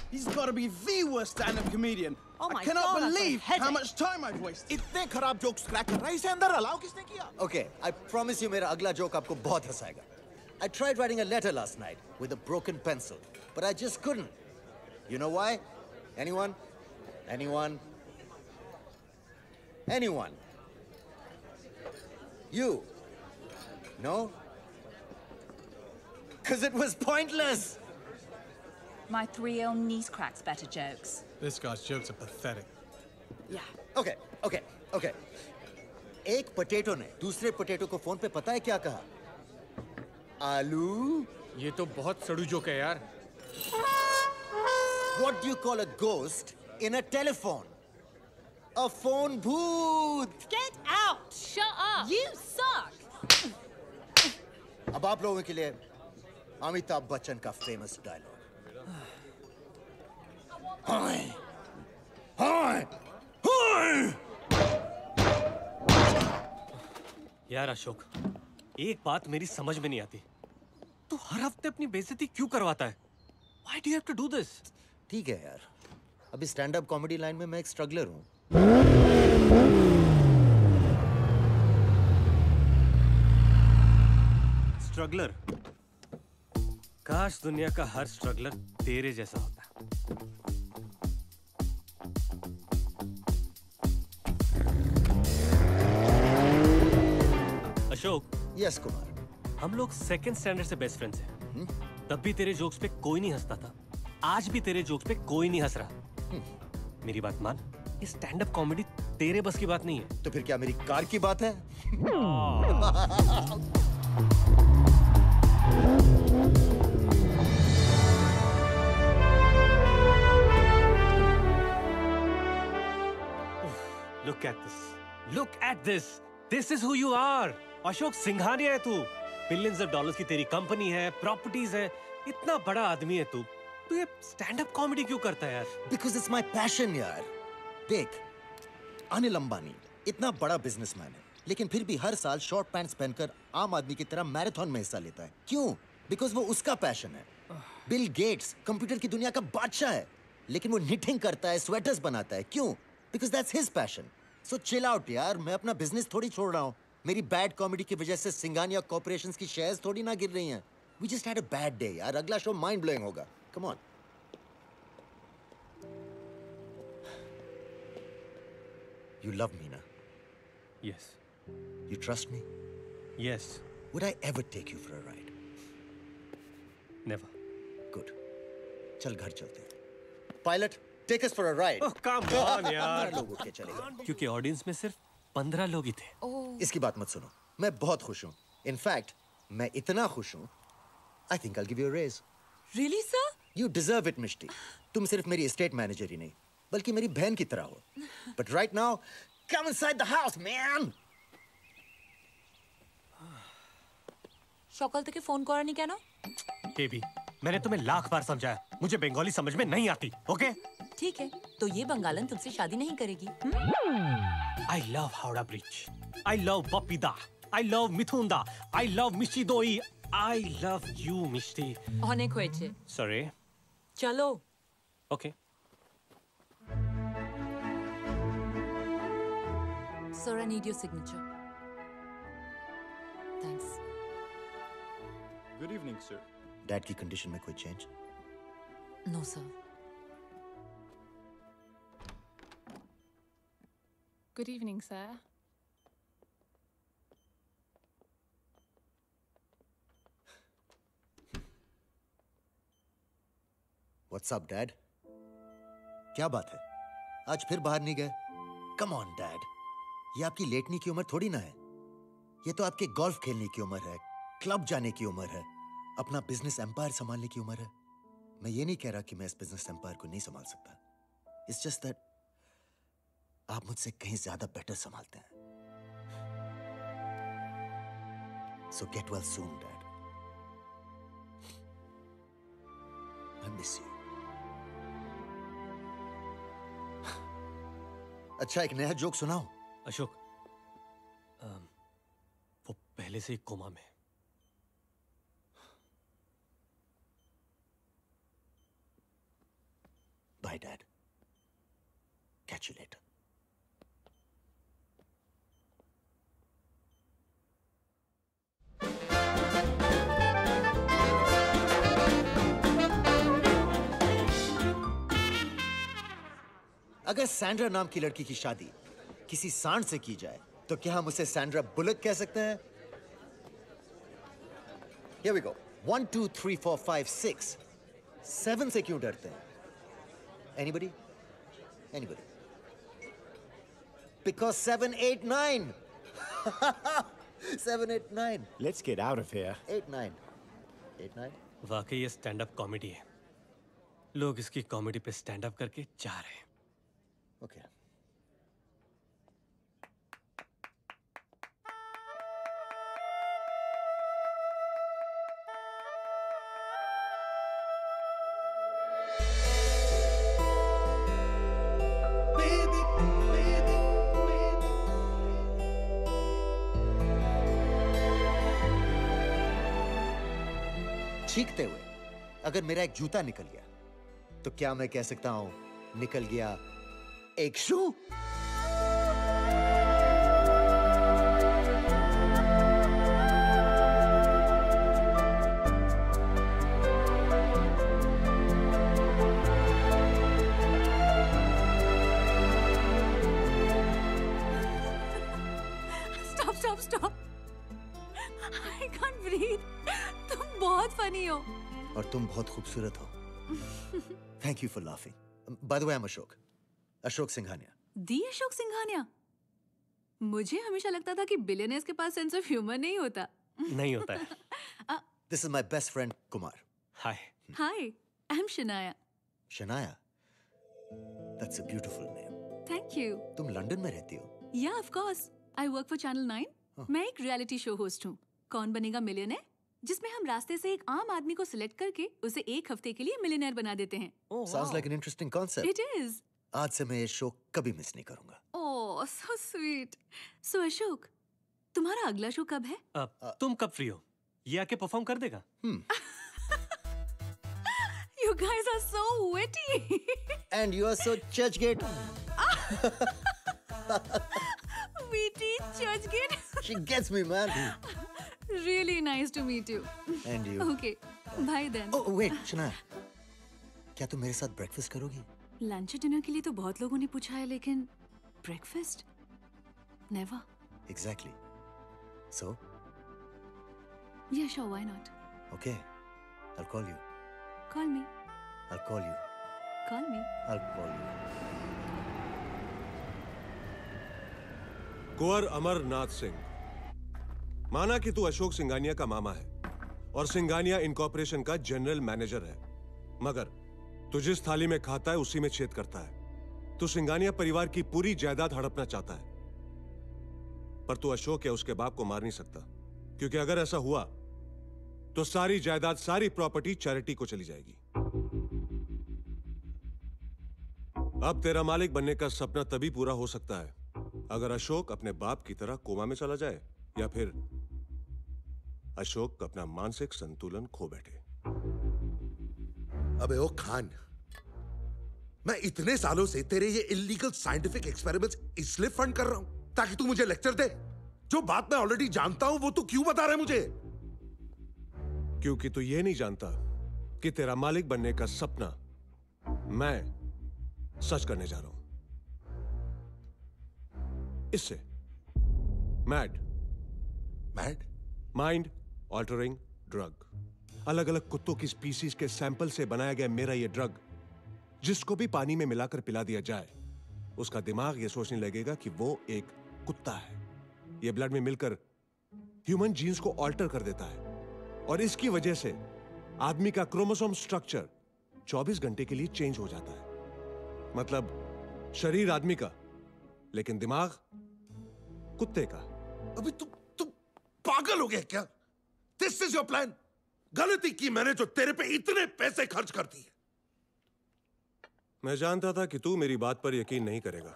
He's got to be the worst stand-up comedian. Oh my I cannot God, believe how much time I've wasted. इतने खराब jokes crack कर रहा है, इसे अंदर अलाउ किसने किया? Okay, I promise you मेरा अगला जोक आपको बहुत हंसाएगा. I tried writing a letter last night with a broken pencil, but I just couldn't. You know why? Anyone? Anyone? Anyone? You? No? Because it was pointless! My 3-year-old niece cracks better jokes. This guy's jokes are pathetic. Yeah. Okay. एक potato ने दूसरे potato को phone पे पता है क्या कहा? आलू? ये तो बहुत सड़ू जोक है यार. What do you call a ghost in a telephone? A phone booth! Get out! Shut up! You suck! अब आप लोगों के लिए अमिताभ बच्चन का फेमस डायलॉग. हाय हाय हाय. यार अशोक, एक बात मेरी समझ में नहीं आती. तू हर हफ्ते अपनी बेइज्जती क्यों करवाता है? Why do you have to do this? ठीक है यार, अभी स्टैंड अप कॉमेडी लाइन में मैं एक स्ट्रगलर हूँ. स्ट्रगलर? काश दुनिया का हर स्ट्रगलर तेरे जैसा होता. अशोक. यस कुमार. हम लोग सेकंड स्टैंडर्ड से बेस्ट फ्रेंड्स हैं. तब भी तेरे जोक्स पे कोई नहीं हंसता था. आज भी तेरे जोक्स पे कोई नहीं हंस रहा. मेरी बात मान, ये स्टैंड अप कॉमेडी तेरे बस की बात नहीं है. तो फिर क्या मेरी कार की बात है? Look at this. Look at this. This is who you are. Ashok Singhania है तू. बिलियंस ऑफ डॉलर्स की तेरी कंपनी है, प्रॉपर्टीज है, इतना बड़ा आदमी है तू. तू ये स्टैंड अप कॉमेडी क्यों करता है यार? Because it's my passion यार. देख, अनिल अंबानी इतना बड़ा बिजनेसमैन है, लेकिन फिर भी हर साल शॉर्ट पैंट्स पहनकर आम आदमी की तरह मैराथन में हिस्सा लेता है. क्यों? बिकॉज वो उसका पैशन है. बिल गेट्स कंप्यूटर की दुनिया का बादशाह है, लेकिन वो निटिंग करता है, स्वेटर्स बनाता है. क्यों? Because that's his passion. So chill out यार, मैं अपना बिजनेस थोड़ी छोड़ रहा हूँ. मेरी बैड कॉमेडी की वजह से सिंघानिया कॉर्पोरेशंस की शेयर्स थोड़ी ना गिर रही हैं. We just had a bad day यार. अगला शो माइंड ब्लोइंग होगा. Come on. You love me, na? Yes. You trust me? Yes. Would I ever take you for a ride? Never. Good. चल घर चलते हैं. Pilot, take us for a ride. Oh, come on यार. 15 लोग उठ के चले गए. क्योंकि ऑडियंस में सिर्फ 15 लोग ही थे. इसकी बात मत सुनो. मैं बहुत खुश हूँ. In fact, मैं इतना खुश हूँ. I think I'll give you a raise. Really, sir? You deserve it, मिष्टी. तुम सिर्फ मेरी estate manager ही नहीं, बल्कि मेरी बहन की तरह हो. But right now, come inside the house, man. সকাল থেকে ফোন করানি কেন? केबी, मैंने तुम्हें लाख बार समझाया. मुझे बंगाली समझ में नहीं आती. ओके? ठीक है, तो ये बंगालन तुमसे शादी नहीं करेगी. I love Howrah Bridge. I love Bapida. I love Mithunda. I love Mishi Doi. I love you, Mishti. অনেক হয়েছে. Sorry. চলো. Okay. Sir, I need your signature. Thanks. Good evening, sir. Dad की कंडीशन में कोई change? No, sir. Good evening, sir. What's up, Dad? क्या बात है? आज फिर बाहर नहीं गए? Come on, Dad. ये आपकी लेटने की उम्र थोड़ी ना है. ये तो आपके गोल्फ खेलने की उम्र है, क्लब जाने की उम्र है, अपना बिजनेस एम्पायर संभालने की उम्र है. मैं ये नहीं कह रहा कि मैं इस बिजनेस एम्पायर को नहीं संभाल सकता. It's just that आप मुझसे कहीं ज्यादा बेटर संभालते हैं. So get well soon, Dad. I miss you. अच्छा, एक नया जोक सुनाओ. अशोक, वो पहले से ही कोमा में. Bye, Dad. Catch you later. अगर सैंड्रा नाम की लड़की की शादी किसी सांड से की जाए तो क्या हम उसे सैंड्रा बुलक कह सकते हैं? Here we go. 1, 2, 3, 4, 5, 6. 7 से क्यों डरते हैं? Anybody? Anybody? Because 7, 8, 9. 7, 8, 9. Let's get out of here. 8, 9. 8, 9. वाकई ये स्टैंड अप कॉमेडी है। लोग इसकी कॉमेडी पे स्टैंड अप करके जा रहे हैं। Okay. चीखते हुए अगर मेरा एक जूता निकल गया तो क्या मैं कह सकता हूं निकल गया एक शू? Stop. I can't breathe. तुम बहुत funny हो। और तुम बहुत खूबसूरत हो। Thank you for laughing. By the way, I'm Ashok. Ashok Singhania. दी अशोक सिंघानिया? मुझे हमेशा लगता था कि बिलियनर्स के पास सेंस ऑफ ह्यूमर नहीं होता। नहीं होता है। This is my best friend Kumar. Hi. Hi, I am Shanaya. Shanaya? That's a beautiful name. Thank you. तुम लंदन में रहती हो? Yeah of course, I work for Channel 9। मैं एक रियलिटी शो होस्ट हूँ, कौन बनेगा मिलियनेयर, जिसमें हम रास्ते से एक आम आदमी को सिलेक्ट करके उसे एक हफ्ते के लिए मिलियनेयर बना देते हैं। Sounds like an interesting concept. It is. आज से मैं ये शो कभी मिस नहीं करूंगा। ओह, so sweet. So अशोक, तुम्हारा अगला शो कब है? तुम कब फ्री हो? ये आके परफॉर्म कर देगा? You guys are so witty. And you are so churchgate. Witty churchgate. She gets me, man. Really nice to meet you. And you. Okay, bye then. Oh wait, Shanaya, क्या तुम मेरे साथ ब्रेकफास्ट करोगी? लंच डिनर के लिए तो बहुत लोगों ने पूछा है, लेकिन breakfast never. Exactly. So? Yeah, sure, why not? Okay. I'll call you. Call me. I'll call you. Call me. I'll call you. Kunwar Amarnath Singh, माना कि तू अशोक सिंघानिया का मामा है और सिंघानिया इनकॉर्पोरेशन का जनरल मैनेजर है, मगर तू जिस थाली में खाता है उसी में छेद करता है। तू सिंघानिया परिवार की पूरी जायदाद हड़पना चाहता है, पर तू अशोक या उसके बाप को मार नहीं सकता, क्योंकि अगर ऐसा हुआ तो सारी जायदाद, सारी प्रॉपर्टी चैरिटी को चली जाएगी। अब तेरा मालिक बनने का सपना तभी पूरा हो सकता है अगर अशोक अपने बाप की तरह कोमा में चला जाए, या फिर अशोक अपना मानसिक संतुलन खो बैठे। अबे ओ खान, मैं इतने सालों से तेरे ये इलीगल साइंटिफिक एक्सपेरिमेंट्स इसलिए फंड कर रहा हूं ताकि तू मुझे लेक्चर दे। जो बात मैं ऑलरेडी जानता हूं वो तू क्यों बता रहा है मुझे? क्योंकि तू ये नहीं जानता कि तेरा मालिक बनने का सपना मैं सच करने जा रहा हूं। इससे मैड माइंड ऑल्टरिंग ड्रग, अलग अलग कुत्तों की स्पीसीज के सैंपल से बनाया गया मेरा ये ड्रग, जिसको भी पानी में मिलाकर पिला दिया जाए, उसका दिमाग ये सोचने लगेगा कि वो एक कुत्ता है। ये ब्लड में मिलकर ह्यूमन जीन्स को ऑल्टर कर देता है, और इसकी वजह से आदमी का क्रोमोसोम स्ट्रक्चर 24 घंटे के लिए चेंज हो जाता है। मतलब शरीर आदमी का, लेकिन दिमाग कुत्ते का। अबे तू पागल हो गया क्या? This is your plan? गलती की मैंने जो तेरे पे इतने पैसे खर्च कर दिए। मैं जानता था कि तू मेरी बात पर यकीन नहीं करेगा।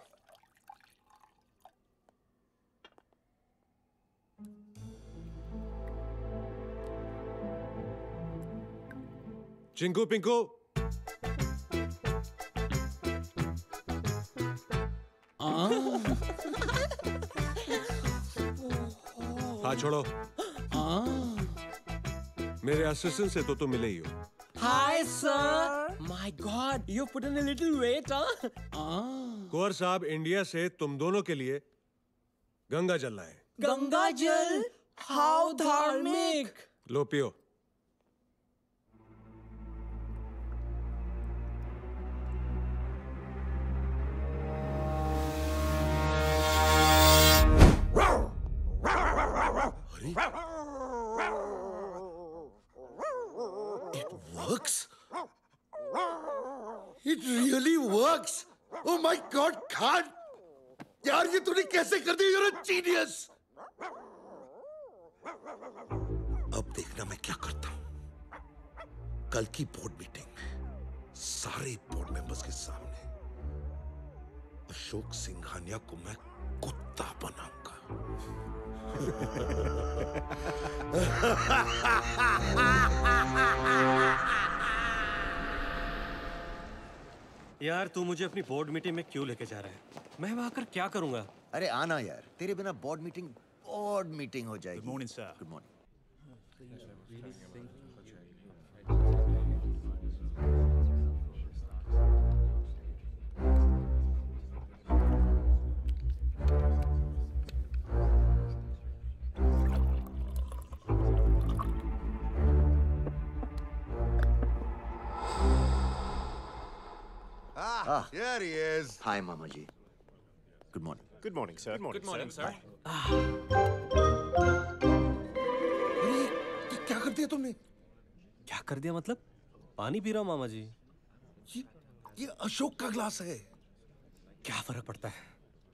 चिंकू पिंकू, बात छोड़ो। मेरे असिस्टेंट से तो तुम मिले ही हो। Hi, sir. My God, you put in a little weight, huh? कुंवर साहब इंडिया से तुम दोनों के लिए गंगा जल लाए। गंगा जल? How धार्मिक? लो पियो। Works? It really works. Oh my God, Khan! यार ये तूने कैसे कर दिया? You're a genius. अब देखना मैं क्या करता हूं। कल की बोर्ड मीटिंग में सारे बोर्ड मेंबर्स के सामने अशोक सिंघानिया को मैं कुत्ता बनाऊंगा। यार तू मुझे अपनी बोर्ड मीटिंग में क्यों लेके जा रहा है? मैं वहां आकर क्या करूंगा? अरे आना यार, तेरे बिना बोर्ड मीटिंग हो जाएगी। Good morning, sir. Good morning. Here he is. Hi, Mama ji. Good morning. Good morning, sir. Good morning, sir. अरे ये क्या कर दिया तुमने? क्या कर दिया मतलब? पानी पी रहा हूं मामा जी। ये अशोक का ग्लास है। क्या फर्क पड़ता है?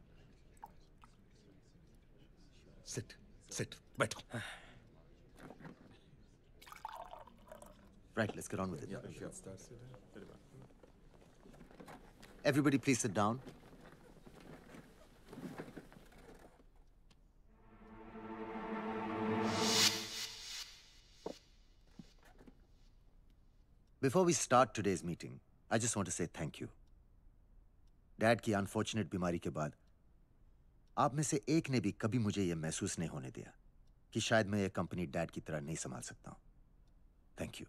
Sit, बैठो। Right, let's get on with it. Everybody please sit down. Before we start today's meeting, I just want to say thank you. Dad की unfortunate बीमारी के बाद आप में से एक ने भी कभी मुझे यह महसूस नहीं होने दिया कि शायद मैं यह कंपनी डैड की तरह नहीं संभाल सकता हूं। Thank you.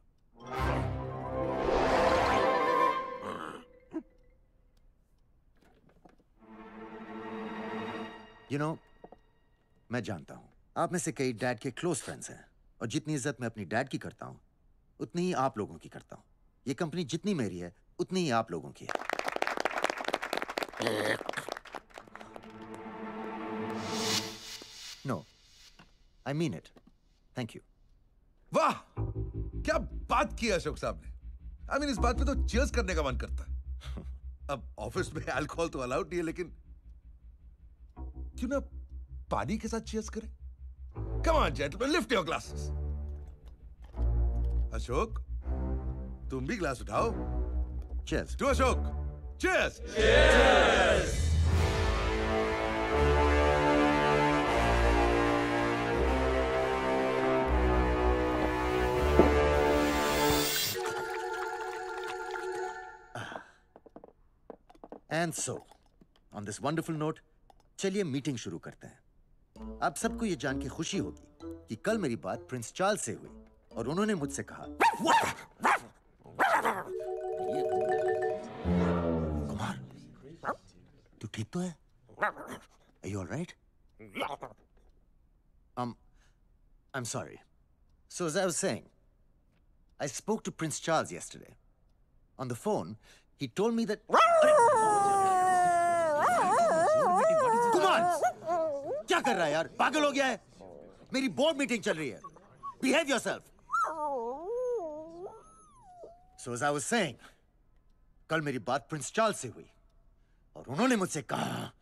You know, मैं जानता हूं आप में से कई डैड के क्लोज फ्रेंड्स हैं और जितनी इज्जत मैं अपनी डैड की करता हूं उतनी ही आप लोगों की करता हूं। ये कंपनी जितनी मेरी है उतनी ही आप लोगों की है। No, I mean it. Thank you. वाह, क्या बात की अशोक साहब ने। I mean, इस बात पे तो चीयर्स करने का मन करता है। अब ऑफिस में अल्कोहल तो अलाउड नहीं है, लेकिन क्यों ना पानी के साथ चीयर्स करें? Come on, gentlemen, lift your glasses. Ashok, तुम भी ग्लास उठाओ। Cheers. To Ashok. Cheers. Cheers. And so, on this wonderful note, चलिए मीटिंग शुरू करते हैं। आप सबको ये जान के खुशी होगी कि कल मेरी बात प्रिंस चार्ल्स से हुई और उन्होंने मुझसे कहा, कुमार, तू ठीक तो है? Are you all right? I'm sorry. So as I was saying, I spoke to Prince Charles yesterday. On the phone, he told me that. Kumar, क्या कर रहा है यार? पागल हो गया है? मेरी बोर्ड मीटिंग चल रही है। Behave yourself. So as I was saying, कल मेरी बात प्रिंस चार्ल्स से हुई और उन्होंने मुझसे कहा,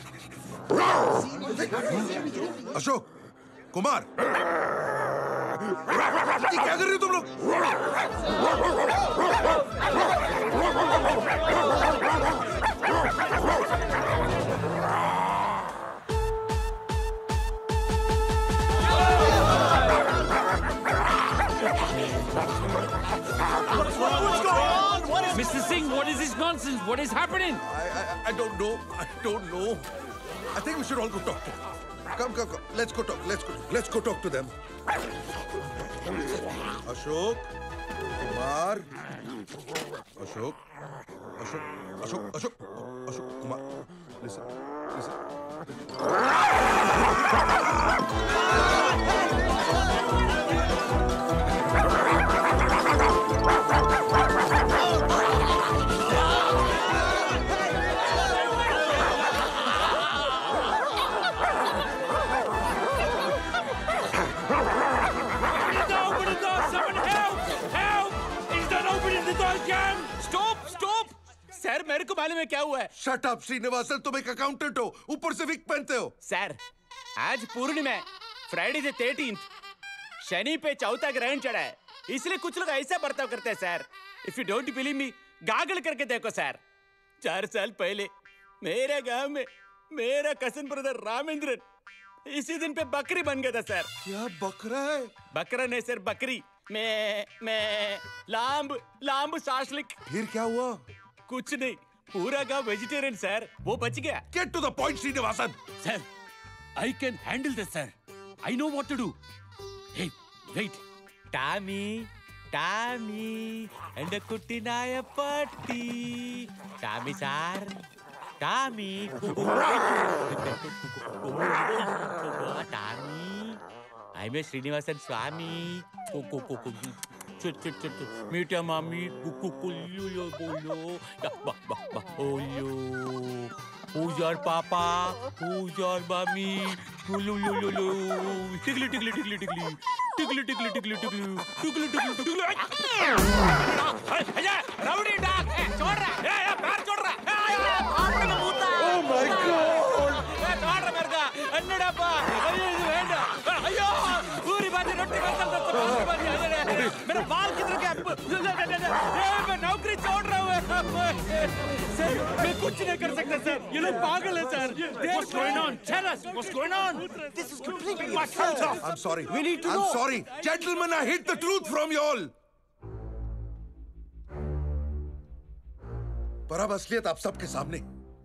अशोक, कुमार, क्या कर रहे हो तुम लोग? Mr. Singh, what is this nonsense? What is happening? I don't know. I don't know. I think we should all go talk to them. Come. Let's go talk. Let's go talk to them. Ashok, Kumar, Ashok, Kumar. Listen. Sir मेरे को मालूम है क्या हुआ है। Shut up, Srinivasan, तुम एक accountant हो, ऊपर से विग पहनते हो। सर आज पूर्णिमा है, फ्राइडे द 13th, शनि पे चौथा ग्रहण चढ़ा है, इसलिए कुछ लोग ऐसा बर्ताव करते हैं sir. If you don't believe me, Google करके देखो सर। 4 साल पहले मेरे गांव में मेरा कजिन ब्रदर रामेंद्रन इसी दिन पे बकरी बन गया था सर। क्या बकरा है? बकरा नहीं सर, बकरी। मैं लांब शाशलिक। फिर क्या हुआ? कुछ नहीं, पूरा गांव वेजिटेरियन सर, वो बच गया। Get to the point, Srinivasan. Sir, I can handle this sir. I know what to do. Hey, wait. Tommy, and the kutinaya party. Tommy sir, Tommy. Tommy, I'm a Srinivasan Swami. Meet your mommy. Who's your papa? Who's your mommy? Tickly. Rowdy dog! छोड़ रहा! पैर छोड़ रहा! Oh my God! छोड़ रहा मेरे का! अन्नड़ा पा! अयो! पूरी बात रोटी मसाला मेरा बाल किधर गया? मैं नौकरी छोड़ रहा हूँ। सर, मैं कुछ नहीं कर सकता सर। ये लोग पागल हैं sir. What's going on? Tell us what's going on. This is completely I'm sorry. We need to know. I'm sorry. Gentlemen, I hid the truth from you all. पर अब असलियत आप सबके सामने।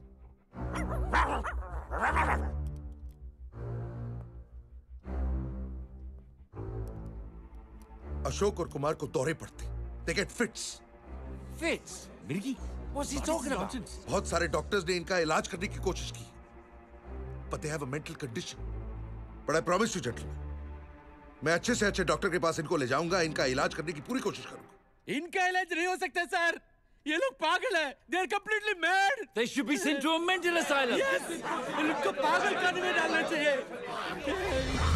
अशोक और कुमार को दौरे पड़ते। They get fits. Fits? मिर्गी? What's he talking about? बहुत सारे डॉक्टर्स ने इनका इलाज करने की कोशिश की, but they have a mental condition. But I promise you, gentlemen, मैं अच्छे से अच्छे डॉक्टर के पास इनको ले जाऊंगा, इनका इलाज करने की पूरी कोशिश करूंगा। इनका इलाज नहीं हो सकता सर। ये लोग पागल हैं। They are completely mad. They should be sent to a mental asylum. Yes. इनको पागल खाने में डालना चाहिए।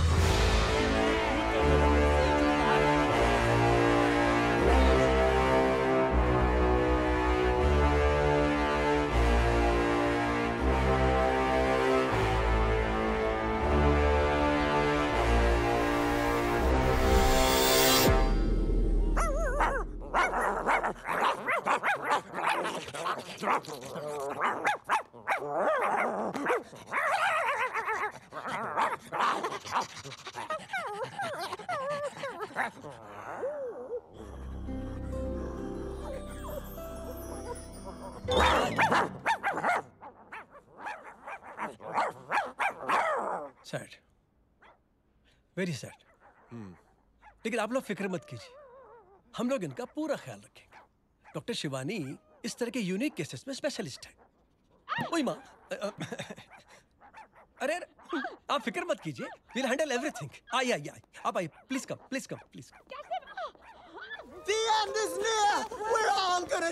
Sad, very sad. लेकिन आप लोग फिक्र मत कीजिए, हम लोग इनका पूरा ख्याल रखेंगे। डॉक्टर शिवानी इस तरह के यूनिक केसेस में स्पेशलिस्ट है। ओए माँ, अरे आप फिक्र मत कीजिए, we'll handle everything. आइए, आप आइए, please come. The end is near. We're all gonna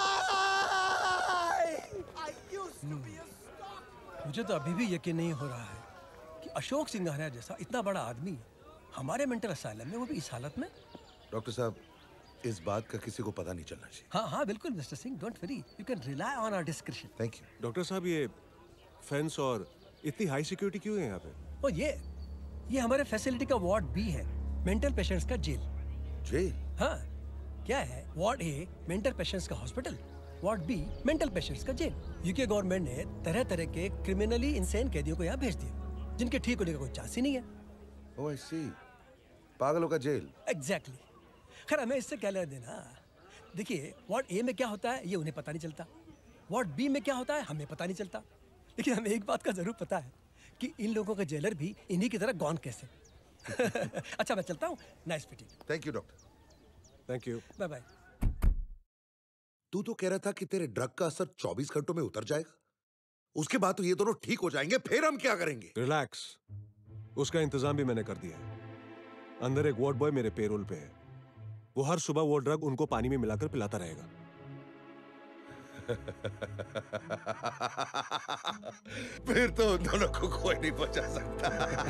die. I used to be a stock. मुझे तो अभी भी यकीन नहीं हो रहा है कि अशोक सिंघानिया जैसा इतना बड़ा आदमी हमारे मेंटल असाइलम में, वो भी इस हालत में। डॉक्टर साहब, इस बात का किसी को पता नहीं चलना चाहिए। हाँ, बिल्कुल mister Singh, don't worry, you can rely on our description. Thank you. Doctor साहब, ये फेंस और इतनी हाई सिक्योरिटी क्यों है यहाँ पे? ये हमारे फैसिलिटी का वार्ड भी है। मेंटल पेशेंट्स का जेल। जेल? हाँ, क्या है, वार्ड ए मेंटल पेशेंट्स का hospital, ward B mental patients का जेल। यूके गवर्नमेंट ने तरह तरह के क्रिमिनली इंसेन कैदियों को यहाँ भेज दिया, जिनके ठीक होने का कोई चांस ही नहीं है। ओह आई सी, पागलों का जेल। एग्जैक्टली। खैर हमें इससे क्या लेना देना। देखिए, वार्ड ए में क्या होता है ये उन्हें पता नहीं चलता, वार्ड बी में क्या होता है हमें पता नहीं चलता, लेकिन हमें एक बात का जरूर पता है कि इन लोगों का जेलर भी इन्हीं की तरह गॉन कैसे। अच्छा मैं चलता हूँ, nice meeting. Thank you doctor. Thank you. Bye bye. तू तो कह रहा था कि तेरे ड्रग का असर 24 घंटों में उतर जाएगा, उसके बाद तो ये दोनों ठीक हो जाएंगे, फिर हम क्या करेंगे? रिलैक्स, उसका इंतजाम भी मैंने कर दिया है। अंदर एक वार्ड बॉय मेरे पेरोल पे है, वो हर सुबह वो ड्रग उनको पानी में मिलाकर पिलाता रहेगा। फिर तो उन दोनों को कोई नहीं बचा सकता।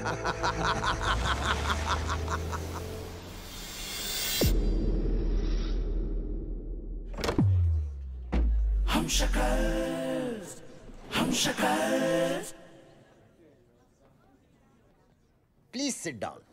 हम शक्ल। Please sit down.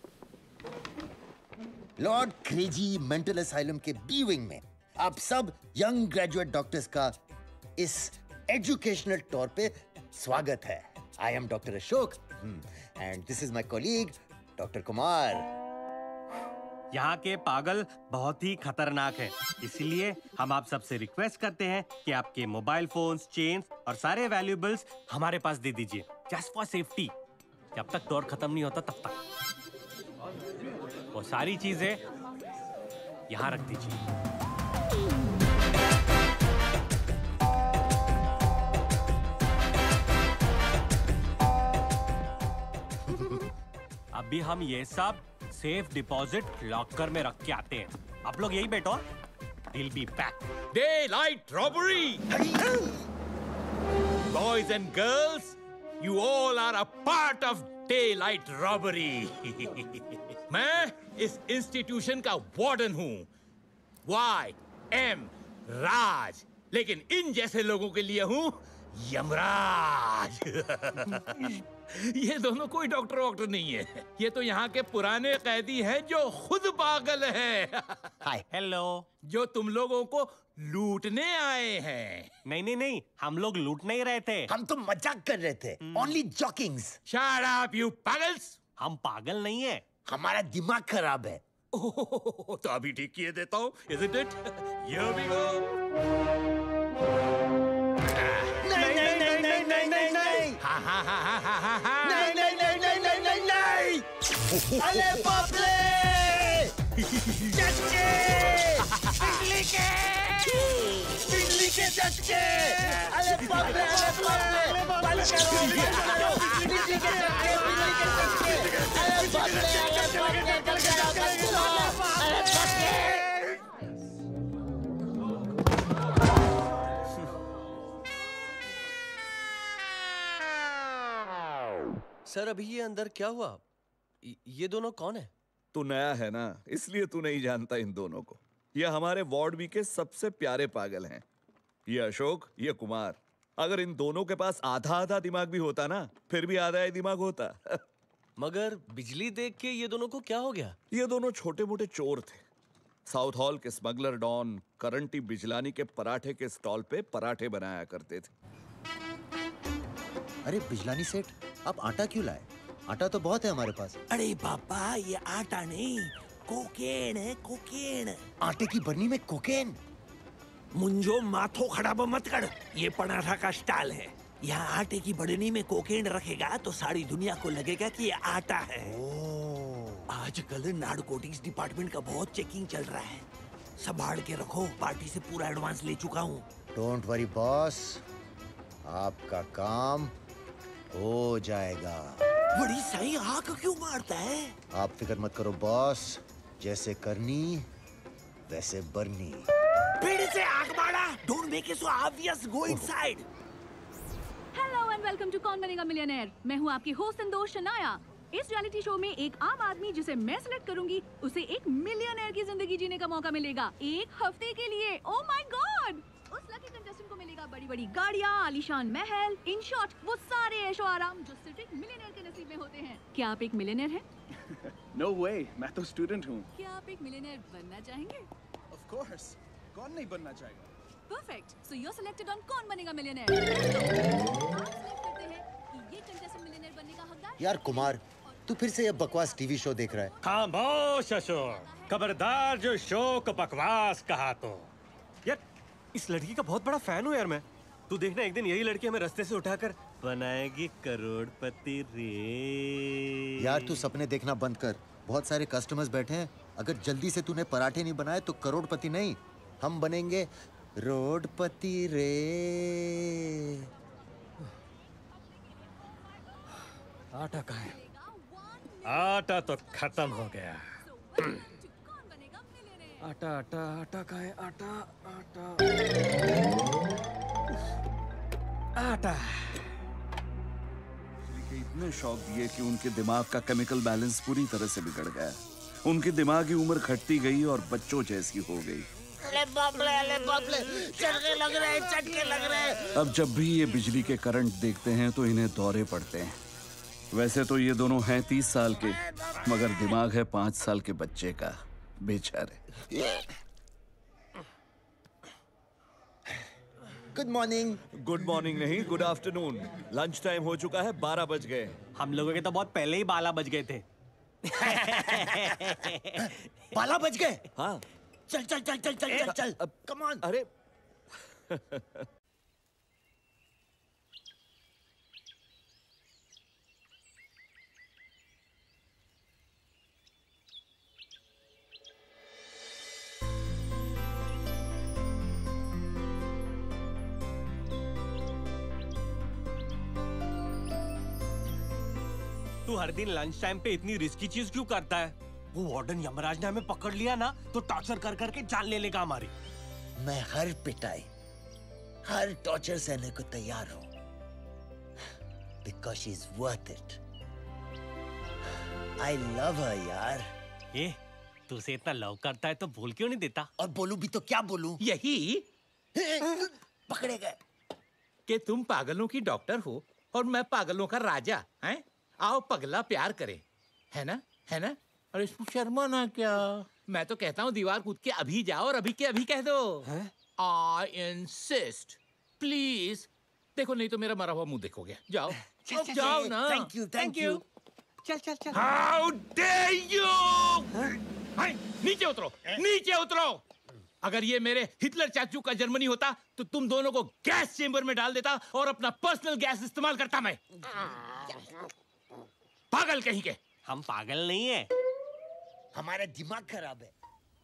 Lord Crazy mental asylum के बी विंग में आप सब यंग ग्रेजुएट डॉक्टर्स का इस एजुकेशनल टूर पे स्वागत है। I am doctor Ashok and this is my colleague doctor Kumar. यहाँ के पागल बहुत ही खतरनाक है, इसलिए हम आप सबसे रिक्वेस्ट करते हैं कि आपके मोबाइल फोन्स, चेन्स और सारे वैल्यूएबल्स हमारे पास दे दीजिए, जस्ट फॉर सेफ्टी। जब तक टूर खत्म नहीं होता तब तक वो सारी चीजें यहाँ रख दीजिए। अभी हम ये सब सेफ डिपॉजिट लॉकर में रख के आते हैं, आप लोग यही बैठो, will be back. Daylight robbery! Boys and girls, you all are a part of daylight robbery. मैं इस इंस्टीट्यूशन का वार्डन हूँ, YM राज, लेकिन इन जैसे लोगों के लिए हूँ यमराज। ये दोनों कोई डॉक्टर वॉक्टर नहीं है, ये तो यहाँ के पुराने कैदी हैं जो खुद पागल हैं। Hi, hello. जो तुम लोगों को लूटने आए हैं। नहीं, हम लोग लूट नहीं रहे थे, हम तो मजाक कर रहे थे। Only jokings. Shut up you पागल्स। हम पागल नहीं है, हमारा दिमाग खराब है। तो अभी ठीक किए देता हूँ, isn't it? Here we go. नहीं। हाँ। नहीं। अरे बाप रे! चटके! बिजली के चटके! अरे बाप रे! बंद करो! बिजली के चटके! अरे बाप रे! सर अभी ये अंदर क्या हुआ? ये दोनों कौन है? तू नया है ना, इसलिए तू नहीं जानता इन दोनों को। ये हमारे वार्ड बी के सबसे प्यारे पागल हैं। ये अशोक, ये कुमार। अगर इन दोनों के पास आधा आधा दिमाग भी होता ना, फिर भी आधा ही दिमाग होता। मगर बिजली देख के ये दोनों को क्या हो गया? ये दोनों छोटे मोटे चोर थे। साउथ हॉल के स्मगलर डॉन करंटी बिजलानी के पराठे के स्टॉल पे पराठे बनाया करते थे। अरे बिजलानी सेठ, आप आटा क्यों लाए? आटा तो बहुत है हमारे पास। अरे पापा, ये आटा नहीं, कोकेन है, कोकेन। आटे की बरनी में कोकेन? मुंजो माथो खराब मत कर, ये पराठा का स्टाइल है। यहाँ आटे की बरनी में कोकेन रखेगा तो सारी दुनिया को लगेगा कि ये आटा है। आजकल नारकोटिक्स डिपार्टमेंट का बहुत चेकिंग चल रहा है, संभाल के रखो, पार्टी से पूरा एडवांस ले चुका हूँ। डोंट वरी बॉस, आपका काम हो जाएगा। बड़ी सही आंख क्यों मारता है? आप फिक्र मत करो बॉस, जैसे करनी वैसे बरनी। फिर से आंख मारा, don't make it so obvious, go inside. Hello and welcome to कौन बनेगा मिलियनेयर। मैं हूँ आपकी होस्ट संतोष शनाया। इस रियलिटी शो में एक आम आदमी जिसे मैं सिलेक्ट करूंगी, उसे एक मिलियनेयर की जिंदगी जीने का मौका मिलेगा 1 हफ्ते के लिए। Oh my god! उस लकी कंटेस्टेंट को मिलेगा बड़ी-बड़ी गाड़ियाँ, आलीशान महल, इन शॉर्ट वो सारे ऐशो आराम जो सिर्फ एक मिलियनेयर के नसीब में होते हैं। क्या आप एक मिलियनेयर हैं? No way, मैं तो स्टूडेंट हूँ। क्या आप एक मिलियनेयर बनना चाहेंगे? Of course, कौन नहीं बनना चाहेगा? Perfect. So you're selected on कौन बनेगा मिलियनेयर? आप select करते हैं कि ये contestant मिलियनेयर बनने का हकदार है। यार कुमार, तू फिर से ये बकवास टीवी शो देख रहा है? खामोश अशोक, खबरदार जो शो को बकवास कहा तो। यार इस लड़की का बहुत बड़ा फैन हूँ यार मैं। तू देखना एक दिन यही लड़की हमें रास्ते से उठाकर बनाएगी करोड़पति रे। यार तू सपने देखना बंद कर, बहुत सारे कस्टमर्स बैठे हैं। अगर जल्दी से तूने पराठे नहीं बनाए तो करोड़पति नहीं, हम बनेंगे रोडपति रे। आटा कहाँ है? आटा तो खत्म हो गया। आटा आटा आटा कहाँ है? आटा आटा आटा। इतने शौक दिए कि उनके दिमाग का केमिकल बैलेंस पूरी तरह से बिगड़ गया। उनकी दिमागी उम्र घटती गई और बच्चों जैसी हो गई। अरे बाप रे, चटके लग रहे हैं। अब जब भी ये बिजली के करंट देखते हैं तो इन्हें दौरे पड़ते हैं। वैसे तो ये दोनों हैं 30 साल के, मगर दिमाग है 5 साल के बच्चे का। बेचारे। Good morning. गुड मॉर्निंग नहीं, गुड आफ्टरनून। लंच टाइम हो चुका है, 12 बज गए। हम लोगों के तो बहुत पहले ही 12 बज गए थे। 12 बज गए? हाँ। चल कम ऑन। अरे तू हर दिन लंच टाइम पे इतनी रिस्की चीज क्यों करता है? वो वार्डन यमराज ने हमें पकड़ लिया ना तो टॉर्चर कर करके जान ले लेगा हमारी। मैं हर पिटाई, हर टॉर्चर सहने को तैयार हूँ, because she's worth it. I love her यार। ये तू उसे इतना लव करता है तो बोल क्यों नहीं देता? और बोलूं भी तो क्या बोलूं? यही पकड़े गए कि तुम पागलों की डॉक्टर हो और मैं पागलों का राजा। हैं? आओ पगला प्यार करे, है ना? है ना? अरे इसमें शर्माना क्या? मैं तो कहता हूँ दीवार कूद के अभी जाओ और अभी के अभी कह दो। I insist, please. देखो नहीं तो मेरा मरा हुआ मुंह देखोगे। जाओ जाओ ना। Thank you. चल। How dare you? नीचे उतरो, नीचे उतरो। अगर ये मेरे हिटलर चाचू का जर्मनी होता तो तुम दोनों को गैस चेंबर में डाल देता और अपना पर्सनल गैस इस्तेमाल करता मैं। पागल कहीं के। हम पागल नहीं है, हमारा दिमाग खराब है।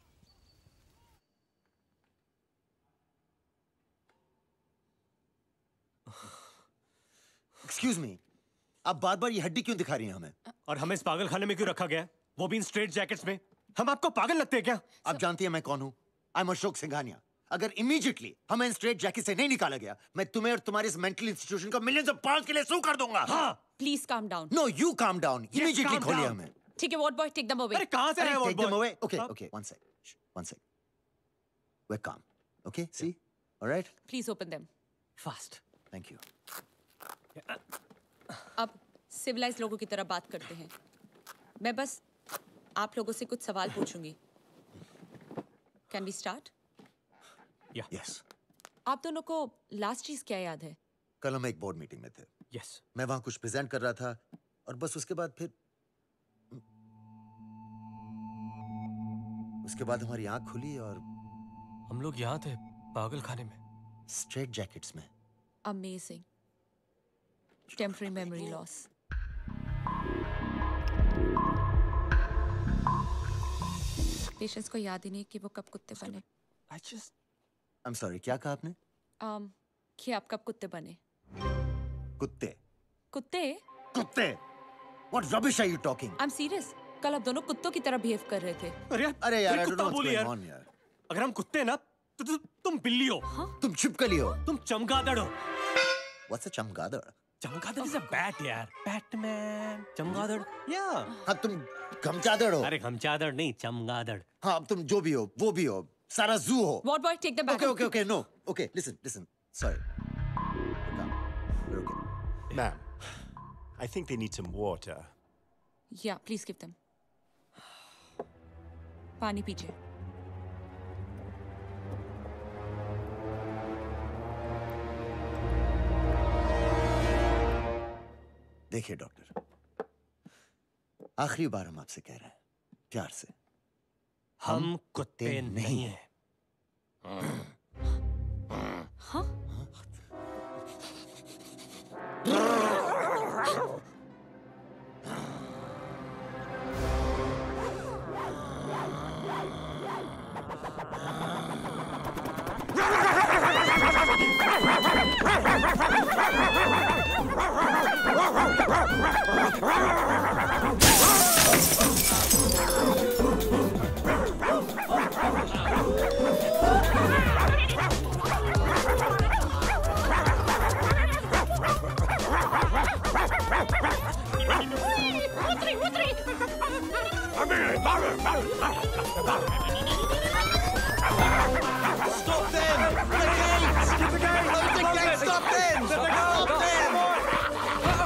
एक्सक्यूज मी, आप बार बार ये हड्डी क्यों दिखा रही हैं हमें? और हमें इस पागल खाने में क्यों रखा गया? वो भी इन स्ट्रेट जैकेट्स में। हम आपको पागल लगते हैं क्या? आप जानती हैं मैं कौन हूं? I am Ashok Singhania. अगर इमीडिएटली हमें इन स्ट्रेट जैकेट से नहीं निकाला गया, मैं तुम्हें और तुम्हारे इस मेंटल इंस्टीट्यूशन को मिलियंस ऑफ पाउंड्स के लिए सू कर दूंगा। हाँ। Please calm down. No, you calm down. Immediately खोलिए हमें। ठीक है, ward boy take them away. अरे कहां से है ward boy? Okay, one sec. We're calm. Okay, see? All right? Please open them fast. Thank you. अब सिविलाइज लोगों की तरह बात करते हैं। मैं बस आप लोगों से कुछ सवाल पूछूंगी। Can we start? Yes. आप दोनों को लास्ट चीज क्या याद है? कल हम एक बोर्ड मीटिंग में थे। Yes. मैं वहां कुछ प्रेजेंट कर रहा था और बस उसके बाद हमारी आंख खुली और हम लोग यहाँ थे पागल खाने में, स्ट्रेट जैकेट्स में। Amazing. Temporary memory loss. Patients को याद ही नहीं कि वो कब कुत्ते बने। I'm sorry, क्या कहा आपने? कि आप कब कुत्ते बने? कुत्ते? कुत्ते? What rubbish are you talking? I'm serious. कल आप दोनों कुत्तों की तरह बिहेव कर रहे थे। अरे यार, I don't know what's going on यार। अगर हम कुत्ते हैं ना तो तुम बिल्ली हो। हाँ? तुम छिपकली हो। तुम चमगादड़ हो। What's a चमगादड़? चमगादड़ is a bat यार। बैटमैन। चमगादड़? हाँ, तुम घमचादड़ हो। अरे घमचादड़ नहीं, चमगादड़। हाँ, अब तुम जो भी हो, वो भी हो, सारा जू हो। Ward boy, take them back. Okay, no. Okay, listen. Sorry. We're okay. Ma'am, I think they need some water. Yeah, please give them. पानी पीजिए। देखिए डॉक्टर, आखिरी बार हम आपसे कह रहे हैं, प्यार से, हम कुत्ते नहीं हैं। हाँ? Stop them! The gates! The gates! Close the gates! Stop them! Stop them!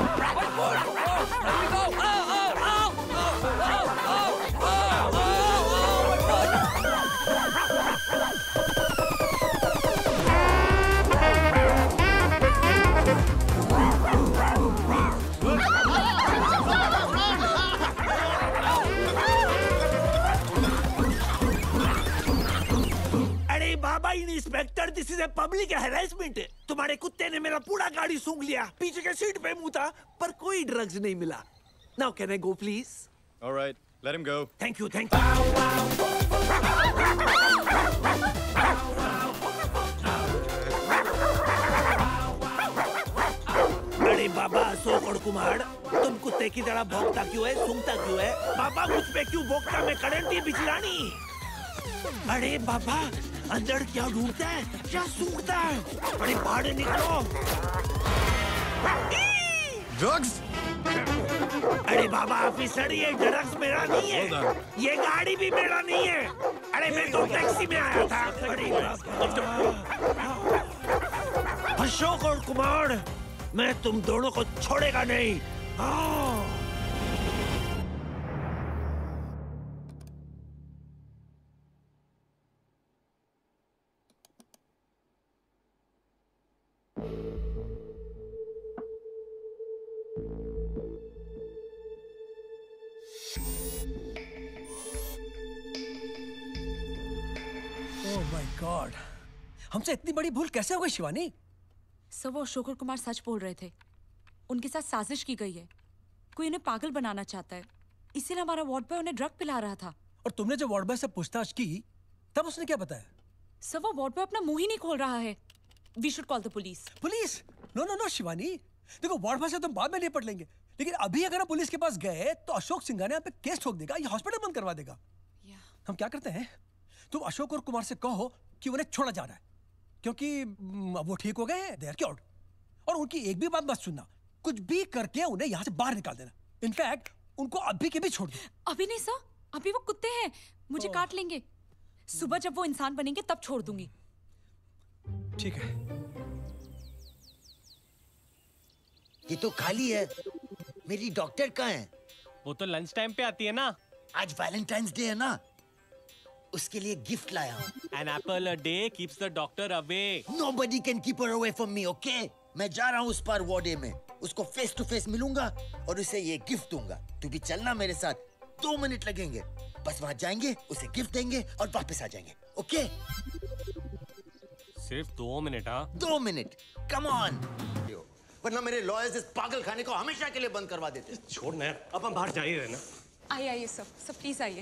अरे बाबा inspector, this is a public harassment. तुम्हारे कुत्ते ने मेरा पूरा गाड़ी सूंघ लिया, पीछे के सीट पे मुंह था, पर कोई ड्रग्स नहीं मिला। Now can I go please? All right, let him go. Thank you, thank you. अरे बाबा अशोक और कुमार, तुम कुत्ते की तरह भौंकता क्यों है, सूंघता क्यों है? बाबा मुझ पे क्यों भौंकता? मैं करंट ही बिचलानी। अरे बाबा, अंदर क्या ढूंढता है, क्या सूंघता है? अरे बाहर निकलो। ड्रग्स? अरे बाबा ऑफिसर, ये ड्रग्स मेरा नहीं है, ये गाड़ी भी मेरा नहीं है। अरे मैं तो टैक्सी में आया था। अरे अशोक और कुमार, मैं तुम दोनों को छोड़ेगा नहीं। ओह माय गॉड, हमसे इतनी बड़ी भूल कैसे हो गई शिवानी? सर वो अशोक और कुमार सच बोल रहे थे, उनके साथ साजिश की गई है, कोई उन्हें पागल बनाना चाहता है, इसीलिए हमारा वार्ड बॉय उन्हें ड्रग पिला रहा था। और तुमने जब वार्ड बॉय से पूछताछ की तब उसने क्या बताया? सर वो वार्ड बॉय अपना मुंह ही नहीं खोल रहा है। We should call the police. Police? No no no Shivani, देखो वार्ड बॉय से तुम बाद में निपट लेंगे, लेकिन अभी अगर हम पुलिस के पास गए तो अशोक सिंघानिया यहाँ पे केस ठोक देगा, ये हॉस्पिटल बंद करवा देगा। हम क्या करते हैं, तुम अशोक और कुमार से कहो कि उन्हें छोड़ा जा रहा है, क्योंकि अब वो ठीक हो गए हैं, दे आर क्योर्ड। और उनकी एक भी बात मत सुनना, कुछ भी करके उन्हें यहाँ से बाहर निकाल देना। इनफैक्ट उनको अभी के भी छोड़ दो। अभी नहीं सर, अभी वो कुत्ते हैं, मुझे काट लेंगे। सुबह जब वो इंसान बनेंगे तब छोड़ दूंगी। ठीक है। ये तो खाली है। मेरी डॉक्टर कहाँ है? वो तो लंच टाइम पे आती है ना। आज वैलेंटाइंस डे है ना, उसके लिए गिफ्ट लाया हूँ। An apple a day keeps the doctor away. Nobody can keep her away from me, okay? मैं जा रहा हूँ उस पार वार्ड में, उसको फेस टू फेस मिलूंगा और उसे ये गिफ्ट दूंगा। तू भी चलना मेरे साथ, 2 मिनट लगेंगे, बस वहाँ जाएंगे, उसे गिफ्ट देंगे और वापस आ जाएंगे, ओके? सिर्फ 2 मिनट? हाँ 2 मिनट, कम ऑन। वरना मेरे लॉयर्स इस पागल खाने को हमेशा के लिए बंद करवा देते। छोड़ ना, अब हम बाहर जा ही रहे ना। आइए आइए सर प्लीज आइए।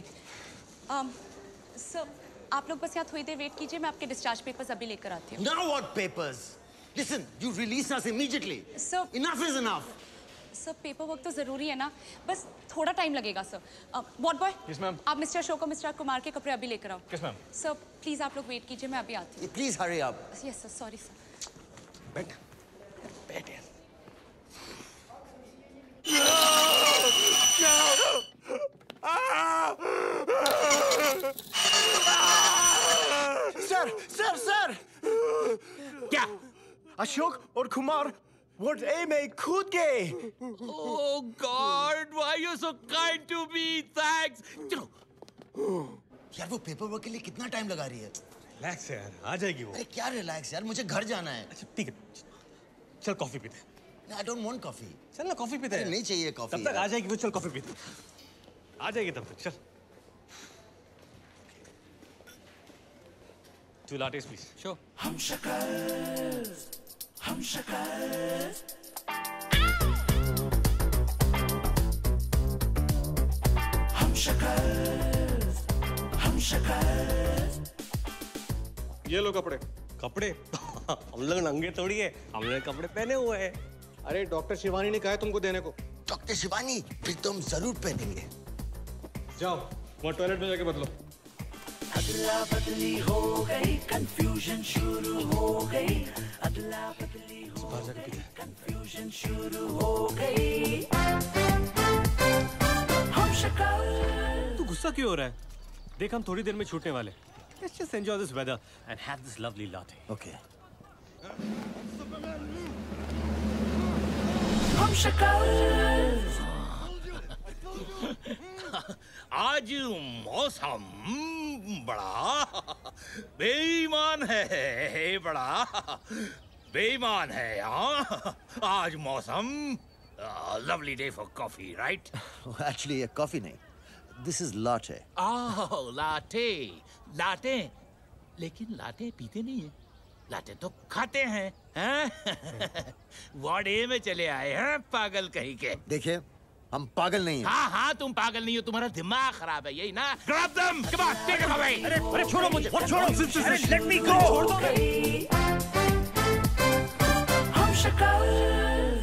सर आप लोग बस यहाँ थोड़ी देर वेट कीजिए, मैं आपके डिस्चार्ज पेपर्स अभी लेकर आती हूँ। Now what papers? Listen, you release us immediately. Sir, enough is enough. Sir paper work तो जरूरी है ना, बस थोड़ा टाइम लगेगा sir. Ward boy, Yes, ma'am. आप मिस्टर अशोक और मिस्टर कुमार के कपड़े अभी लेकर आओ। Yes, ma'am. सर प्लीज आप लोग वेट कीजिए, मैं अभी आती हूँ। Please hurry up. Yes sir, sorry sir. बैठ, बैठ यार। सर क्या? अशोक और कुमार वार्ड ए में कूद गए। Oh God, why are you so kind to me? Thanks. चलो। यार वो पेपर वर्क के लिए कितना टाइम लगा रही है? रिलैक्स यार, आ जाएगी वो। अरे क्या रिलैक्स यार, मुझे घर जाना है। अच्छा ठीक है, चल कॉफी पीते हैं। I don't want coffee. चल ना कॉफी पीते हैं। नहीं चाहिए कॉफी। तब तक आ जाएगी वो, चल कॉफी पीते हैं। आ जाएगी तब तक, चल। 2 lattes please. Sure. हम शक्कर, हम शक्कर, हम शक्कर, हम शक्कर। ये लो कपड़े। कपड़े? हम लोग नंगे थोड़ी है, हमने कपड़े पहने हुए हैं। अरे डॉक्टर शिवानी ने कहा है तुमको देने को। डॉक्टर शिवानी, फिर तुम जरूर पहनेंगे। जाओ, वो टॉयलेट में जाके बदलो। अदला बदली हो गई, कंफ्यूजन शुरू हो गई। अदला बदली हो गई, कंफ्यूजन शुरू हो गई। हम शक्कर। तू गुस्सा क्यों हो रहा है? देख हम थोड़ी देर में छूटने वाले। Let's just enjoy this weather and have this lovely latte. Okay. हम शक्कर। आज मौसम बड़ा बेईमान है, बड़ा बेईमान है यहाँ। आज मौसम lovely day for coffee, right? Actually ये कॉफी नहीं, this is latte. Oh latte, latte. लेकिन लाटे पीते नहीं है, लाटे तो खाते हैं, हैं? वार्ड ए में चले आए हैं पागल कहीं के। देखिए हम पागल नहीं हैं। हाँ हाँ तुम पागल नहीं हो, तुम्हारा दिमाग खराब है, यही ना? Grab them! Come on, take them away! अरे छोड़ो मुझे, छोड़ो, let me go! छोड़ दो। हम शक्कर।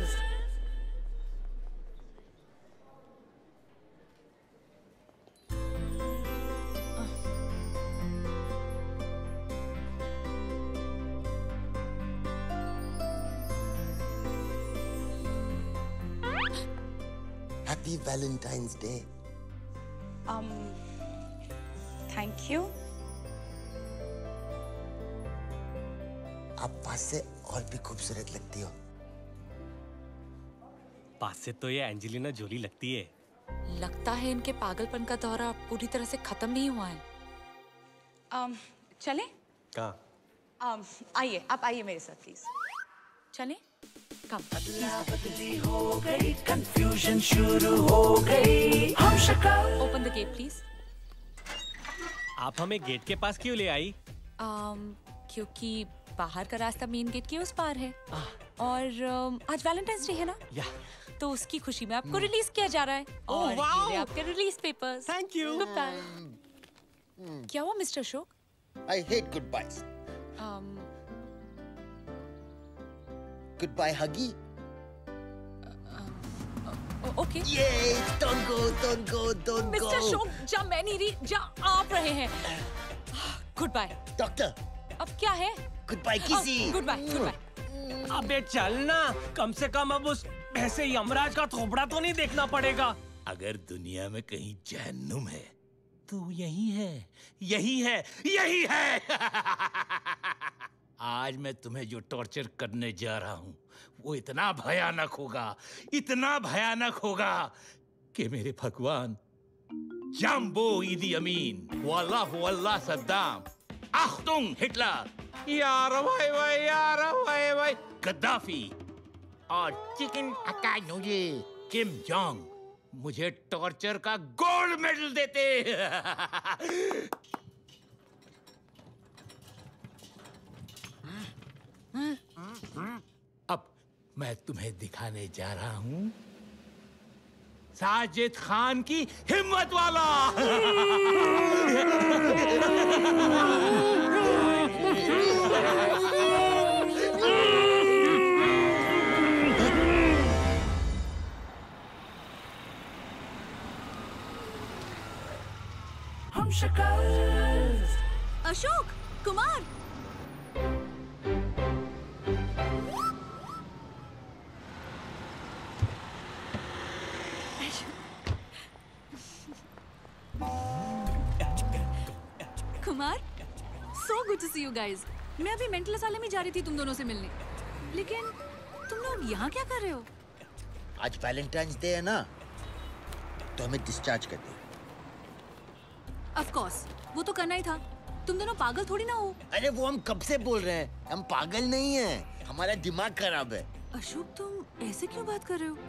Happy Valentine's Day. Thank you. आप पास से और भी खूबसूरत लगती हो। पास से तो ये एंजेलिना जोली लगती है। लगता है इनके पागलपन का दौरा पूरी तरह से खत्म नहीं हुआ है। चलें? कहाँ? आइए, आप आइए मेरे साथ प्लीज। चलें? बदली हो गई, कंफ्यूजन शुरू हो गई। हम शक्कर। Open the gate please. आप हमें गेट के पास क्यों ले आई? क्योंकि बाहर का रास्ता मेन गेट के उस पार है और आज वैलेंटाइंस डे है ना, तो उसकी खुशी में आपको रिलीज किया जा रहा है। और ये रहे आपके release papers. Thank you. Goodbye. क्या हुआ mister Ashok? I hate goodbyes. Goodbye, Huggy. Okay. Yay! Don't go, don't go, don't go. Mister Ashok, जा मैं नहीं रही, जा आप रहे हैं। Goodbye. डॉक्टर। अब क्या है? गुड बाय किसी। Goodbye, goodbye. अबे चल ना, कम से कम अब उस ऐसे यमराज का थोपड़ा तो नहीं देखना पड़ेगा। अगर दुनिया में कहीं जहन्नुम है तो यही है, यही है, यही है। आज मैं तुम्हें जो टॉर्चर करने जा रहा हूं वो इतना भयानक होगा, इतना भयानक होगा कि मेरे भगवान जंबो ईदी अमीन, वल्लाह सद्दाम, अख्तुंग हिटलर, यार भाई गद्दाफी और chicken hakka noodle Kim Jong मुझे टॉर्चर का गोल्ड मेडल देते। अब मैं तुम्हें दिखाने जा रहा हूं साजिद खान की हिम्मत वाला। हम शक्कर। Ashok Kumar, Kumar, so good to see you guys. मैं अभी मेंटल असाइलम में जा रही थी तुम दोनों से मिलने, लेकिन तुम लोग यहाँ क्या कर रहे हो? आज वैलेंटाइंस डे है ना, तो हमें डिस्चार्ज कर दे। ऑफ कोर्स, वो तो करना ही था। तुम दोनों पागल थोड़ी ना हो। अरे वो हम कब से बोल रहे हैं, हम पागल नहीं हैं, हमारा दिमाग खराब है। अशोक, तुम ऐसे क्यों बात कर रहे हो?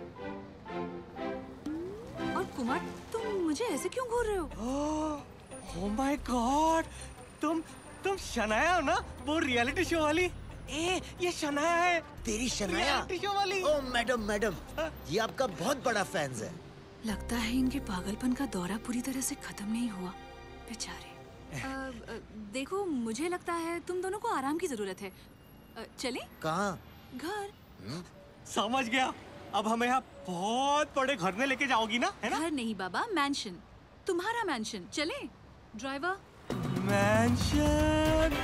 और कुमार, तुम मुझे ऐसे क्यों घूर रहे हो? ओह माय गॉड, तुम शनाया हो ना, वो रियलिटी शो वाली? ये शनाया है। तेरी शनाया? रियलिटी शो वाली। ओह मैडम, ये आपका बहुत बड़ा फैंस है। लगता है इनके पागलपन का दौरा पूरी तरह से खत्म नहीं हुआ, बेचारे। देखो, मुझे लगता है तुम दोनों को आराम की जरूरत है। चले? कहाँ? घर। समझ गया। अब हमें यहाँ बहुत बड़े घर में लेके जाओगी ना, है ना? घर नहीं बाबा, मैंशन। तुम्हारा मैंशन। चले? ड्राइवर। मैंशन।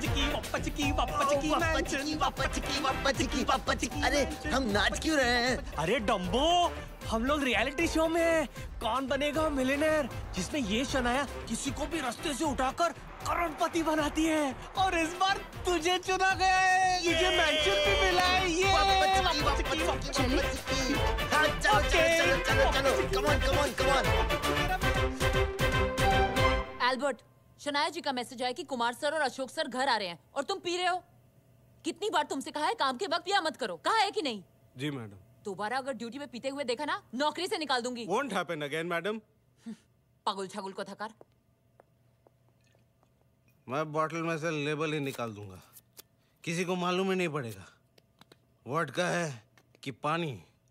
अरे हम नाच क्यों रहे हैं? अरे डम्बो, हम लोग रियलिटी शो में हैं। कौन बनेगा मिलियनेयर, जिसमें ये शनाया किसी को भी रास्ते से उठाकर करोड़पति बनाती है। और इस बार तुझे चुना गया है, तुझे मैंशन भी मिला है। ये चलो, come on. Albert, Shanaya ji का मैसेज आया कि कुमार सर और अशोक सर घर आ रहे हैं और तुम पी रहे हो। कितनी बार तुमसे कहा है काम के वक्त पिया मत करो, कहा है कि नहीं? जी मैडम। दोबारा अगर ड्यूटी में पीते हुए देखा ना, नौकरी से निकाल दूंगी। Won't happen again, madam. पागल छागल को थकार। मैं बॉटल में से लेबल ही निकाल दूंगा, किसी को मालूम ही नहीं पड़ेगा वोडका है कि पानी।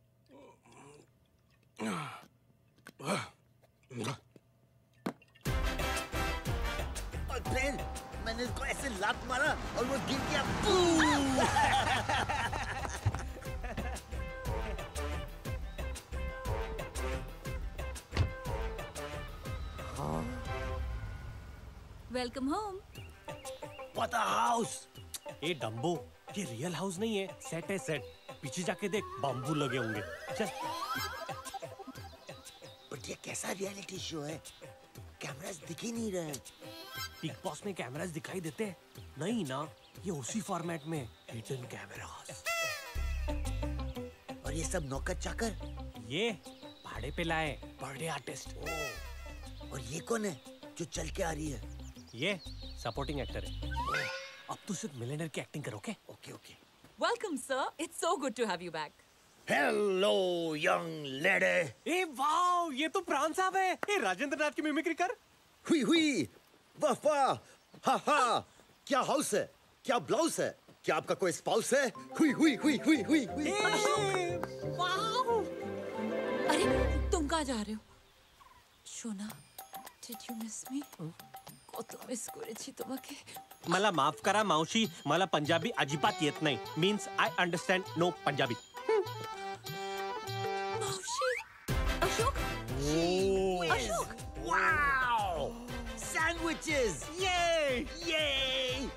ट्रेन, मैंने उसको ऐसे लात मारा और वो गिर गया। Welcome home. What a house! ए डम्बो, ये रियल हाउस नहीं है, सेट है सेट। पीछे जाके देख, बाम्बू लगे होंगे। चल। बट ये कैसा रियलिटी शो है? कैमरास दिख ही नहीं रहे। बिग बॉस में कैमरास दिखाई देते हैं? नहीं ना, ये उसी फॉर्मेट में हिडन कैमरास। और ये सब नौकर चाकर? ये भाड़े पे लाए बर्थडे आर्टिस्ट। और ये कौन है जो चल के आ रही है? ये सपोर्टिंग एक्टर है। अब तू सिर्फ मिलियनेयर की एक्टिंग करो, okay? Okay. Welcome sir, it's so good to have you back. Hello young lady. ए वाओ, ये तो प्राण साहब है। ए राजेंद्र नाथ की मिमिक्री कर। हुई वाह वाह, हा हा। क्या हाउस है, क्या ब्लाउज है, क्या आपका कोई स्पाउस है? हुई। वाओ। अरे तुम कहाँ जा रहे हो? शोना, did you miss me? कोतो मिस करेची तुम्हाके। मला माफ करा मावशी, मला पंजाबी अजिबात येत नाही. Means I understand no Punjabi. मावशी, अशोक, अशोक, वाओ, सैंडविचेस, ये।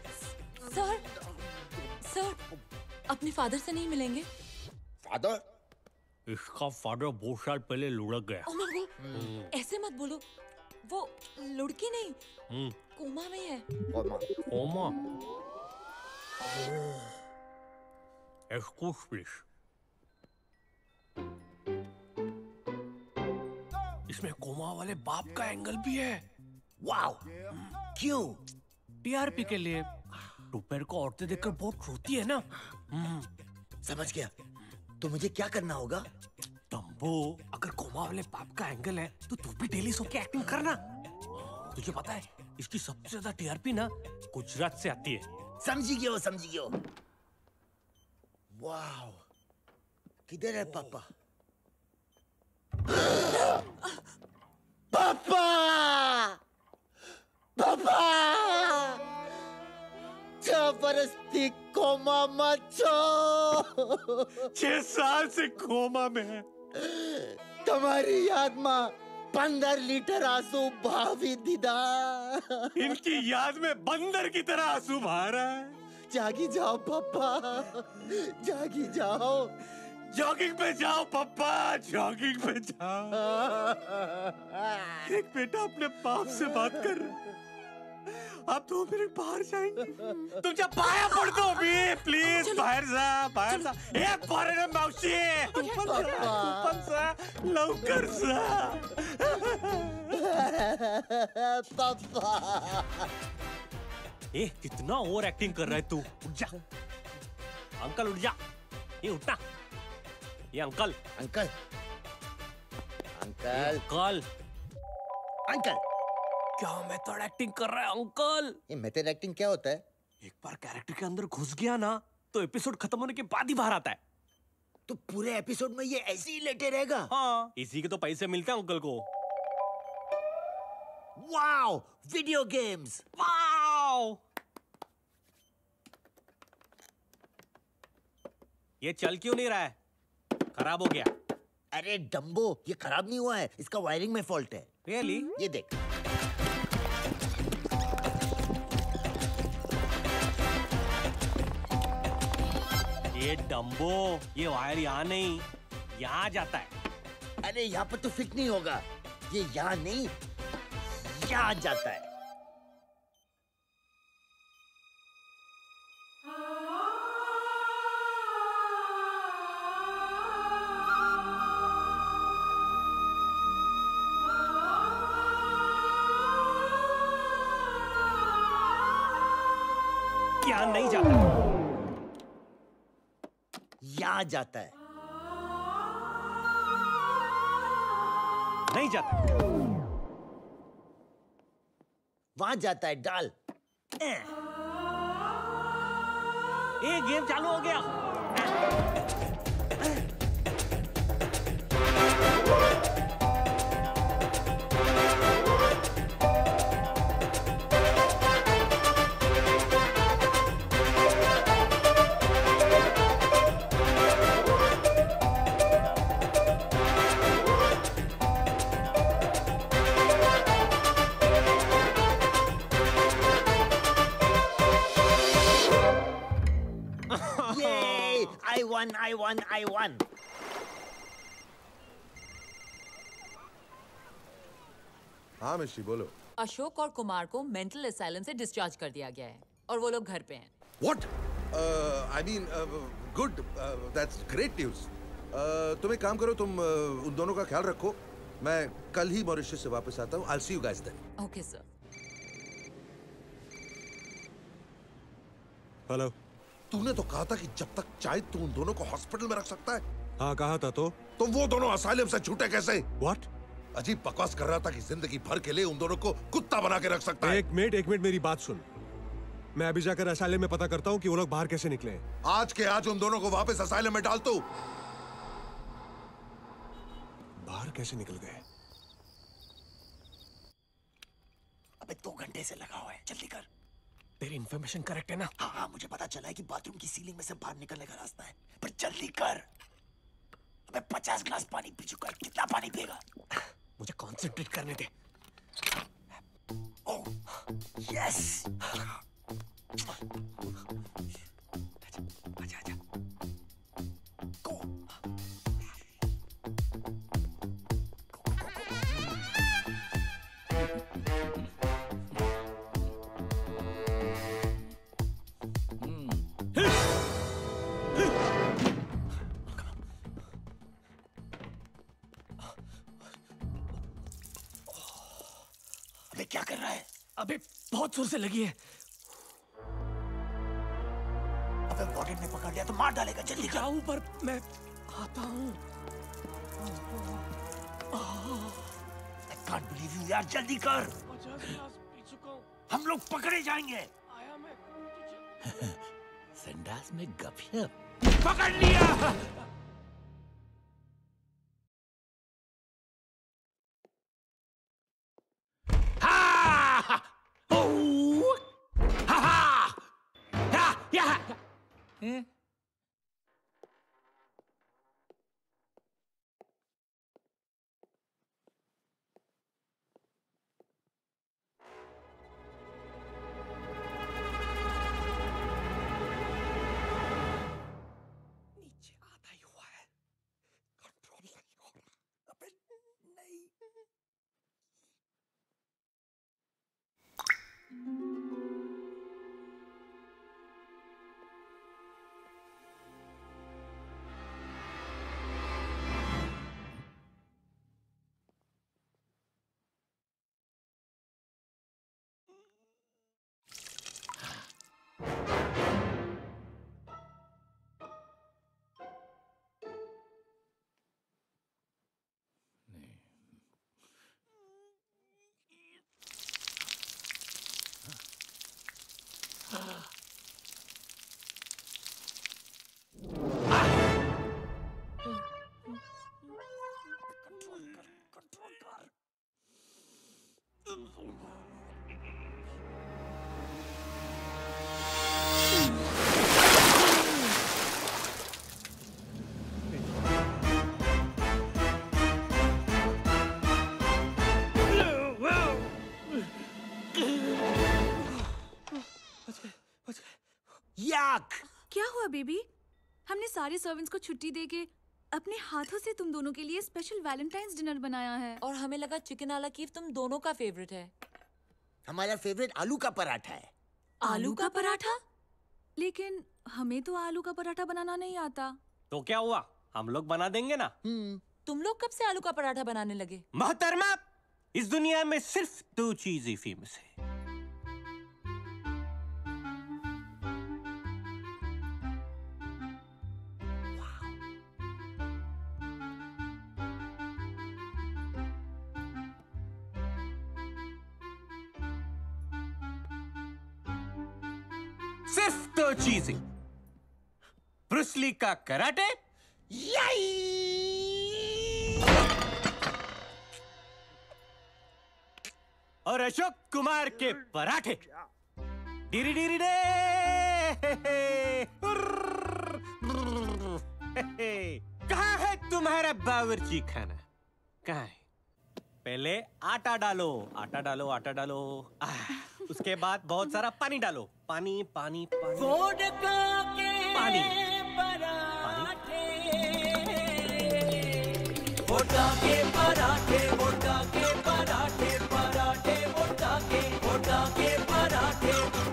सर, अपने फादर से नहीं मिलेंगे? फादर? इसका फादर बहुत साल पहले लुढ़क गया। ओ माय गॉड, ऐसे मत बोलो। वो लुढ़की नहीं, कोमा में है। कोमा? Excuse please. इसमें कोमा वाले बाप का एंगल भी है। वाओ, क्यों? टीआरपी के लिए। दोपहर को औरतें देखकर बहुत रोती है ना। समझ गया। तो मुझे क्या करना होगा? टम्बो, अगर कोमा वाले बाप का एंगल है तो तू भी डेली सो के एक्टिंग करना। तुझे पता है इसकी सबसे ज्यादा टीआरपी ना गुजरात से आती है। समझी गयो। वाओ, किधर है पापा? पापा, जबरदस्ती कोमा मत छो। 6 साल से कोमा में है। तुम्हारी याद में 15 लीटर आंसू भावी दीदा। इनकी याद में बंदर की तरह आंसू बहा रहा है। जागी जाओ पापा, जागी जाओ। जॉगिंग पे जाओ पापा, जॉगिंग पे जाओ। एक बेटा अपने बाप से बात कर रहा है। आप 2 मिनट बाहर जाएंगे? तुमच्या पाया पडतो मी, प्लीज बाहेर जा। ए फॉरेनर मावशी, तू पण जा, लवकर जा। पापा। ए, कितना ओवर एक्टिंग कर रहा है तू? उठ जा अंकल, उठ जा। ये उठना। ये uncle. Uncle uncle uncle uncle क्या मेथड एक्टिंग कर रहा है अंकल? ये मेथड एक्टिंग क्या होता है? एक बार कैरेक्टर के अंदर घुस गया ना तो एपिसोड खत्म होने के बाद ही बाहर आता है। तो पूरे एपिसोड में ये ऐसे ही लेटे रहेगा? हाँ, इसी के तो पैसे मिलते हैं अंकल को। Wow, video games. वाओ, ये चल क्यों नहीं रहा है? खराब हो गया। अरे डम्बो, ये खराब नहीं हुआ है, इसका वायरिंग में फॉल्ट है। रियली? ये देख। ये डम्बो, ये वायर यहाँ नहीं, यहाँ जाता है। अरे यहाँ पर तो फिट नहीं होगा, ये यहाँ नहीं, यहाँ जाता है। यहाँ नहीं जाता है, यहाँ जाता है। नहीं जाता। वहां जाता है, डाल। ये गेम चालू हो गया। I won. हाँ मिश्री बोलो। अशोक और कुमार को मेंटल असाइलम से डिस्चार्ज कर दिया गया है और वो लोग घर पे हैं। What? I mean, good. That's great news. तुम एक काम करो, तुम उन दोनों का ख्याल रखो। मैं कल ही मॉरिशस से वापस आता हूँ। I'll see you guys then. Okay sir. Hello. तूने तो कहा था कि जब तक चाहे तू उन दोनों को हॉस्पिटल में रख सकता है। हाँ कहा था तो वो दोनों असाइलम से छूटे कैसे? What? अजीब बकवास कर रहा था कि जिंदगी भर के लिए उन दोनों को कुत्ता बना के रख सकता है। एक मिनट मेरी बात सुन। मैं अभी जाकर असाइलम में पता करता हूँ कि वो लोग बाहर कैसे निकले हैं। आज के आज उन दोनों को वापस असाइलम में डाल तू। बाहर कैसे निकल गए? अबे 2 घंटे से लगा हुआ है, जल्दी कर। तेरी इन्फॉर्मेशन करेक्ट है ना? हाँ, मुझे पता चला है कि बाथरूम की सीलिंग में से बाहर निकलने का रास्ता है, पर जल्दी कर। अबे 50 ग्लास पानी पी चुका है, कितना पानी पिएगा? मुझे कंसंट्रेट करने दे। ओह, यस। आजा आजा। गो। अबे क्या कर रहा है? अबे बहुत जोर से लगी है। अबे वार्डन ने पकड़ लिया तो मार डालेगा, जल्दी कर। जाऊं पर मैं आता हूँ। I can't believe you यार, जल्दी कर। 50 ग्लास पी चुका हूँ। हम लोग पकड़े जाएंगे। आया मैं। संडास में गपशप। पकड़ लिया। तलाक। क्या हुआ बेबी? हमने सारे सर्वेंट्स को छुट्टी देके अपने हाथों से तुम दोनों के लिए स्पेशल वैलेंटाइंस डिनर बनाया है। और हमें लगा चिकन आला कीफ तुम दोनों का फेवरेट है। हमारा फेवरेट आलू का पराठा है। आलू का पराठा? लेकिन हमें तो आलू का पराठा बनाना नहीं आता। तो क्या हुआ, हम लोग बना देंगे ना। तुम लोग कब से आलू का पराठा बनाने लगे? मोहतरमा, इस दुनिया में सिर्फ 2 चीजें फेमस है, सिर्फ 2 चीजें, ब्रूस ली का कराटे और अशोक कुमार के पराठे। डीरी डीरी डे। कहाँ है तुम्हारा बावर्ची खाना? कहाँ है? पहले आटा डालो, आटा डालो, आटा डालो। उसके बाद बहुत सारा पानी डालो, पानी पानी पानी पानी वोडका के पराठे, वोडका के पराठे, पराठे वोडका के पराठे।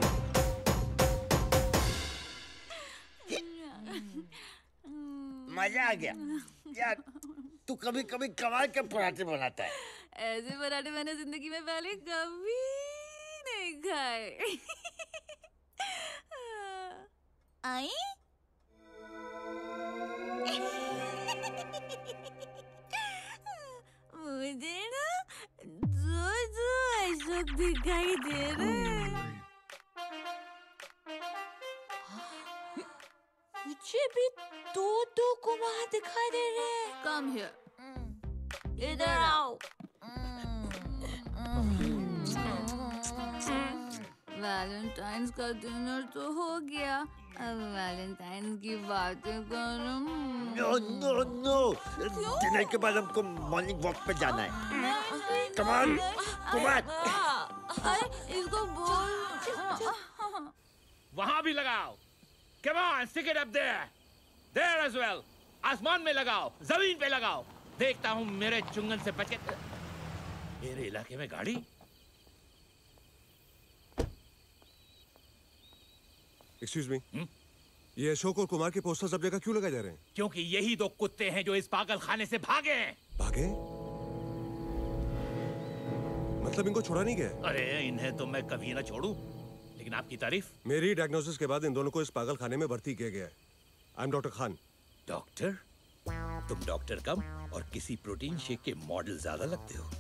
मजा आ गया यार। तू कभी कभी कमाल के पराठे बनाता है। ऐसे पराठे मैंने जिंदगी में पहले कभी नहीं खाए। आई? मुझे ना दो अशोक दिखाई दे रहे। मुझे भी 2 कुमार दिखाई दे रहे हैं। Come here. इधर आओ। वैलेंटाइंस का डिनर तो हो गया, अब वैलेंटाइंस की बातें करूं। नो नो नो, डिनर के बाद हमको मॉर्निंग वॉक पे जाना है। Come on Kumar. अरे इसको बोल। वहां भी लगाओ। Come on, stick it up there. There as well. आसमान में लगाओ, जमीन पे लगाओ। देखता हूँ मेरे चुंगन से बच के। मेरे इलाके में गाड़ी। एक्सक्यूज मी, ये अशोक और कुमार के पोस्टर्स अब जगह क्यों लगाए जा रहे हैं? क्योंकि यही 2 कुत्ते हैं जो इस पागल खाने से भागे हैं। भागे? मतलब इनको छोड़ा नहीं गया? अरे इन्हें तो मैं कभी ना छोड़ूं। लेकिन आपकी तारीफ? मेरी डायग्नोसिस के बाद इन दोनों को इस पागल खाने में भर्ती किया गया है। I am doctor Khan. Doctor? तुम डॉक्टर कम और किसी प्रोटीन शेक के मॉडल ज्यादा लगते हो।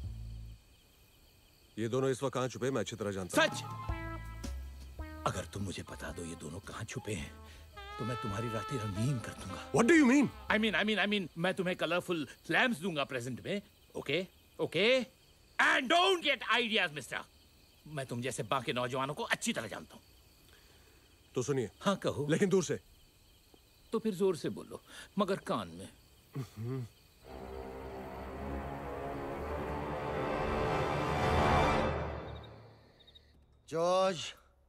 ये दोनों इस वक्त कहाँ छुपे मैं अच्छी तरह जानता हूँ। सच? अगर तुम मुझे बता दो ये दोनों कहाँ छुपे हैं तो मैं तुम्हारी रातें रंगीन कर दूंगा। What do you mean? I mean, मैं तुम्हें कलरफुल लैम्प्स दूंगा प्रेजेंट में। Okay? Okay? And don't get ideas, mister. मैं तुम जैसे बाकी नौजवानों को अच्छी तरह जानता हूँ। तो सुनिए। हाँ कहो। लेकिन दूर से। तो फिर जोर से बोलो, मगर कान में। George,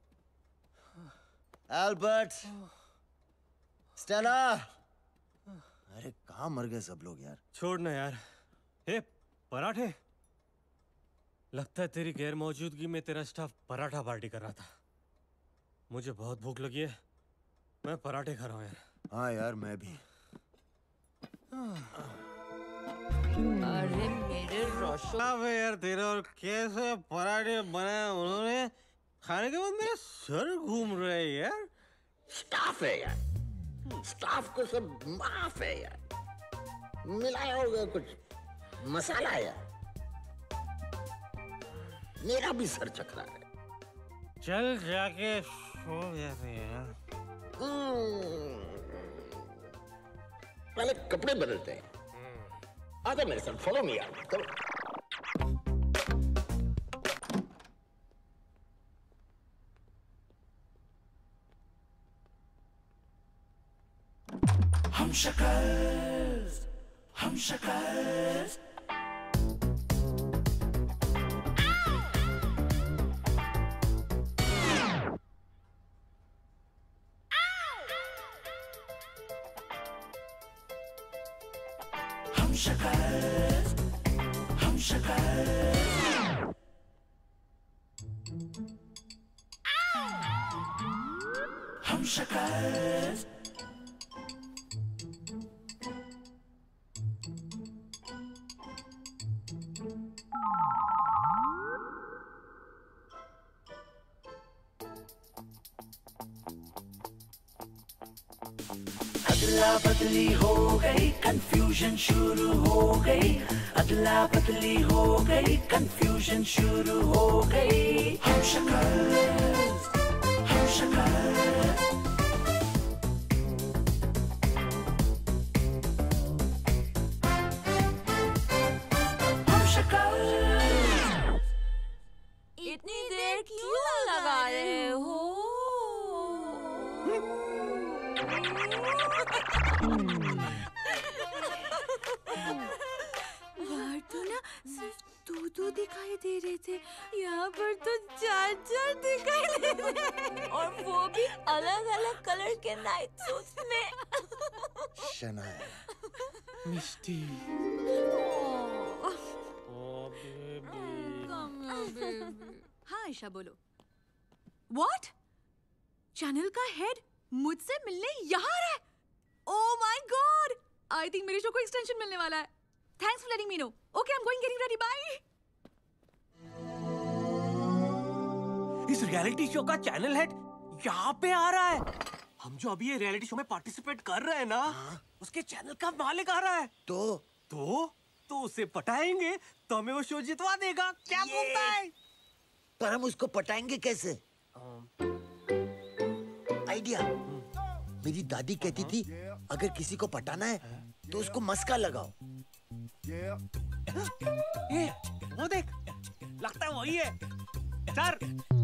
Albert, Stella. अरे कहाँ मर गए सब लोग यार। छोड़ना यार। हे पराठे, लगता है तेरी गैर मौजूदगी में तेरा स्टाफ पराठा पार्टी कर रहा था। मुझे बहुत भूख लगी है, मैं पराठे खा रहा हूँ यार। हाँ यार मैं भी। अरे मेरे रोशो यार तेरे, और कैसे पराठे बनाए उन्होंने, खाने के बाद मेरा सर घूम रहा है यार। स्टाफ है यार, स्टाफ को सब माफ है यार। मिलाया होगा कुछ मसाला है यार। मेरा भी सर चकरा है। चल जाके सो जाते यार। पहले कपड़े बदलते हैं। आजा मेरे साथ, फॉलो मी यार। हम शक्ल हम शक्कर, हम शक्कर, हम शक्कर। अदला बदली हो गई, कंफ्यूजन शुरू हो गई, अदला बदली हो गई, कंफ्यूजन शुरू हो गई। हम शक्कर, हम शक्कर, हम शक्कर। इतनी देर क्यों लगा रहे हो? बाहर तो ना सिर्फ दो दिखाई दे रहे थे, यहाँ पर तो चार दिखाई दे रहे हैं। और वो भी अलग अलग कलर के नाइट सूट्स में। शनाया, मिस्टी, हाँ ईशा बोलो। What? चैनल का हेड मुझसे मिलने यहाँ आ रहा है? Oh my God! I think मेरे शो को एक्सटेंशन मिलने वाला है। Thanks for letting me know. Okay, I'm going getting ready. Bye. इस रियलिटी शो का चैनल हेड यहाँ पे आ रहा है। हम जो अभी ये रियलिटी शो में पार्टिसिपेट कर रहे हैं ना, उसके चैनल का मालिक आ रहा है। तो उसे पटाएंगे तो हमें वो शो जितवा देगा। क्या बोलता है? पर हम उसको पटाएंगे कैसे? आइडिया। मेरी दादी कहती थी अगर किसी को पटाना है तो उसको मस्का लगाओ। ये वो देख, लगता है वही है। सर,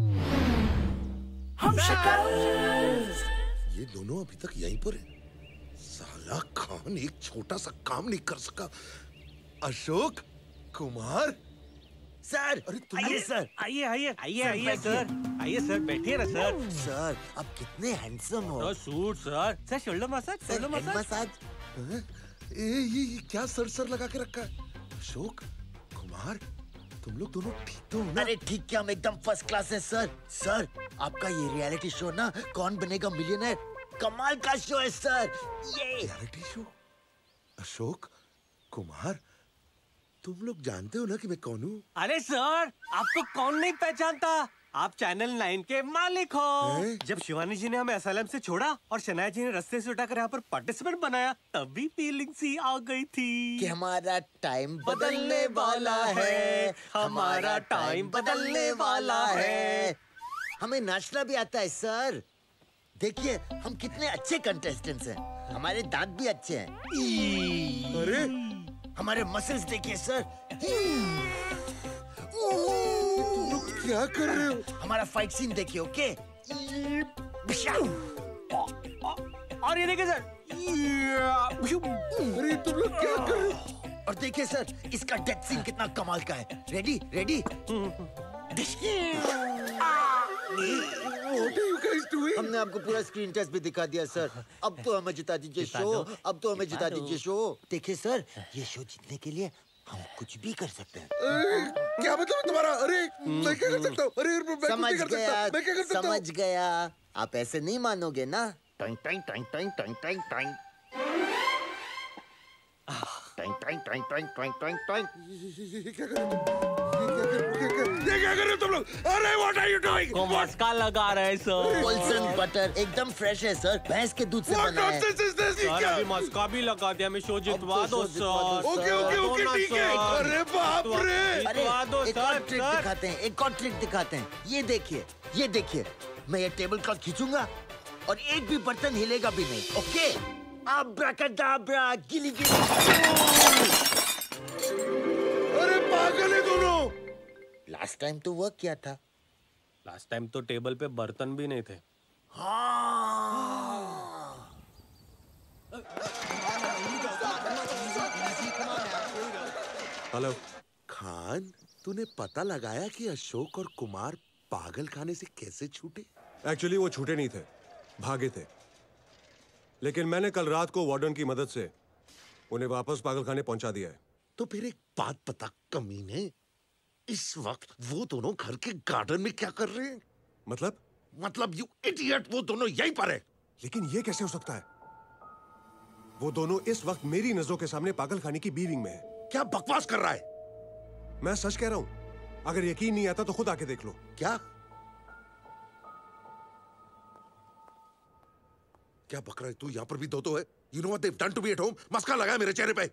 हम शक्कर। ये दोनों अभी तक यहीं पर है। साला खान एक छोटा सा काम नहीं कर सका। अशोक कुमार सर, आइए सर, आइए सर, बैठिए ना सर। सर, आप कितने हैंडसम हो। Suit sir, shoulder massage. ये क्या सर लगा के रखा है? अशोक कुमार, तुम लोग दोनों ठीक तो हो ना? अरे ठीक क्या, हम एकदम फर्स्ट क्लास है सर। सर, आपका ये रियलिटी शो ना कौन बनेगा मिलियनेयर, कमाल का शो है सर। ये रियलिटी शो? अशोक कुमार, तुम लोग जानते हो ना कि मैं कौन हूँ? अरे सर, आपको कौन नहीं पहचानता? आप चैनल 9 के मालिक हो। जब शिवानी जी ने हमें एसएलएम से छोड़ा और शनाया जी ने रास्ते से उठाकर यहाँ पर पार्टिसिपेंट बनाया, तब भी फीलिंग सी आ गई थी कि हमारा टाइम बदलने वाला है, हमारा टाइम बदलने वाला है। हमें नाचना भी आता है सर। देखिए हम कितने अच्छे कंटेस्टेंट्स हैं। हमारे दांत भी अच्छे हैं। अरे हमारे मसल्स देखिए सर। तुम लोग क्या कर रहे हो? हमारा फाइट सीन देखिए। ओके, और ये देखिए सर। अरे तुम लोग क्या कर रहे हो? और देखिए सर, इसका डेथ सीन कितना कमाल का है। Ready? What are you guys doing? हमने आपको पूरा स्क्रीन टेस्ट भी दिखा दिया सर। अब तो हमें जिता दीजिए शो। देखिए सर, ये शो जीतने के लिए हम कुछ भी कर सकते हैं। क्या मतलब तुम्हारा? अरे मैं क्या कर सकता हूँ? अरे मैं कुछ नहीं कर सकता। मैं क्या कर सकता हूँ? समझ गया। आप ऐसे नहीं मानोगे ना। Time time time time time time time time time time time time time time. ये क्या कर रहे हो तुम लोग? अरे व्हाट आर यू डूइंग? को मस्का लगा रहे सर। पोल्सन बटर एकदम फ्रेश है सर, भैंस के दूध से बना है। सर अभी मस्का भी लगा दिया, हमें शो जितवा दो सर। ओके ठीक है। अरे बाप रे। अरे एक और ट्रिक दिखाते हैं। ये देखिए, मैं ये टेबल क्लॉथ खींचूंगा और एक भी बर्तन हिलेगा भी नहीं। ओके, अब्राकडाब्रा, गिली गिली। अरे पागल है दोनों। लास्ट टाइम तो वर्क किया था। लास्ट टाइम तो टेबल पे बर्तन भी नहीं थे। हेलो खान, तूने पता लगाया कि अशोक और कुमार पागल खाने से कैसे छूटे? एक्चुअली वो छूटे नहीं थे, भागे थे। लेकिन मैंने कल रात को वार्डन की मदद से उन्हें वापस पागलखाने पहुंचा दिया है। तो फिर एक बात बता कमीने, इस वक्त वो दोनों घर के गार्डन में क्या कर रहे हैं? मतलब यू इडियट, वो दोनों यहीं पर है। लेकिन ये कैसे हो सकता है? वो दोनों इस वक्त मेरी नजरों के सामने पागलखाने की बीविंग में है। क्या बकवास कर रहा है? मैं सच कह रहा हूं। अगर यकीन नहीं आता तो खुद आके देख लो। क्या क्या बक रहा है तू? यहां पर भी दो तो है। You know what they have done to me at home? मस्का लगा है मेरे चेहरे पे।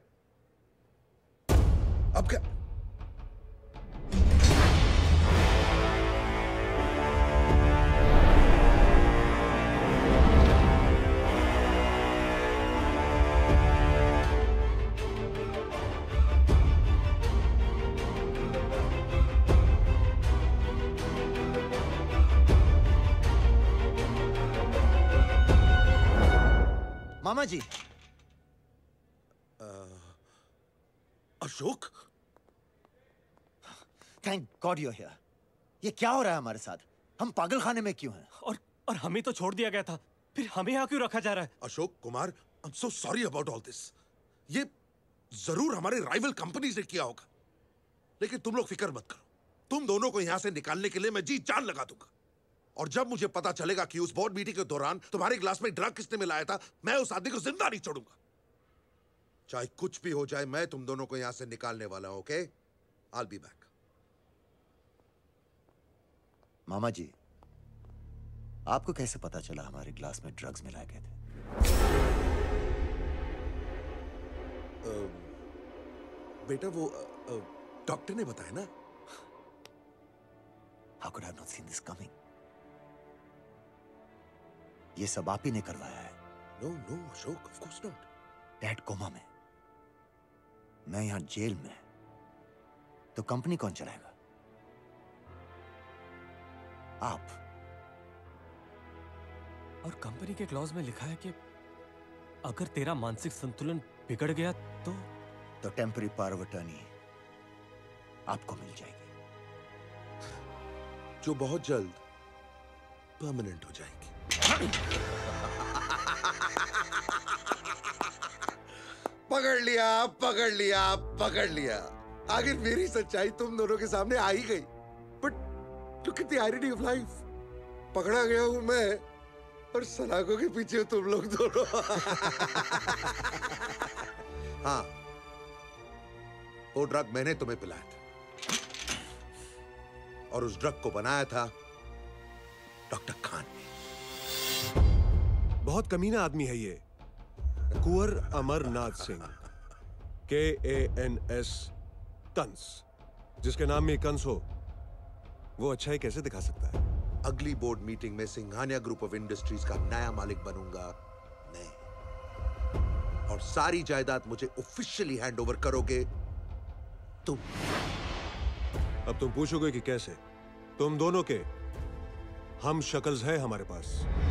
अब क्या? मामा ji. Ashok, thank God you are here. ये क्या हो रहा है हमारे साथ? हम पागलखाने में क्यों हैं? और हमें तो छोड़ दिया गया था, फिर हमें यहाँ क्यों रखा जा रहा है? Ashok Kumar, I am so sorry about all this. ये जरूर हमारे राइवल कंपनी ने किया होगा, लेकिन तुम लोग फिक्र मत करो। तुम दोनों को यहाँ से निकालने के लिए मैं जी जान लगा दूंगा। और जब मुझे पता चलेगा कि उस बोर्ड मीटिंग के दौरान तुम्हारे ग्लास में ड्रग किसने मिलाया था, मैं उस आदमी को जिंदा नहीं छोड़ूंगा। चाहे कुछ भी हो जाए, मैं तुम दोनों को यहां से निकालने वाला हूं। Okay, I will be back. मामा जी, आपको कैसे पता चला हमारे ग्लास में ड्रग्स मिलाए गए थे? बेटा वो डॉक्टर ने बताया ना। How could I have not seen this coming? ये सब आप ही ने करवाया है। No Ashok, of course not. Dad coma में, मैं यहां जेल में, तो कंपनी कौन चलाएगा? आप। और कंपनी के क्लॉज में लिखा है कि अगर तेरा मानसिक संतुलन बिगड़ गया तो टेम्पररी पावर ऑफ अटॉर्नी आपको मिल जाएगी, जो बहुत जल्द परमानेंट हो जाएगी। पकड़ लिया। आखिर मेरी सच्चाई तुम दोनों के सामने आ ही गई। But look at the irony of life. पकड़ा गया हूं मैं और सलाखों के पीछे तुम लोग दोनों। हाँ, वो ड्रग मैंने तुम्हें पिलाया था, और उस ड्रग को बनाया था डॉक्टर खान ने। बहुत कमीना आदमी है ये, कुंवर अमरनाथ सिंह, KANS, कंस। जिसके नाम में कंस हो, वो अच्छाई कैसे दिखा सकता है? अगली बोर्ड मीटिंग में सिंघानिया ग्रुप ऑफ इंडस्ट्रीज का नया मालिक बनूंगा मैं, और सारी जायदाद मुझे ऑफिशियली हैंड ओवर करोगे तुम। अब तुम पूछोगे कि कैसे? तुम दोनों के हम शक्ल्स है हमारे पास,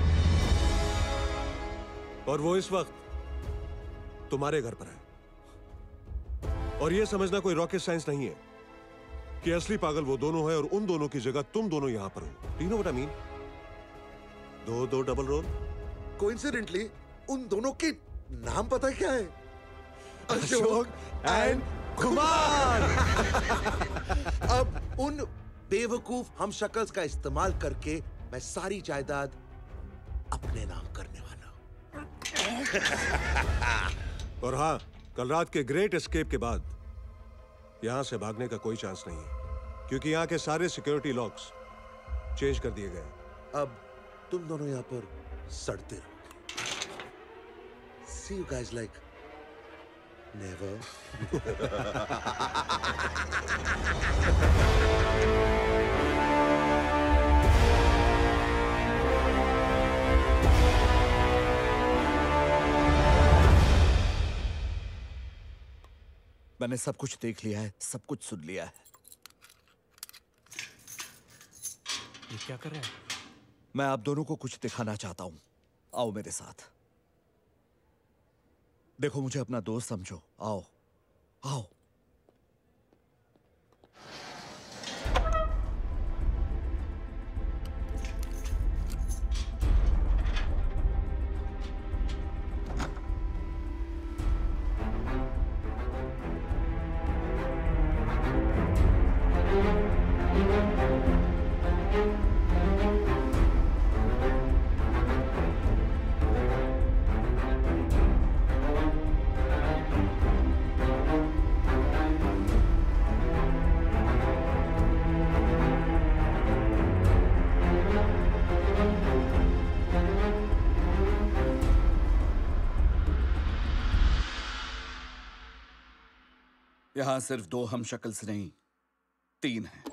और वो इस वक्त तुम्हारे घर पर है। और यह समझना कोई रॉकेट साइंस नहीं है कि असली पागल वो दोनों है और उन दोनों की जगह तुम दोनों यहां पर हो। Do you know what I mean? दो डबल रोल। कोइंसिडेंटली उन दोनों के नाम पता क्या है? अशोक एंड कुमार। अब उन बेवकूफ हम शक्ल्स का इस्तेमाल करके मैं सारी जायदाद अपने नाम करने वाला हूं। और हाँ, कल रात के ग्रेट एस्केप के बाद यहां से भागने का कोई चांस नहीं है, क्योंकि यहां के सारे सिक्योरिटी लॉक्स चेंज कर दिए गए। अब तुम दोनों यहां पर सड़ते रहो। See you guys like never. मैंने सब कुछ देख लिया है, सब कुछ सुन लिया है। ये क्या कर रहे हैं? मैं आप दोनों को कुछ दिखाना चाहता हूं। आओ मेरे साथ। देखो, मुझे अपना दोस्त समझो। आओ आओ। यहाँ सिर्फ 2 हम शक्ल्स नहीं, 3 हैं।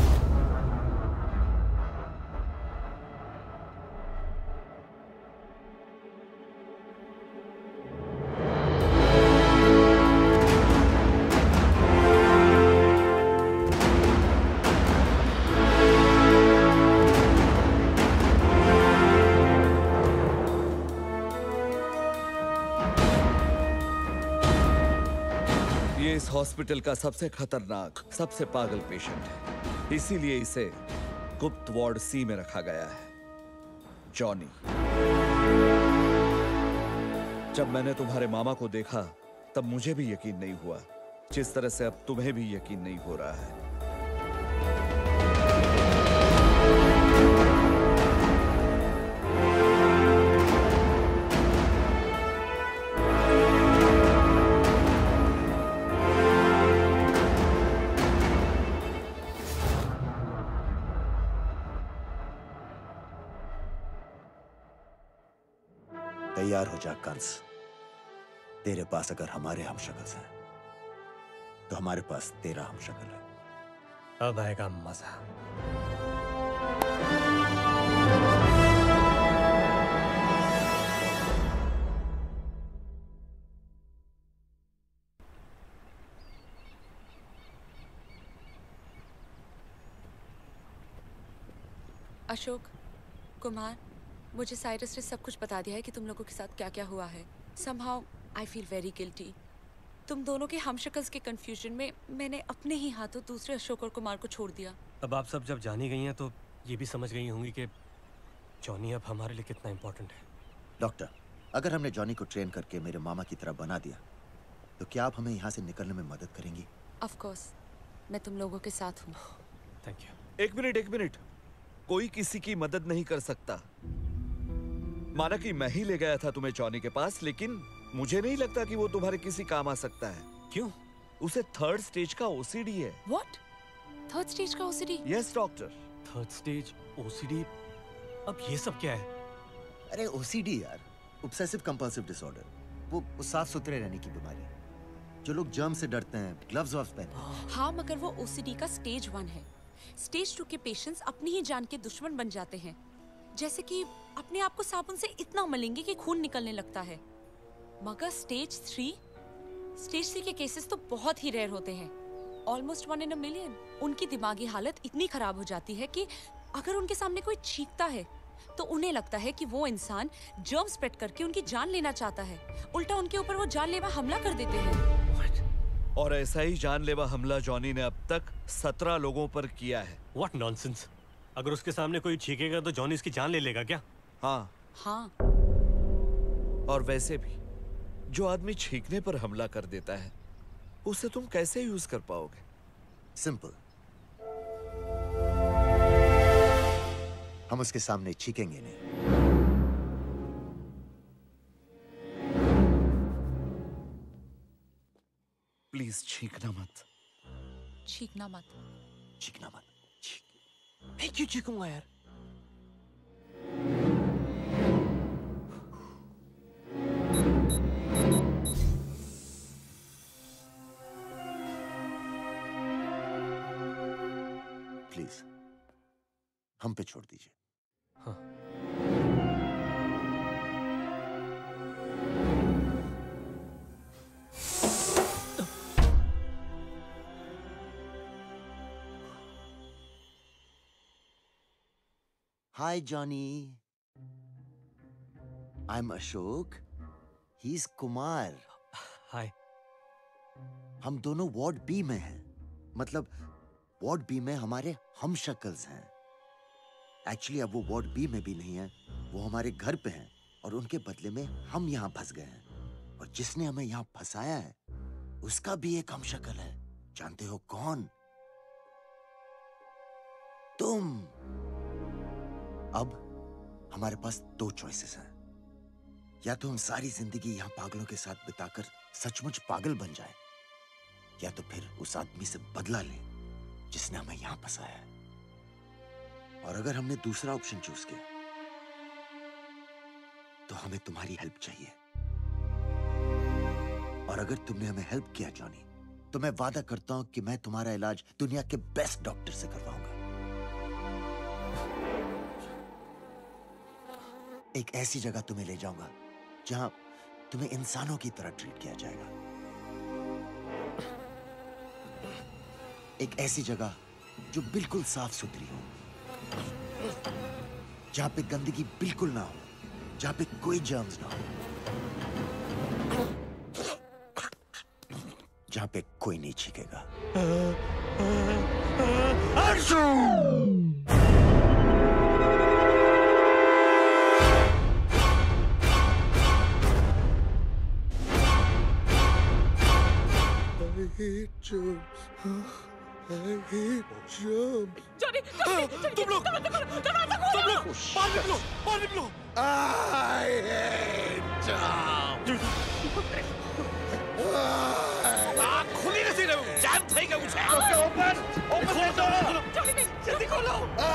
इस हॉस्पिटल का सबसे खतरनाक, सबसे पागल पेशेंट है, इसीलिए इसे गुप्त वार्ड सी में रखा गया है। जॉनी। जब मैंने तुम्हारे मामा को देखा तब मुझे भी यकीन नहीं हुआ, जिस तरह से अब तुम्हें भी यकीन नहीं हो रहा है। तैयार हो जा कंस। तेरे पास अगर हमारे हमशक्ल हैं तो हमारे पास तेरा हमशक्ल है। अब आएगा मजा। अशोक, कुमार, मुझे साइरस ने सब कुछ बता दिया है कि तुम लोगों के साथ क्या क्या हुआ है। Somehow I feel very guilty। तुम दोनों के हमशक्ल्स के कंफ्यूजन में मैंने अपने ही हाथों दूसरे अशोक और कुमार को छोड़ दिया। अब आप सब जब जानी गई हैं तो ये भी समझ गई होंगी कि जॉनी अब हमारे लिए कितना इम्पोर्टेंट है। डॉक्टर, अगर हमने जॉनी को ट्रेन करके मेरे मामा की तरह बना दिया तो क्या आप हमें यहाँ से निकलने में मदद करेंगी? Of course, मैं तुम लोगों के साथ हूँ। Thank you. एक मिनट। कोई किसी की मदद नहीं कर सकता। माना कि मैं ही ले गया था तुम्हें जॉनी के पास, लेकिन मुझे नहीं लगता कि वो तुम्हारे किसी काम आ सकता है। क्यों? उसे 3rd स्टेज का ओसीडी है। What? 3rd स्टेज का OCD? Yes doctor. 3rd stage OCD? अब ये सब क्या है? अरे ओसीडी यार, ऑब्सेसिव कंपल्सिव डिसऑर्डर। वो साफ सुथरे रहने की बीमारी है। जो लोग जर्म से डरते हैं ग्लव्स पहनते। हाँ, मगर वो ओसीडी का स्टेज 1 है। स्टेज 2 के पेशेंट्स अपनी ही जान के दुश्मन बन जाते हैं, जैसे कि अपने आप को साबुन से इतना मलेंगे कि खून निकलने लगता है। मगर स्टेज 3 के केसेस तो बहुत ही रेयर होते हैं, ऑलमोस्ट 1 in a million। उनकी दिमागी हालत इतनी खराब हो जाती है कि अगर उनके सामने कोई चीखता है तो उन्हें लगता है कि वो इंसान जर्म स्प्रेड करके उनकी जान लेना चाहता है। उल्टा उनके ऊपर वो जानलेवा हमला कर देते हैं। और ऐसा ही जानलेवा हमला जॉनी ने अब तक 17 लोगों पर किया है। What nonsense! अगर उसके सामने कोई चीखेगा तो जॉनी इसकी जान ले लेगा क्या? हाँ। और वैसे भी जो आदमी छींकने पर हमला कर देता है उसे तुम कैसे यूज कर पाओगे? सिंपल, हम उसके सामने छीकेंगे नहीं। प्लीज छींकना मत। छींकना मत। मैं क्यों चीखूंगा यार? प्लीज हम पे छोड़ दीजिए। हाँ। Hi, Johnny. I'm Ashok. He's Kumar. Hi. हम दोनों वार्ड बी में हैं। मतलब वार्ड बी में हमारे हम शक्ल्स हैं। एक्चुअली अब वो वार्ड बी में भी नहीं है, वो हमारे घर पे हैं और उनके बदले में हम यहाँ फंस गए हैं। और जिसने हमें यहाँ फंसाया है उसका भी एक हम शक्ल है। जानते हो कौन? तुम। अब हमारे पास 2 चॉइसेस हैं। या तो हम सारी जिंदगी यहाँ पागलों के साथ बिताकर सचमुच पागल बन जाए, या तो फिर उस आदमी से बदला ले जिसने हमें यहाँ फंसाया है। और अगर हमने दूसरा ऑप्शन चूज किया तो हमें तुम्हारी हेल्प चाहिए। और अगर तुमने हमें हेल्प किया जॉनी तो मैं वादा करता हूं कि मैं तुम्हारा इलाज दुनिया के बेस्ट डॉक्टर से करवाऊंगा। एक ऐसी जगह तुम्हें ले जाऊंगा जहां तुम्हें इंसानों की तरह ट्रीट किया जाएगा। एक ऐसी जगह जो बिल्कुल साफ सुथरी हो, जहां पे गंदगी बिल्कुल ना हो, जहां पे कोई जर्म्स ना हो, जहां पे कोई नहीं छीकेगा। तुम लोग बाहर निकलो, बाहर निकलो। खुली नहीं रही, जाम થઈ ગયું છે। ઓપન જલ્દી ખોલો।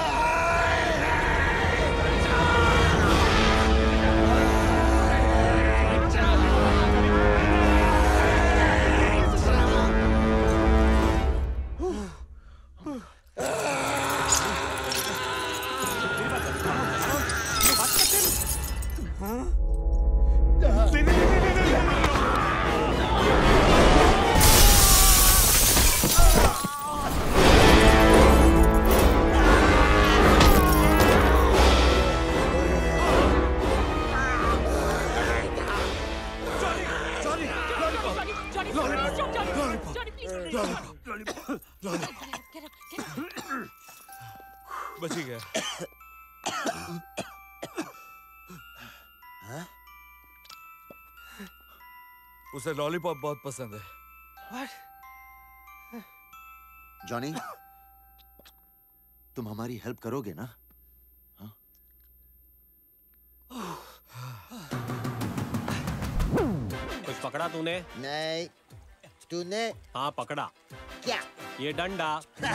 बच गया। उसे लॉलीपॉप बहुत पसंद है। जॉनी, तुम हमारी हेल्प करोगे ना? कुछ पकड़ा तूने? नहीं। तूने? हाँ पकड़ा। क्या? ये डंडा।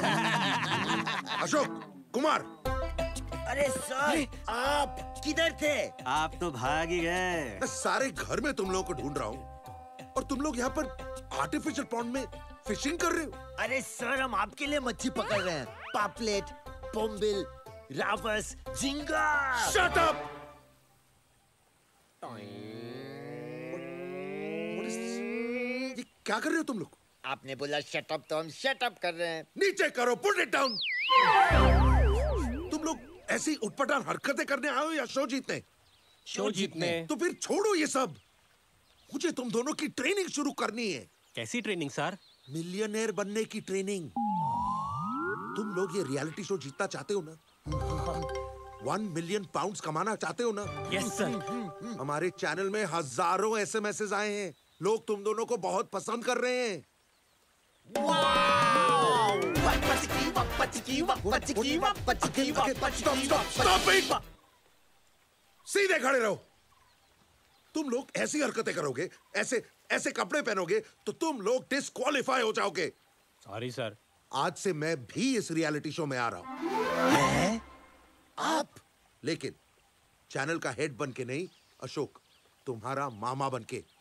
अशोक कुमार। अरे सर, आप किधर थे? आप तो भाग ही गए। मैं सारे घर में तुम लोगों को ढूंढ रहा हूँ और तुम लोग यहाँ पर आर्टिफिशियल पॉन्ड में फिशिंग कर रहे हो। अरे सर, हम आपके लिए मच्छी पकड़ रहे हैं। पापलेट, पोम्बिल, रावस, झींगा। Shut up! ये क्या कर रहे हो तुम लोग? आपने बोला शट अप तो हम शट अप कर रहे हैं। नीचे करो, पुट इट डाउन। तुम लोग ऐसी उटपटांग हरकतें करने आए हो या शो जीतने? शो जीतने। तो फिर छोड़ो ये सब। मुझे तुम दोनों की ट्रेनिंग शुरू करनी है। कैसी ट्रेनिंग सर? मिलियनेयर बनने की ट्रेनिंग। तुम लोग ये रियलिटी शो जीतना चाहते हो ना? 1 मिलियन पाउंड्स कमाना चाहते हो ना? Yes sir. हमारे चैनल में हजारों ऐसे मैसेज आए हैं। लोग तुम दोनों को बहुत पसंद कर रहे हैं। सीधे खड़े रहो। तुम लोग ऐसी हरकतें करोगे, ऐसे ऐसे कपड़े पहनोगे तो तुम लोग डिस्क्वालीफाई हो जाओगे। Sorry sir. आज से मैं भी इस रियलिटी शो में आ रहा हूं। आप? लेकिन चैनल का हेड बन के नहीं, अशोक, तुम्हारा मामा बन के।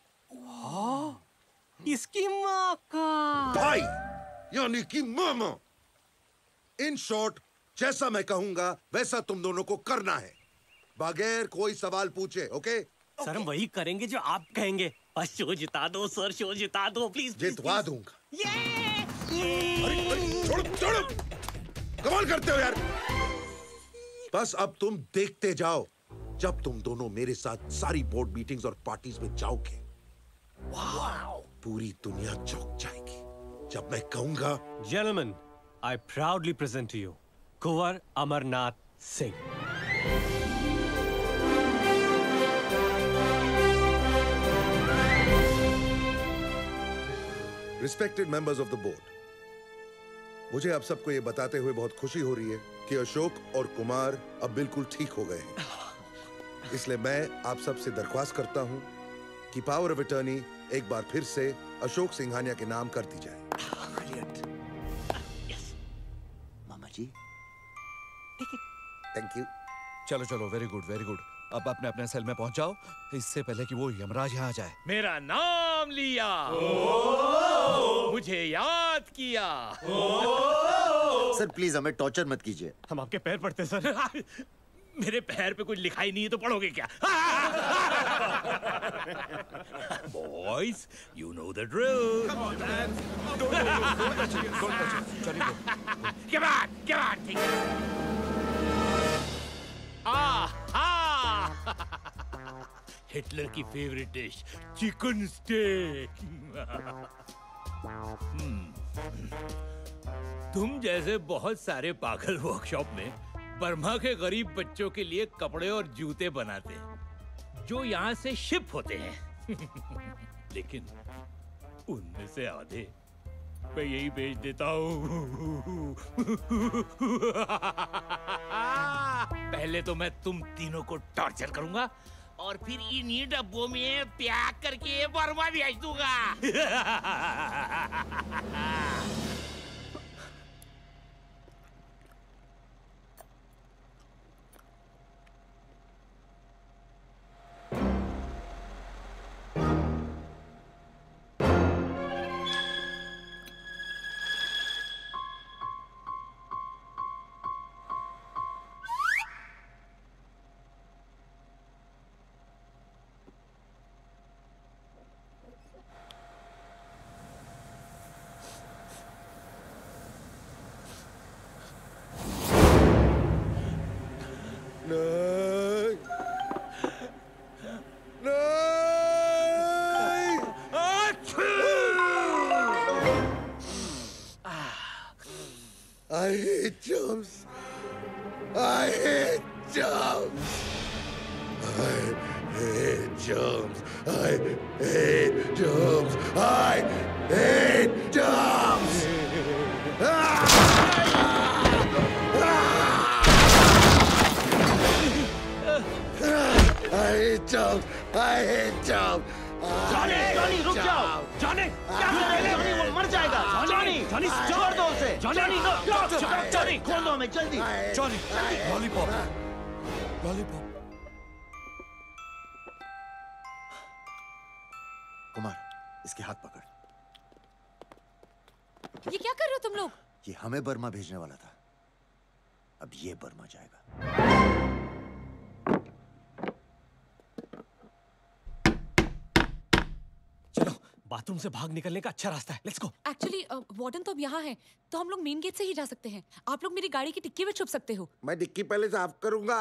इसकी माँ का भाई, यानी कि मामा। इन शॉर्ट, जैसा मैं कहूंगा वैसा तुम दोनों को करना है, बगैर कोई सवाल पूछे। ओके? सर हम वही करेंगे जो आप कहेंगे। बस शो जिता दो सर, शो जिता दो प्लीज। जितवा दूंगा। अरे छोड़ो छोड़ो, कमाल करते हो यार। बस अब तुम देखते जाओ, जब तुम दोनों मेरे साथ सारी बोर्ड मीटिंग्स और पार्टीज में जाओगे, पूरी दुनिया चौंक जाएगी जब मैं कहूंगा। Gentlemen, I proudly present to you Kunwar Amarnath Singh. Respected members of the board, मुझे आप सबको ये बताते हुए बहुत खुशी हो रही है कि अशोक और कुमार अब बिल्कुल ठीक हो गए हैं। इसलिए मैं आप सबसे दरख्वास्त करता हूं कि पावर ऑफ अटर्नी एक बार फिर से अशोक सिंघानिया के नाम कर दी जाए। मामा जी, थैंक यू। चलो चलो, वेरी गुड वेरी गुड। अब अपने अपने सेल में पहुंच जाओ, इससे पहले कि वो यमराज यहाँ आ जाए। मेरा नाम लिया, मुझे मुझे याद किया। सर प्लीज हमें टॉर्चर मत कीजिए। हम आपके पैर पड़ते सर। मेरे पैर पे कुछ लिखा ही नहीं है तो पढ़ोगे क्या? Boys, you know the drill. Come on, man. Don't touch it. Don't touch it. Johnny, go. Come on, ठीक है। हिटलर की फेवरेट डिश चिकन स्टेक। तुम जैसे बहुत सारे पागल वर्कशॉप में बर्मा के गरीब बच्चों के लिए कपड़े और जूते बनाते हैं जो यहाँ से शिप होते हैं। लेकिन उनमें से आधे मैं यही बेच देता हूँ। पहले तो मैं तुम तीनों को टॉर्चर करूंगा और फिर इन्हीं डब्बों में पैक करके बर्मा भेज दूंगा। I hate jumps. I hate jumps. I hate jumps. I hate jumps. I hate jumps. I hate jumps. I hate jumps. Johnny रुक जाओ। जॉनी क्या कर रहे हो? वो मर जाएगा। जॉनी छोड़ दो उसे। जॉनी खोल दो हमें जल्दी। Johnny lollipop lollipop. कुमार इसके हाथ पकड़। ये क्या कर रहे हो तुम लोग? ये हमें बर्मा भेजने वाला था, अब ये बर्मा जाएगा। बाथरूम से भाग निकलने का अच्छा रास्ता है। Let's go. एक्चुअली वार्डन तो अब यहाँ है, तो हम लोग मेन गेट से ही जा सकते हैं। आप लोग मेरी गाड़ी की डिक्की में छुप सकते हो। मैं डिक्की पहले साफ करूंगा।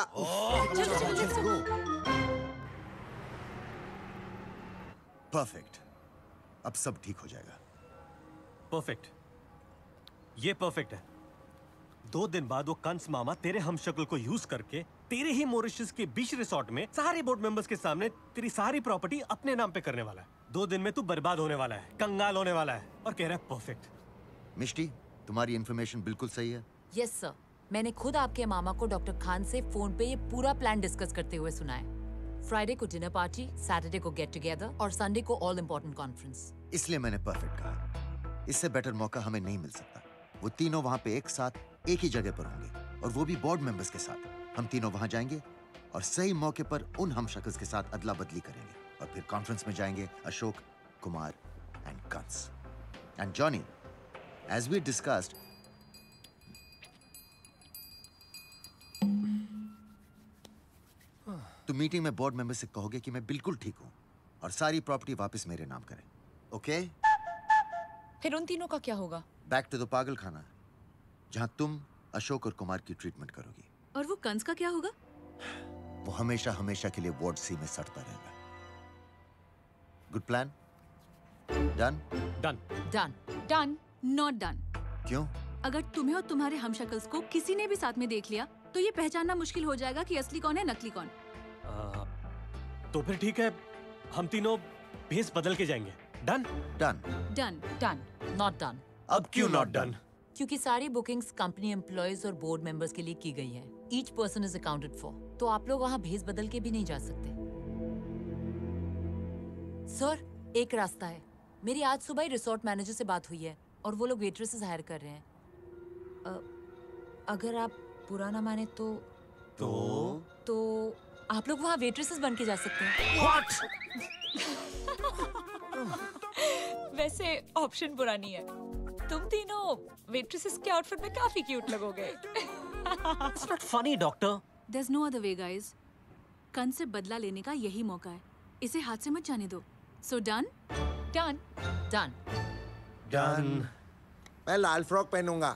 परफेक्ट, अब सब ठीक हो जाएगा। परफेक्ट, ये परफेक्ट है। 2 दिन बाद वो कंस मामा तेरे हमशक्ल को यूज करके तेरे ही मॉरिशस के बीच रिसोर्ट में सारे बोर्ड मेंबर्स के सामने तेरी सारी प्रॉपर्टी अपने नाम पे करने वाला है। 2 दिन में तू बर्बाद होने वाला है, कंगाल होने वाला है, और कह रहा है परफेक्ट। मिष्टी, तुम्हारी इंफॉर्मेशन बिल्कुल सही है। यस सर, मैंने खुद आपके मामा को डॉक्टर खान से फोन पे ये पूरा प्लान डिस्कस करते हुए सुना है। फ्राइडे को डिनर पार्टी, सैटरडे को गेट टुगेदर और संडे को ऑल इम्पोर्टेंट कॉन्फ्रेंस। इसलिए मैंने परफेक्ट कहा। इससे बेटर मौका हमें नहीं मिल सकता। वो तीनों वहाँ पे एक साथ एक ही जगह पर होंगे, और वो भी बोर्ड मेंबर्स के साथ। हम तीनों वहाँ जाएंगे और सही मौके पर उन हम शख्स के साथ अदला बदली करेंगे, और फिर कॉन्फ्रेंस में जाएंगे Ashok, Kumar and Kans and Johnny. As we discussed, तो मीटिंग में बोर्ड मेंबर से कहोगे कि मैं बिल्कुल ठीक हूं और सारी प्रॉपर्टी वापस मेरे नाम करें। ओके? फिर उन तीनों का क्या होगा? बैक टू द पागल खाना, जहां तुम अशोक और कुमार की ट्रीटमेंट करोगी। और वो कंस का क्या होगा? वो हमेशा हमेशा के लिए वार्ड सी में सड़ता रहेगा। Good plan? Done? Done. Done. Done. Not done. क्यों? अगर तुम्हें और तुम्हारे हमशक्ल्स को किसी ने भी साथ में देख लिया तो ये पहचानना मुश्किल हो जाएगा कि असली कौन है नकली कौन। तो फिर ठीक है, हम तीनों भेस बदल के जाएंगे। Done? Done. Done. Done. Not done. अब क्यों नॉट डन? क्योंकि सारी बुकिंग्स कंपनी एम्प्लॉयज और बोर्ड मेंबर्स के लिए की गई है। Each person is accounted for, तो आप लोग वहाँ भेस बदल के भी नहीं जा सकते। सर, एक रास्ता है। मेरी आज सुबह ही रिसोर्ट मैनेजर से बात हुई है और वो लोग वेट्रेसेस हायर कर रहे हैं। अगर आप बुरा ना माने तो आप लोग वहाँ वेट्रेसेस बन के जा सकते हैं। वैसे ऑप्शन बुरा नहीं है, तुम तीनों वेट्रेसेस के आउटफिट में काफी क्यूट लगोगे। It's not funny, doctor. There's no other way, guys. कन से बदला लेने का यही मौका है, इसे हाथ से मत जाने दो। So done? Done. Done. Done. मैं लाल फ्रॉक पहनूंगा।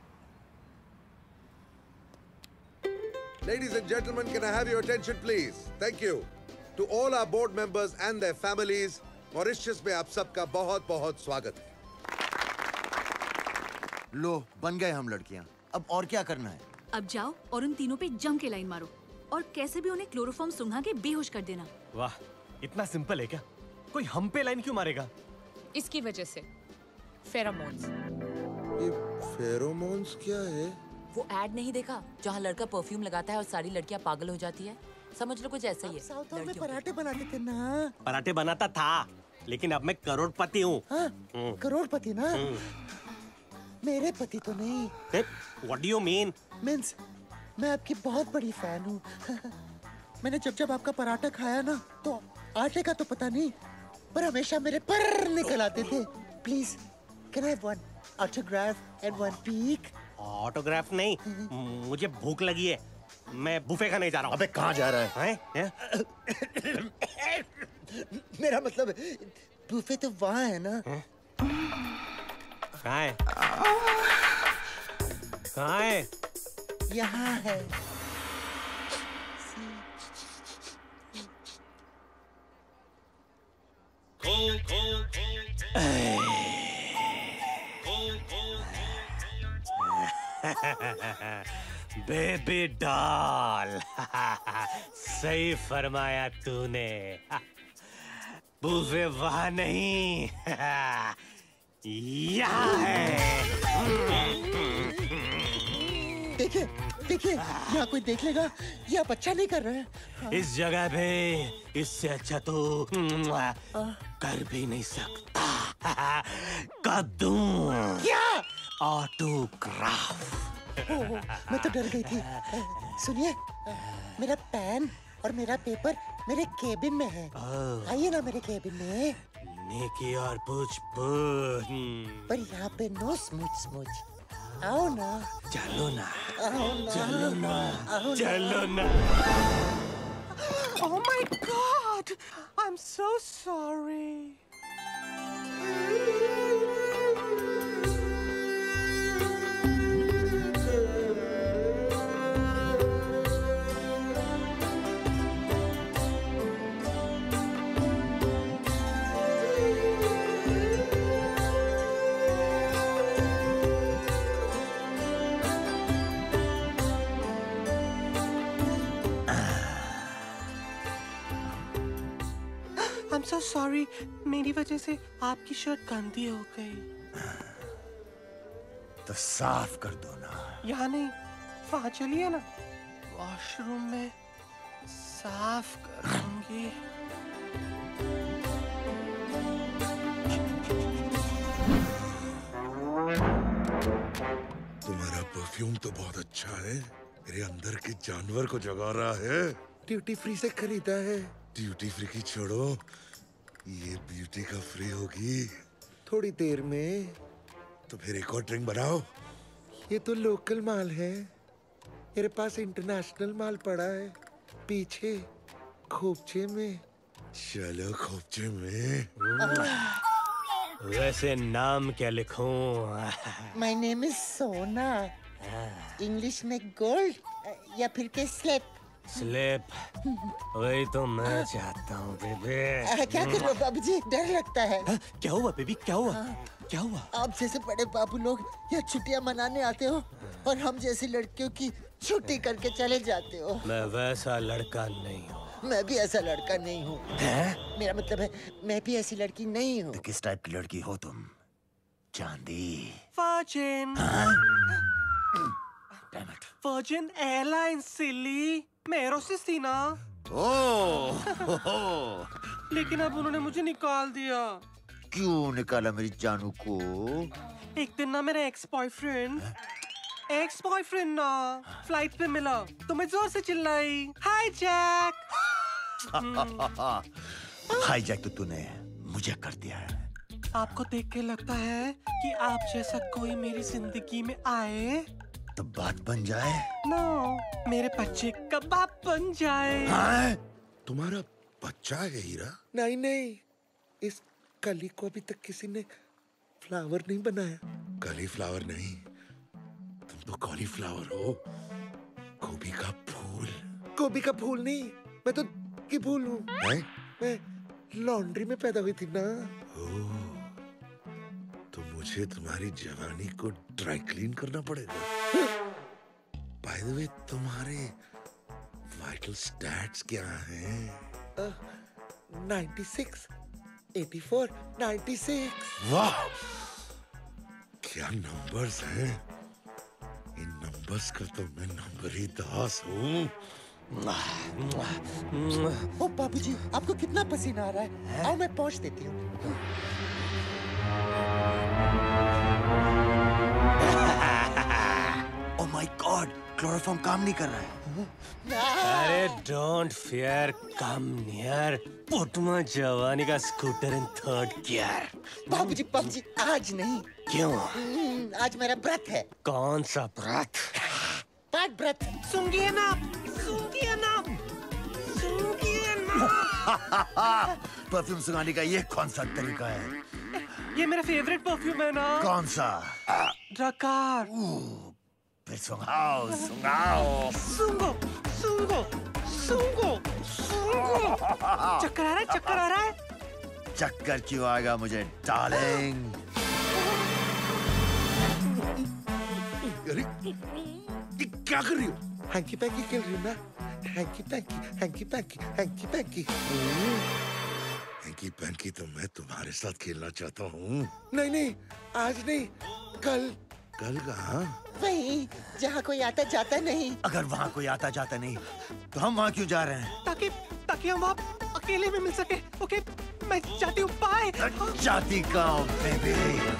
Ladies and gentlemen, can I have your attention, please? Thank you. To all our board members and their families, Mauritius में आप सबका बहुत-बहुत स्वागत है। लो, बन गए हम लड़कियां। अब और क्या करना है? अब जाओ और उन तीनों पे जम के लाइन मारो और कैसे भी उन्हें क्लोरोफॉर्म सुंघा के बेहोश कर देना। वाह, इतना सिंपल है क्या? कोई हम पे लाइन क्यों मारेगा? इसकी वजह से फेरोमोन्स। ये फेरोमोन्स क्या है? वो एड नहीं देखा जहाँ लड़का परफ्यूम लगाता है और सारी लड़कियाँ पागल हो जाती है? समझ लो कुछ ऐसा ही है। साउथ में पराठे बनाते थे ना। पराठे बनाता था, लेकिन अब मैं करोड़पति हूँ। करोड़पति ना? मेरे पति तो नहीं। What do you mean? Means मैं आपकी बहुत बड़ी फैन हूँ। मैंने जब आपका पराठा खाया ना, तो आटे का तो पता नहीं, पर हमेशा मेरे पर निकल आते थे। Please, can I have one autograph and one peek? Autograph नहीं, मुझे भूख लगी है, मैं बुफे खाने जा रहा हूँ। अबे कहाँ जा रहा है? मेरा मतलब बुफे तो वहाँ है ना। कहाँ है? कहाँ है? यहाँ है। बेबी डॉल, सही फरमाया तूने। बुफे वहाँ नहीं, यहाँ है। देखिए, देखिए, यहाँ कोई देख लेगा, ये आप अच्छा नहीं कर रहे हैं। इस जगह पे इससे अच्छा तो कर भी नहीं सकता। कद्दू क्या? ऑटोग्राफ। मैं तो डर गई थी। सुनिए, मेरा पेन और मेरा पेपर मेरे केबिन में है। आइए ना मेरे केबिन में। नेकी और पूछ पूछ। पर यहाँ पे नो स्मूच स्मूच। आओ ना। चलो ना। आओ ना। चलो ना। आओ चलो ना। Oh my God! I'm so sorry. I'm so sorry. मेरी वजह से आपकी शर्ट गंदी हो गई। तो साफ कर दो ना। यहाँ नहीं, वहाँ चलिए ना, वॉशरूम में साफ करूंगी। तुम्हारा परफ्यूम तो बहुत अच्छा है, मेरे अंदर के जानवर को जगा रहा है। ड्यूटी फ्री से खरीदा है। ड्यूटी फ्री की छोड़ो, ये ब्यूटी का फ्री होगी थोड़ी देर में। तो फिर एक और ड्रिंक बनाओ। ये तो लोकल माल है, मेरे पास इंटरनेशनल माल पड़ा है पीछे खोपचे में। चलो खोपचे में। वैसे नाम क्या लिखूं? My name is Sona. English में गोल्ड या फिर के स्लेप। स्लेप, वही तो मैं चाहता हूँ बेबी। क्या कर रहे हो बाबूजी? डर लगता है। क्या हुआ बेबी? क्या हुआ? क्या हुआ? आप जैसे बड़े बाबू लोग यहाँ छुट्टियाँ मनाने आते हो और हम जैसी लड़कियों की छुट्टी करके चले जाते हो। मैं वैसा लड़का नहीं हूँ। मैं भी ऐसा लड़का नहीं हूँ। मेरा मतलब है, मैं भी ऐसी लड़की नहीं हूँ। तो किस टाइप की लड़की हो तुम? चांदी? Virgin. Virgin Airlines, silly. मैं एरोसिस थी ना। लेकिन अब उन्होंने मुझे निकाल दिया। क्यों निकाला मेरी जानू को? एक दिन ना मेरा एक्स बॉयफ्रेंड ना फ्लाइट पे मिला तो मैं जोर से चिल्लाई, हाय जैक। हाईजैक तो तूने मुझे कर दिया है, आपको देख के लगता है कि आप जैसा कोई मेरी जिंदगी में आए तो बात बन जाए। नो, मेरे बच्चे कबाब बन जाए। हाँ? तुम्हारा बच्चा है हीरा? नहीं नहीं, इस कली को अभी तक किसी ने फ्लावर नहीं बनाया। कॉलीफ्लावर नहीं, तुम तो कॉलीफ्लावर हो। गोभी का फूल। गोभी का फूल नहीं, मैं तो की फूल हूँ। मैं लॉन्ड्री में पैदा हुई थी ना। तो मुझे तुम्हारी जवानी को ड्राई क्लीन करना पड़ेगा। बाय द वे, तुम्हारे वाइटल स्टैट्स क्या हैं? 96, 84, 96। वाह, क्या नंबर्स हैं। इन नंबर्स का तो मैं नंबर ही दास हूँ। ओ बाबूजी, आपको कितना पसीना आ रहा है? आओ मैं पहुंच देती हूँ। ओह माय गॉड, क्लोरोफॉर्म काम नहीं कर रहा है। अरे don't fear, come near, put my जवानी का स्कूटर इन थर्ड गियर। बाबूजी बाबूजी, आज नहीं। क्यों? आज मेरा व्रत है। कौन सा व्रत? पाठ व्रत। सुनिए ना, सुनिए ना, सुनिए ना। परफ्यूम सुंघाने का ये कौन सा तरीका है? ये मेरा फेवरेट परफ्यूम है ना। कौन सा? ड्रकार। फिर सुंघाओ सुंघाओ। सूंघो सूंघो सूंघो सूंघो। चक्कर आ रहा है, चक्कर आ रहा है। चक्कर क्यों आएगा मुझे डार्लिंग? अरे ये क्या कर रही हो? हैंकी पैंकी खेल रही हो ना? Hanky panky, hanky panky, hanky panky. Hanky panky तो मैं तुम्हारे साथ खेलना चाहता हूँ। नहीं नहीं, आज नहीं, कल। कल कहाँ? वहीं जहाँ कोई आता जाता नहीं। अगर वहाँ कोई आता जाता नहीं तो हम वहाँ क्यों जा रहे हैं? ताकि हम वहाँ अकेले में मिल सके। ओके, मैं जाती हूँ। बाय। जाती कहाँ बेबी?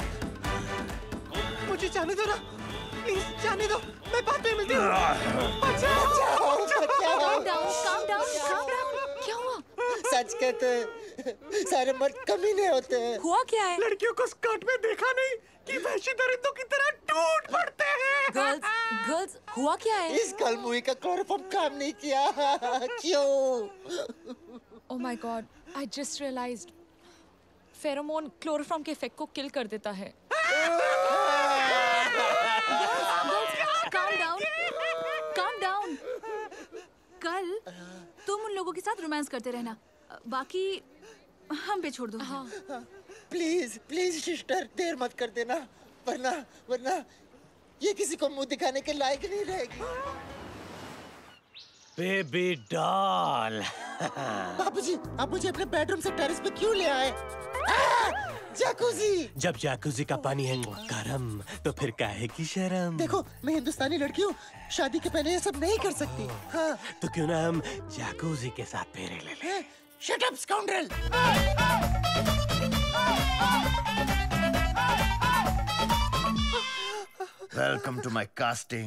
मुझे जाने दो ना, प्लीज जाने दो। मैं बाद में मिलती हूँ। बचाओ बचाओ। Calm down, calm down, calm down। क्या हुआ? सच कहते हैं, सारे मर्द कमीने होते हैं। हुआ क्या है? लड़कियों को स्कर्ट में देखा नहीं कि वहशी दरिंदों की तरह टूट पड़ते हैं। गर्ल्स, हुआ क्या है? इस कल मूवी का क्लोरोफॉर्म काम नहीं किया। क्यों? Oh my God, I just realized, pheromone chloroform के इफेक्ट को किल कर देता है। Calm down, calm down। कल तुम उन लोगों के साथ रोमांस करते रहना, बाकी हम पे छोड़ दो। हाँ। प्लीज प्लीज सिस्टर, देर मत कर देना, वरना ये किसी को मुंह दिखाने के लायक नहीं रहेगी। Baby doll. बाबूजी, आप मुझे अपने बेडरूम से टेरेस पे क्यों ले आए? जैकुजी। जब जैकुजी का पानी है गरम, तो फिर काहे की शर्म? देखो, मैं हिंदुस्तानी लड़की हूँ, शादी के पहले ये सब नहीं कर सकती। हाँ। तो क्यों ना हम जैकुजी के साथ फेरे ले लें? Shut up scoundrel. Welcome to my casting.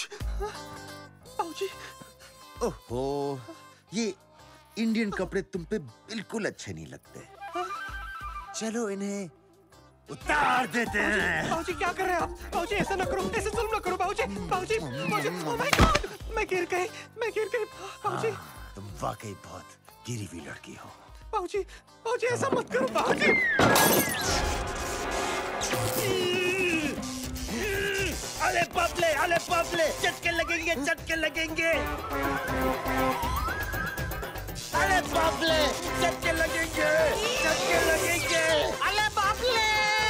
ओहो, ये इंडियन कपड़े तुम पे बिल्कुल अच्छे नहीं लगते। चलो इन्हें उतार देते हैं। बाबूजी क्या कर रहे हैं आप? बाबूजी ऐसा ना करो, ऐसे जुल्म ना करो। बाबूजी बाबूजी बाबूजी, ओह माय गॉड, मैं गिर गई। बाबूजी तुम वाकई बहुत गिरी हुई लड़की हो। बाबूजी ऐसा मत करो। बाबूजी अरे बापले, चटके लगेंगे। अरे बापले, चटके लगेंगे। अरे बापले,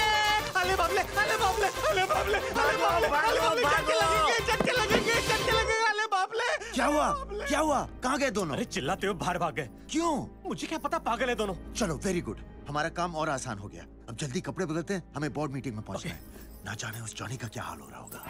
चटके लगेंगे। अरे बापले। क्या हुआ? कहाँ गए दोनों? अरे चिल्लाते हो बाहर भाग गए। क्यों? मुझे क्या पता, पागल है दोनों। चलो वेरी गुड, हमारा काम और आसान हो गया। अब जल्दी कपड़े बदलते हैं, हमें बोर्ड मीटिंग में पहुंचना है। ना जाने उस जॉनी का क्या हाल हो रहा होगा।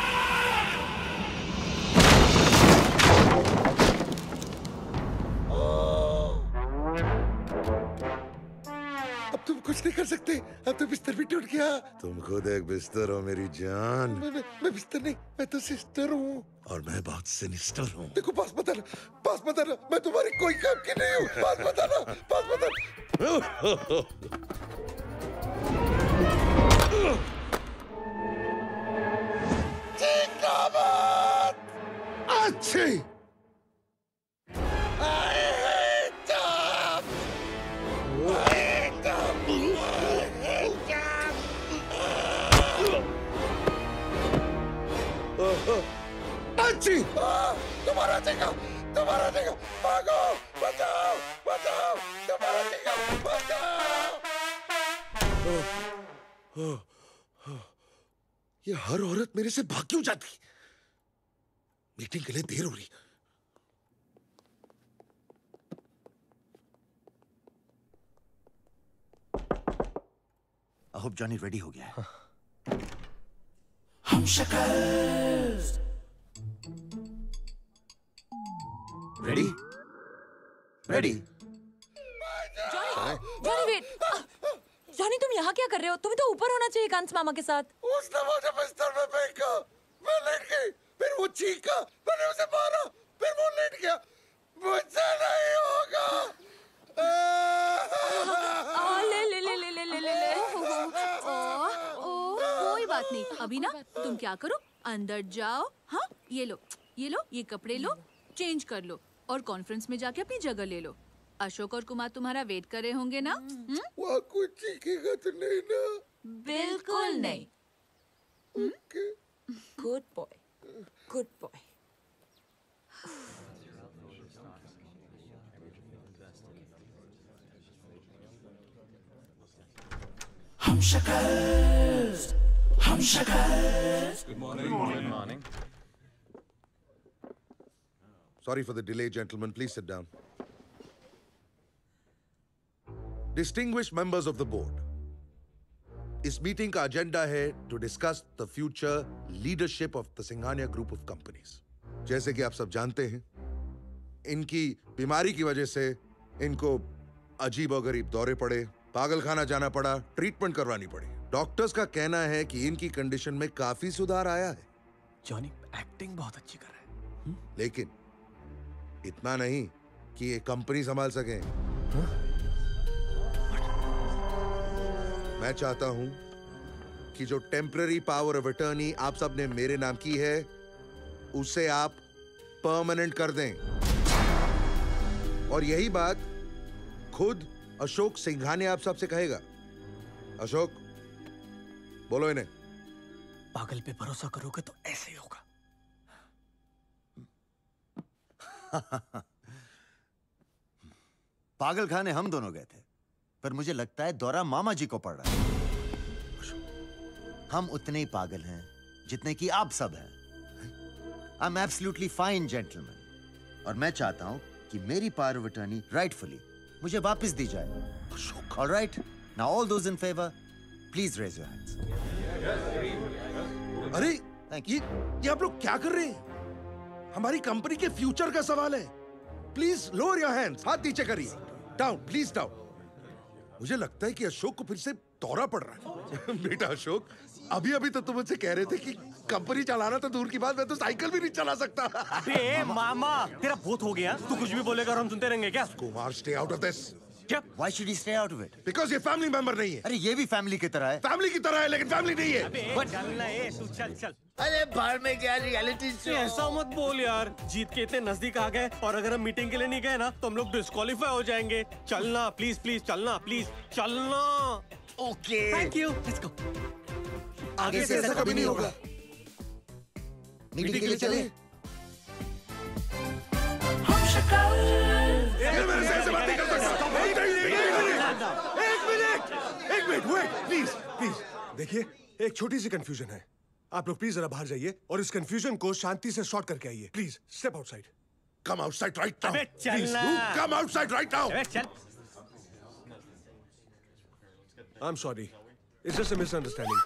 अब तुम कुछ नहीं कर सकते, अब तो बिस्तर भी टूट गया। तुम खुद एक बिस्तर हो मेरी जान। मैं बिस्तर नहीं, मैं तो सिस्टर हूँ, और मैं बहुत सिनिस्टर हूँ। देखो पास मत आना, मैं तुम्हारी कोई काम की नहीं हूँ। पास मत आना। बच्ची तुम्हारा देगा, तुम्हारा देगा, भागो, बचाओ, बचाओ, तुम्हारा देगा, बचाओ। ये हर औरत मेरे से भाग क्यों जाती? मीटिंग के लिए देर हो रही। आई होप जॉनी रेडी हो गया है। हम शक्ल ready ready. Johnny wait, Johnny तुम यहाँ क्या कर रहे हो? तुम्हें तो ऊपर होना चाहिए कांस मामा के साथ। उसने मुझे बिस्तर में फेंका, मैं लेट गई, फिर वो चीखा, मैंने उसे मारा, फिर वो लेट गया। मुझसे नहीं होगा। ले ले ले ले ले ले ले ले। कोई बात नहीं, अभी ना तुम क्या करो, अंदर जाओ, हाँ ये लो, ये कपड़े लो, चेंज कर लो और कॉन्फ्रेंस में जाके अपनी जगह ले लो। अशोक और कुमार तुम्हारा वेट कर रहे होंगे ना? वो कुछ चीखेगा तो नहीं ना? बिल्कुल नहीं। Good boy, good boy. हम शक्ल, हम शक्ल। Good morning. Good morning. Sorry for the delay, gentlemen. Please sit down. Distinguished members of the board, इस मीटिंग का एजेंडा है to discuss the future leadership of the Singhania Group of Companies. जैसे कि आप सब जानते हैं, इनकी बीमारी की वजह से इनको अजीबोगरीब दौरे पड़े, पागलखाना जाना पड़ा, ट्रीटमेंट करवानी पड़ी। डॉक्टर्स का कहना है कि इनकी कंडीशन में काफी सुधार आया है। जॉनी एक्टिंग बहुत अच्छी कर रहा है। लेकिन इतना नहीं कि ये कंपनी संभाल सकें। मैं चाहता हूं कि जो टेम्पररी पावर ऑफ अटर्नी आप सब ने मेरे नाम की है, उसे आप परमानेंट कर दें। और यही बात खुद अशोक सिंघानिया आप सबसे कहेगा। अशोक, बोलो इन्हें। पागल पे भरोसा करोगे तो ऐसे ही होगा। पागल खाने हम दोनों गए थे, पर मुझे लगता है दौरा मामा जी को पड़ रहा है। हम उतने ही पागल हैं जितने कि आप सब हैं। I am absolutely fine gentleman, और मैं चाहता हूं कि मेरी पावर ऑफ अटर्नी राइटफुली मुझे वापस दी जाए। Alright, now all those in favour please raise your hands. अरे ये आप लोग क्या कर रहे हैं? हमारी कंपनी के फ्यूचर का सवाल है। प्लीज लोअर योर हैंड्स, हाथ नीचे करिए। Down, please down. मुझे लगता है कि अशोक को फिर से दौरा पड़ रहा है। बेटा अशोक, अभी अभी तो तुम मुझसे कह रहे थे कि कंपनी चलाना तो दूर की बात, मैं तो साइकिल भी नहीं चला सकता। अबे मामा, तेरा बहुत हो गया। तू कुछ भी बोलेगा और हम सुनते रहेंगे क्या? Kumar, stay out of this. Why should he stay out of it? Because ये फैमिली मेंबर नहीं है। अरे ये भी फैमिली की तरह है। फैमिली की तरह है लेकिन फैमिली नहीं है। अबे चलना है, तू चल चल। अरे बाहर में क्या रियलिटी शो? ऐसा मत बोल यार, जीत के इतने नजदीक आ गए और अगर हम मीटिंग के लिए नहीं गए ना तो हम लोग डिस्क्वालीफाई हो जाएंगे। चलना प्लीज, प्लीज चलना, प्लीज चलना। Okay, thank you, let's go. आगे से ऐसा कभी नहीं होगा। मीटिंग के लिए चले। हम शक्ल। मेरे से ऐसे बात नहीं कर सकता। एक मिनट, वेट, प्लीज, प्लीज। देखिए, एक छोटी सी कंफ्यूजन है। आप लोग प्लीज जरा बाहर जाइए और इस कंफ्यूजन को शांति से सॉर्ट करके आइए। Please step outside. Come outside right now. अबे चलना। Come outside right now. अबे चल। I'm sorry. It's just a misunderstanding.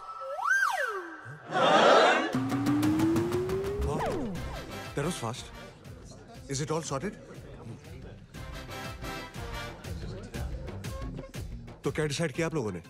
Wow. That was fast. Is it all sorted? तो क्या डिसाइड किया आप लोगों ने?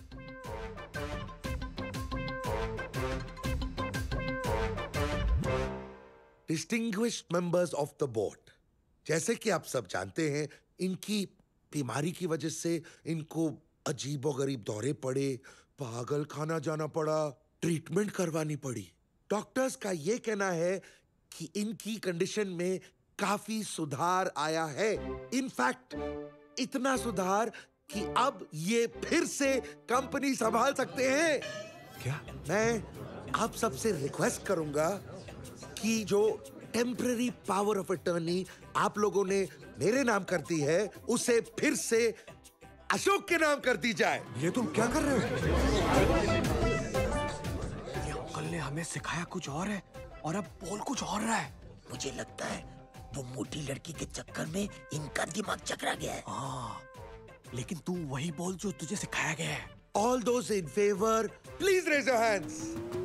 Distinguished members of the board, जैसे कि आप सब जानते हैं, इनकी बीमारी की वजह से इनको अजीबोगरीब दौरे पड़े, पागल खाना जाना पड़ा, ट्रीटमेंट करवानी पड़ी। डॉक्टर्स का ये कहना है कि इनकी कंडीशन में काफी सुधार आया है। इनफैक्ट इतना सुधार कि अब ये फिर से कंपनी संभाल सकते हैं। क्या? मैं आप सबसे रिक्वेस्ट करूंगा कि जो टेम्पररी पावर ऑफ अटर्नी आप लोगों ने मेरे नाम कर दी है, उसे फिर से अशोक के नाम कर दी जाए। ये तुम क्या कर रहे हो? ये अंकल ने हमें सिखाया कुछ और है और अब बोल कुछ और रहा है। मुझे लगता है वो मोटी लड़की के चक्कर में इनका दिमाग चकरा गया है। हाँ, लेकिन तू वही बोल जो तुझे सिखाया गया है। All those in favor, please raise your hands.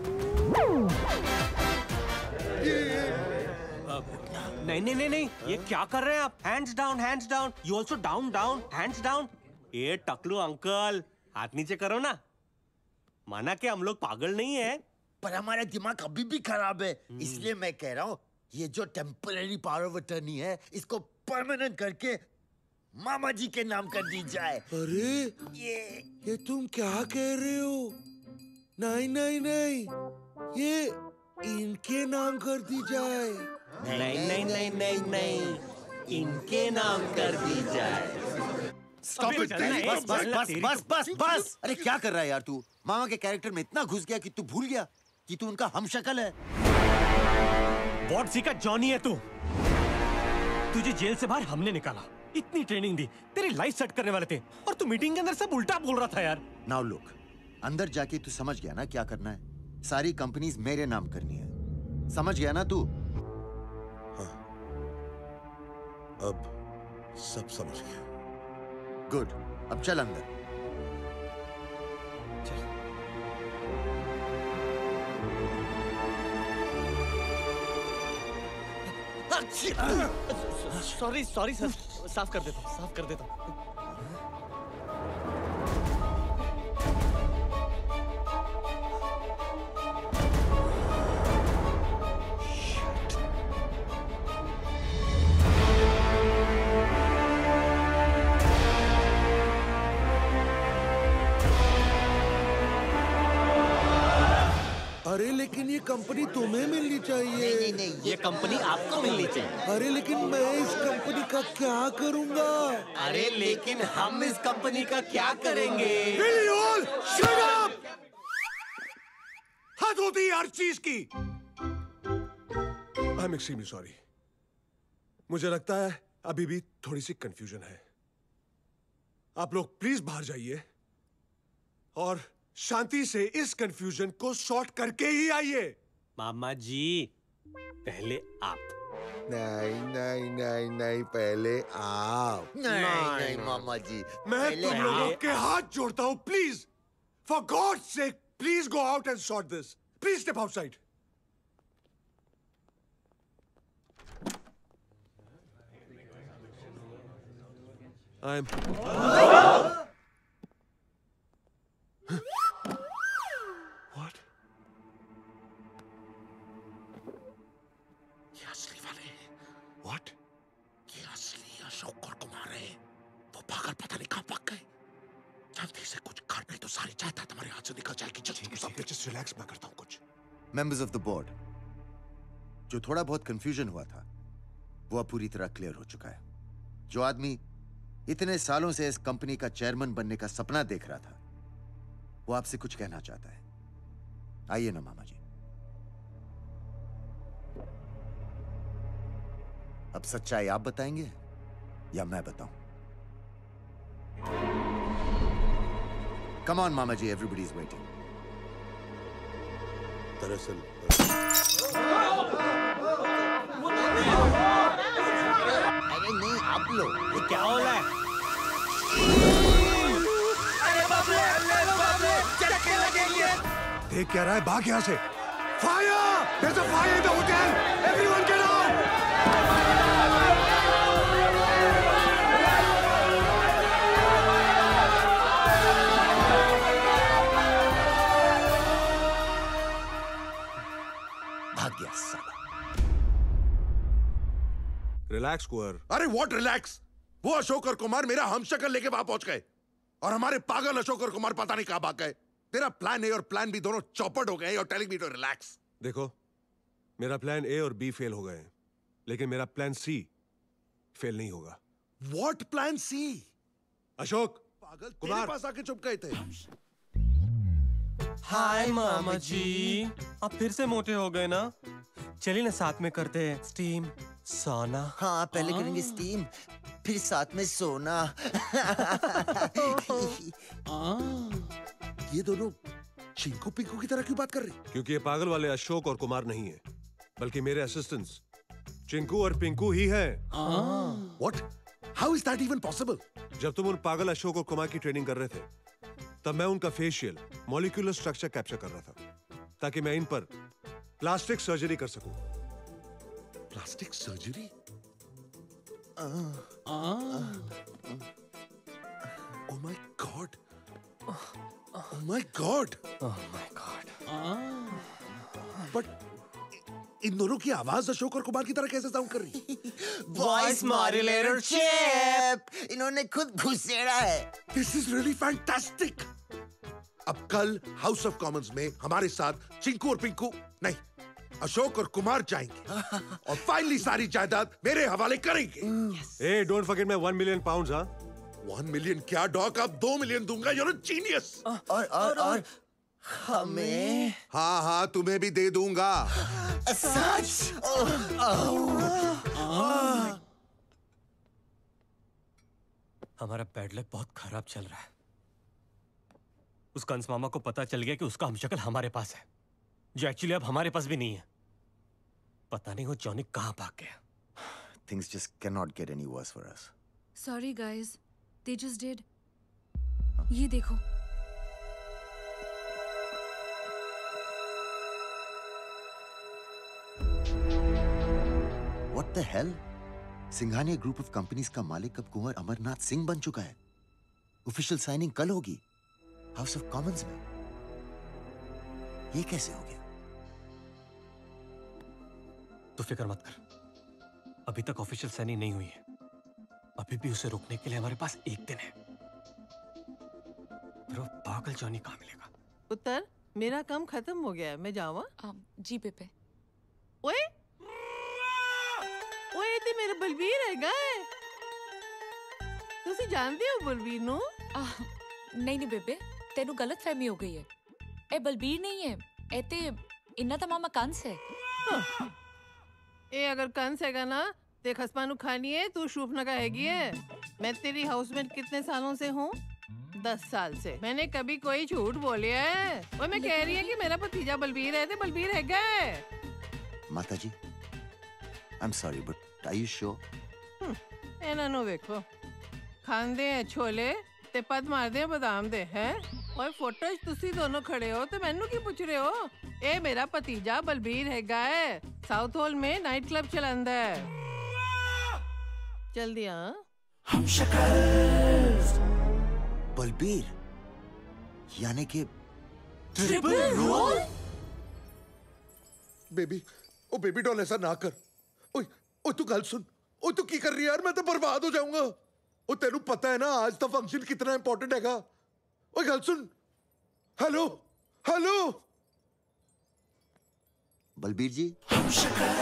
नहीं नहीं नहीं नहीं, ये क्या कर रहे हैं आप? Hands down, hands down. You also down down, hands down. ये टकलू अंकल, हाथ नीचे करो ना। माना कि हम लोग पागल नहीं है, पर हमारा दिमाग अभी भी खराब है। इसलिए मैं कह रहा हूँ ये जो टेम्पररी पावर ऑफ अटर्नी है इसको परमानेंट करके मामा जी के नाम कर दी जाए। अरे ये तुम क्या कह रहे हो? नहीं नहीं नहीं, ये इनके नाम कर दी जाए। नहीं नहीं नहीं नहीं नहीं, इनके नाम कर दी जाए। Stop it, बस बस बस बस बस बस। अरे क्या कर रहा है यार तू? मामा के कैरेक्टर में इतना घुस गया कि तू भूल गया कि तू उनका हमशक्ल है। वॉर्ड सी का जॉनी है तू। तुझे जेल से बाहर हमने निकाला, इतनी ट्रेनिंग दी, तेरी लाइफ सेट करने वाले थे, और तू मीटिंग के अंदर सब उल्टा बोल रहा था यार। Now look, अंदर जाके तू समझ गया ना क्या करना है? सारी कंपनीज मेरे नाम करनी है, समझ गया ना तू? हाँ, अब सब समझ गया। गुड, अब चल अंदर। सॉरी सॉरी सर, साफ कर देता हूँ, साफ कर देता हूँ। अरे लेकिन ये कंपनी तुम्हें मिलनी चाहिए। नहीं नहीं, ये कंपनी आपको मिलनी चाहिए। अरे लेकिन मैं इस कंपनी का क्या करूंगा? अरे लेकिन हम इस कंपनी का क्या करेंगे? Will you all shut up? हद होती है हर चीज की। I'm extremely sorry. मुझे लगता है अभी भी थोड़ी सी कंफ्यूजन है। आप लोग प्लीज बाहर जाइए और शांति से इस कंफ्यूजन को सॉर्ट करके ही आइए। मामा जी, पहले आप। नहीं नहीं नहीं नहीं, पहले आप। नहीं नहीं मामा जी, मैं तुम लोगों के हाथ जोड़ता हूं, please, for God's sake, please go out and sort this. Please step outside. I am What? ये असली वाले हैं। What? ये असली अशोक और कुमार है। वो पागल पता नहीं कहाँ भाग गए। जल्दी से कुछ कर, नहीं तो सारी जायदाद हमारे हाथ से निकल जाएगी। Just relax, मैं करता हूँ कुछ। Members of the board, जो थोड़ा बहुत कंफ्यूजन हुआ था वो अब पूरी तरह क्लियर हो चुका है। जो आदमी इतने सालों से इस कंपनी का चेयरमैन बनने का सपना देख रहा था वो आपसे कुछ कहना चाहता है। आइए ना मामा जी। अब सच्चाई आप बताएंगे या मैं बताऊं? कम ऑन मामा जी, एवरीबॉडी इज वेटिंग। दरअसल अरे नहीं, आप लोग ये क्या हो रहा है? अरे बाप रे, झटके लगेंगे। देख क्या रहा है? भाग यहाँ से। Fire! There's a fire in the hotel! Everyone get out! भाग गया साला। रिलैक्स कुंवर। अरे व्हाट रिलैक्स? वो अशोक और कुमार मेरा हमशक्ल लेके वहां पहुंच गए और हमारे पागल अशोक और कुमार पता नहीं कहां भाग गए। तेरा प्लान ए और प्लान बी दोनों चौपट हो गए और टेलिंग मी टू रिलैक्स। देखो, मेरा प्लान ए और बी फेल हो गए हैं, लेकिन मेरा प्लान सी फेल नहीं होगा। What plan C? अशोक, पागल तेरे पास आके चुप गए थे। हाय मामा जी, आप फिर से मोटे हो गए ना? चलिए ना साथ में करते हैं स्टीम सोना। हाँ पहले करेंगे स्टीम, फिर साथ में सोना। ये दोनों चिंकू पिंकू की तरह क्यों बात कर रही? क्योंकि ये पागल वाले अशोक और कुमार नहीं है, बल्कि मेरे असिस्टेंट्स चिंकू और पिंकू ही हैं। What? How is that even possible? जब तुम उन पागल अशोक और कुमार की ट्रेनिंग कर रहे थे, तब मैं उनका फेशियल मॉलिक्यूलर स्ट्रक्चर कैप्चर कर रहा था, ताकि मैं इन पर प्लास्टिक सर्जरी कर सकूं। Plastic surgery? Oh my God! Oh my God! Oh my God! But इन दोनों की आवाज अशोक और कुमार की तरह कैसे साउंड कर रही? वॉइस मॉड्यूलेटर चिप, इन्होंने खुद घुसेड़ा है। This is really fantastic! अब कल हाउस ऑफ कॉमन्स में हमारे साथ चिंकू और पिंकू नहीं, अशोक और कुमार जाएंगे और फाइनली सारी जायदाद मेरे हवाले करेंगे। ए, डोंट फॉरगेट मैं 1 मिलियन पाउंड्स। हाँ 1 मिलियन क्या डॉक, अब 2 मिलियन दूंगा। You're a genius! और हमें? हाँ हाँ तुम्हें भी दे दूंगा। सच? हमारा बैड लक बहुत खराब चल रहा है। उस कंस मामा को पता चल गया कि उसका हमशक्ल हमारे पास है, जो एक्चुअली अब हमारे पास भी नहीं है। पता नहीं वो जॉनी कहाँ भाग गया। Things just cannot get any worse for us. Sorry guys, they just did. ये देखो। What the hell? Singhania group of companies का मालिक अब कुंवर अमरनाथ सिंह बन चुका है। ऑफिशियल साइनिंग कल होगी हाउस ऑफ कॉमन्स में। ये कैसे हो गया? तो फिक्र मत कर, अभी तक ऑफिशियल साइनिंग नहीं हुई है। अभी भी उसे रोकने के लिए हमारे पास 1 दिन है। फिर वो पागल जॉनी कहाँ मिलेगा? पुत्र, मेरा काम खत्म हो गया है, मैं जावा? जी पेपे। ओए ओए ते मेरा बलबीर है गए। तुसी जानते हो बलबीर नु? नहीं नहीं बेबे, तेनू गलत फहमी हो गई है। ए बलबीर नहीं है, ए ते इन्ना ता मामा कंस है। ए अगर कंस हैगा ना ते खसपा नु खानी है, तू शूफ ना कहेगी है। मैं तेरी हाउसमेट कितने सालों से हूँ? 10 साल से। मैंने कभी कोई झूठ बोलिया है? ओए मैं कह रही है कि मेरा भतीजा बलबीर है, ते बलबीर है गए। माताजी, I'm sorry, but are you sure? ਇਹਨਾਂ ਨੂੰ ਵੇਖੋ, ਖਾਂਦੇ ਆ ਛੋਲੇ ਤੇ ਪਦ ਮਾਰਦੇ ਆ ਬਦਾਮ ਦੇ ਹੈ। ਓਏ ਫੋਟੋ 'ਚ ਤੁਸੀਂ ਦੋਨੋਂ ਖੜੇ ਹੋ ਤੇ ਮੈਨੂੰ ਕੀ ਪੁੱਛ ਰਹੇ ਹੋ? ਇਹ ਮੇਰਾ ਭਤੀਜਾ ਬਲਬੀਰ ਹੈਗਾ ਹੈ, ਸਾਊਥ ਹੋਲ में नाइट क्लब चलांदा है। जल्दी आ। हम शक्ल बलबीर, यानी कि ट्रिपल रोल? बेबी, ओ बेबी डॉल ऐसा ना कर। ओए ओए तू गल सुन। ओए तू की कर रही है यार? मैं तो बर्बाद हो जाऊंगा। ओ तेनू पता है ना आज का फंक्शन कितना इंपॉर्टेंट हैगा। ओए गल सुन। Hello hello Balbir ji. हम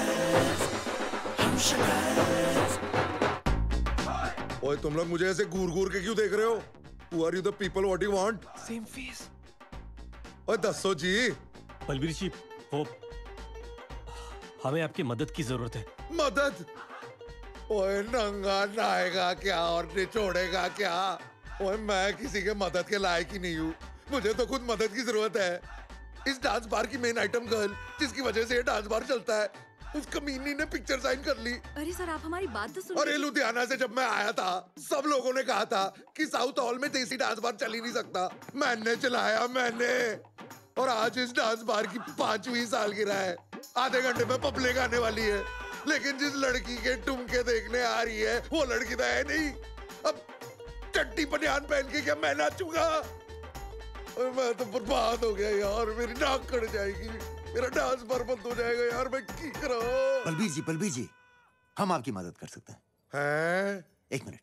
शक्ल। ओए तुम लोग मुझे ऐसे घूर घूर के क्यों देख रहे हो? Who are you the people? What do you want? Same face. ओए दसो जी। बलबीर जी, वो हमें आपकी मदद की जरूरत है। मदद? ओए नंगा नहाएगा क्या और निचोड़ेगा क्या? ओए मैं किसी के मदद के लायक ही नहीं हूँ। मुझे तो खुद मदद की जरूरत है। इस डांस बार की मेन आइटम गर्ल जिसकी वजह से ये डांस बार चलता है, उस कमीनी ने पिक्चर साइन कर ली। अरे सर आप हमारी बात तो सुनिए। अरे लुधियाना से जब मैं आया था सब लोगों ने कहा था कि साउथ हॉल में देसी डांस बार चल ही नहीं सकता। मैंने चलाया मैंने, और आज इस डांस बार की 5वीं सालगिरह है। आधे घंटे में पब्लिक आने वाली है, लेकिन जिस लड़की के टुमके देखने आ रही है वो लड़की तो है नहीं। अब चट्टी बनियान पहन के क्या मैं नाचूंगा? मैं तो बर्बाद हो गया यार, मेरी नाक कट जाएगी, मेरा डांस बार बंद हो जाएगा यार। मैं की करूं? बलबीर जी, हम आपकी मदद कर सकते हैं। 1 मिनट।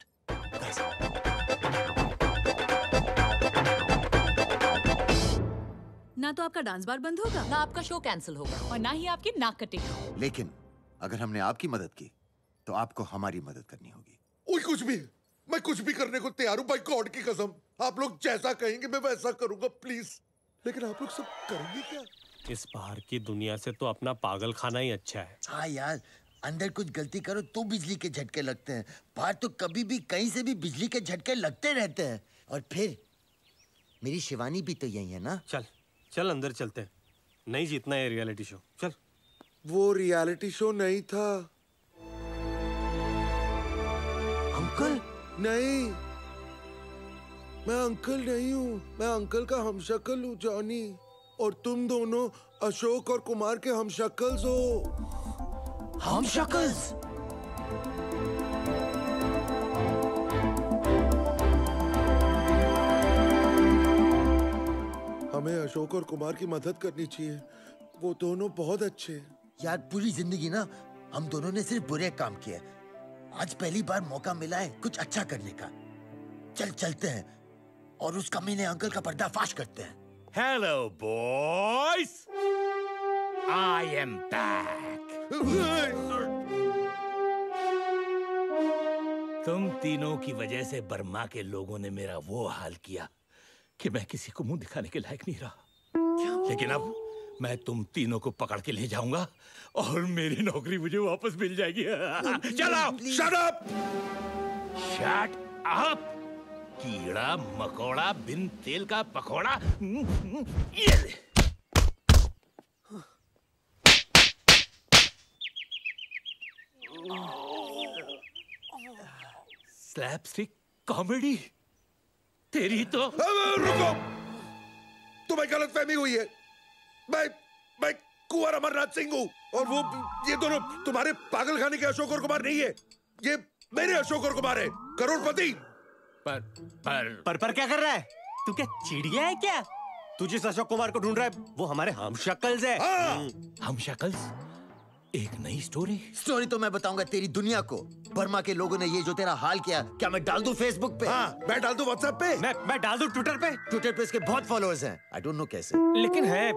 ना तो आपका डांस बार बंद होगा, ना आपका शो कैंसिल होगा, और ना ही आपकी नाक कटेगी। लेकिन अगर हमने आपकी मदद की तो आपको हमारी मदद करनी होगी। ओए कुछ भी, मैं कुछ भी करने को तैयार हूँ, बाय गॉड की कसम। आप लोग जैसा कहेंगे मैं वैसा करूंगा, प्लीज। लेकिन आप लोग सब करेंगे क्या? इस बाहर की दुनिया से तो अपना पागल खाना ही अच्छा है। हाँ यार, अंदर कुछ गलती करो तो बिजली के झटके लगते हैं, बाहर तो कभी भी कहीं से भी बिजली के झटके लगते रहते हैं। और फिर मेरी शिवानी भी तो यही है ना। चल चल अंदर चलते हैं, नहीं जीतना है रियलिटी शो। चल। वो रियलिटी शो नहीं था अंकल। नहीं, मैं अंकल नहीं हूँ, मैं अंकल का हमशक्ल हूँ जॉनी। और तुम दोनों अशोक और कुमार के हमशक्ल्स हो। हमशक्ल्स? हमें अशोक और कुमार की मदद करनी चाहिए, वो दोनों बहुत अच्छे हैं। यार पूरी जिंदगी ना हम दोनों ने सिर्फ बुरे काम किए, आज पहली बार मौका मिला है कुछ अच्छा करने का। चलते हैं और उस कमीने अंकल का पर्दाफाश करते हैं। Hello boys, I am back. तुम तीनों की वजह से बर्मा के लोगों ने मेरा वो हाल किया कि मैं किसी को मुंह दिखाने के लायक नहीं रहा। लेकिन अब मैं तुम तीनों को पकड़ के ले जाऊंगा और मेरी नौकरी मुझे वापस मिल जाएगी। चलो। Shut up! Shut up! कीड़ा मकोड़ा बिन तेल का पकोड़ा। ये ले। स्लैपस्टिक कॉमेडी तेरी तो। रुको, तुम्हें गलतफहमी हुई है। मैं कुंवर अमरनाथ सिंह हूँ और वो ये दोनों तुम्हारे पागलखाने के अशोक और कुमार नहीं है। ये मेरे अशोक और कुमार है, करोड़पति। पर क्या कर रहा है तू? क्या चिड़िया है क्या? तू जिस अशोक कुमार को ढूंढ रहा है वो हमारे हमशक्ल्स है। हमशक्ल्स? एक नई स्टोरी तो मैं बताऊंगा तेरी दुनिया को। बर्मा के लोगों ने ये जो तेरा हाल किया, क्या मैं डाल दूं फेसबुक पे? हाँ, मैं डाल दूं व्हाट्सएप पे? मैं डाल दूं ट्विटर पे? ट्विटर पे इसके बहुत फॉलोअर्स हैं। आई डोंट नो कैसे, लेकिन है।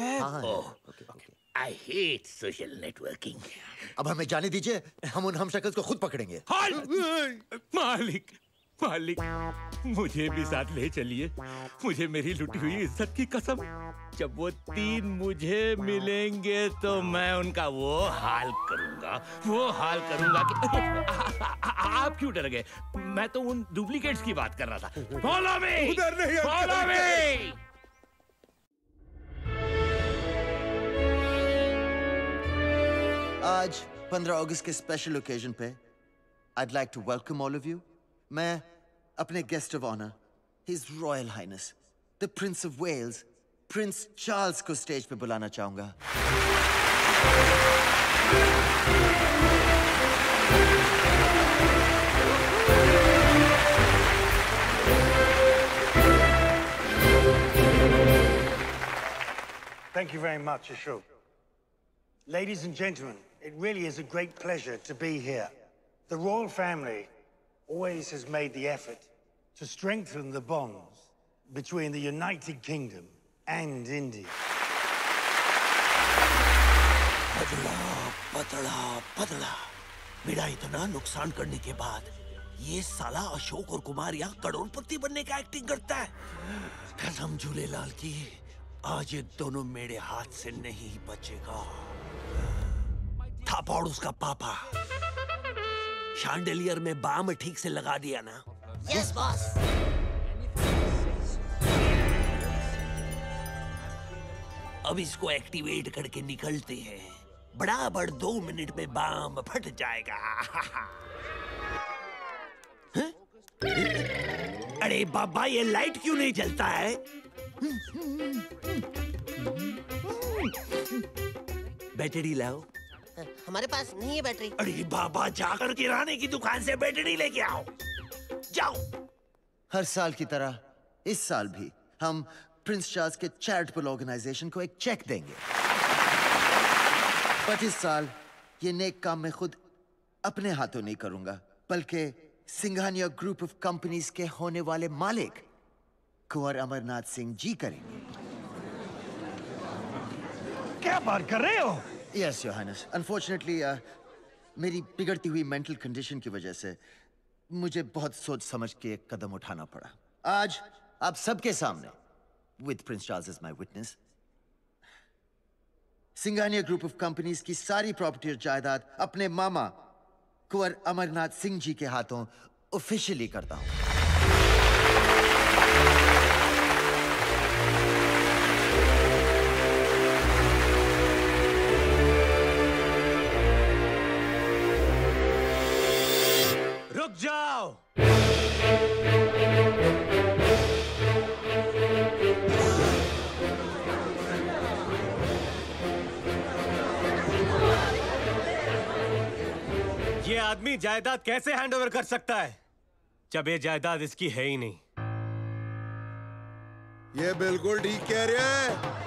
I hate social networking. अब हमें जाने दीजिए, हम उन हमशक्ल्स को खुद पकड़ेंगे। मालिक मालिक, मुझे भी साथ ले चलिए। मुझे मेरी लुटी हुई इज्जत की कसम, जब वो तीन मुझे मिलेंगे तो मैं उनका वो हाल करूंगा कि आप क्यों डर गए? मैं तो उन डुप्लीकेट्स की बात कर रहा था। Follow me! उधर नहीं, फॉलो मी! आज 15 अगस्त के स्पेशल ओकेजन पे I'd like to welcome all of you. मैं अपने guest of honour, His Royal Highness, the Prince of Wales, Prince Charles को स्टेज पे बुलाना चाहूंगा। Thank you very much, Ashok. Ladies and gentlemen, it really is a great pleasure to be here. The royal family always has made the effort to strengthen the bonds between the United Kingdom and India. बदला मेरा इतना नुकसान करने के बाद ये साला अशोक और कुमार यहाँ करोड़पति बनने का एक्टिंग करता है। कसम झूलेलाल की, आज ये दोनों मेरे हाथ से नहीं बचेगा। थापड़ उसका पापा शांडेलियर में बाम ठीक से लगा दिया ना? Yes boss. अब इसको एक्टिवेट करके निकलते हैं। बराबर 2 मिनट में बाम फट जाएगा। अरे बाबा, ये लाइट क्यों नहीं जलता है? बैटरी लाओ। हमारे पास नहीं है बैटरी। अरे बाबा, जाकर किराने की दुकान से बैटरी लेके आओ। जाओ। हर साल की तरह इस साल भी हम प्रिंस चार्ल्स के चैरिटेबल ऑर्गेनाइजेशन को एक चेक देंगे। पर इस साल ये नेक काम मैं खुद अपने हाथों नहीं करूंगा, बल्कि सिंघानिया ग्रुप ऑफ कंपनीज के होने वाले मालिक कुंवर अमरनाथ सिंह जी करेंगे। क्या बात कर रहे हो? यस योर हाइनेस, अनफॉर्चुनेटली मेरी बिगड़ती हुई मेंटल कंडीशन की वजह से मुझे बहुत सोच समझ के एक कदम उठाना पड़ा। आज आप सबके सामने, with Prince Charles as my witness, Singhania group of companies की सारी प्रॉपर्टी और जायदाद अपने मामा कुंवर अमरनाथ सिंह जी के हाथों ऑफिशियली करता हूं। रुक जाओ। ये आदमी जायदाद कैसे हैंडओवर कर सकता है जब ये जायदाद इसकी है ही नहीं? ये बिल्कुल ठीक कह रहे हैं।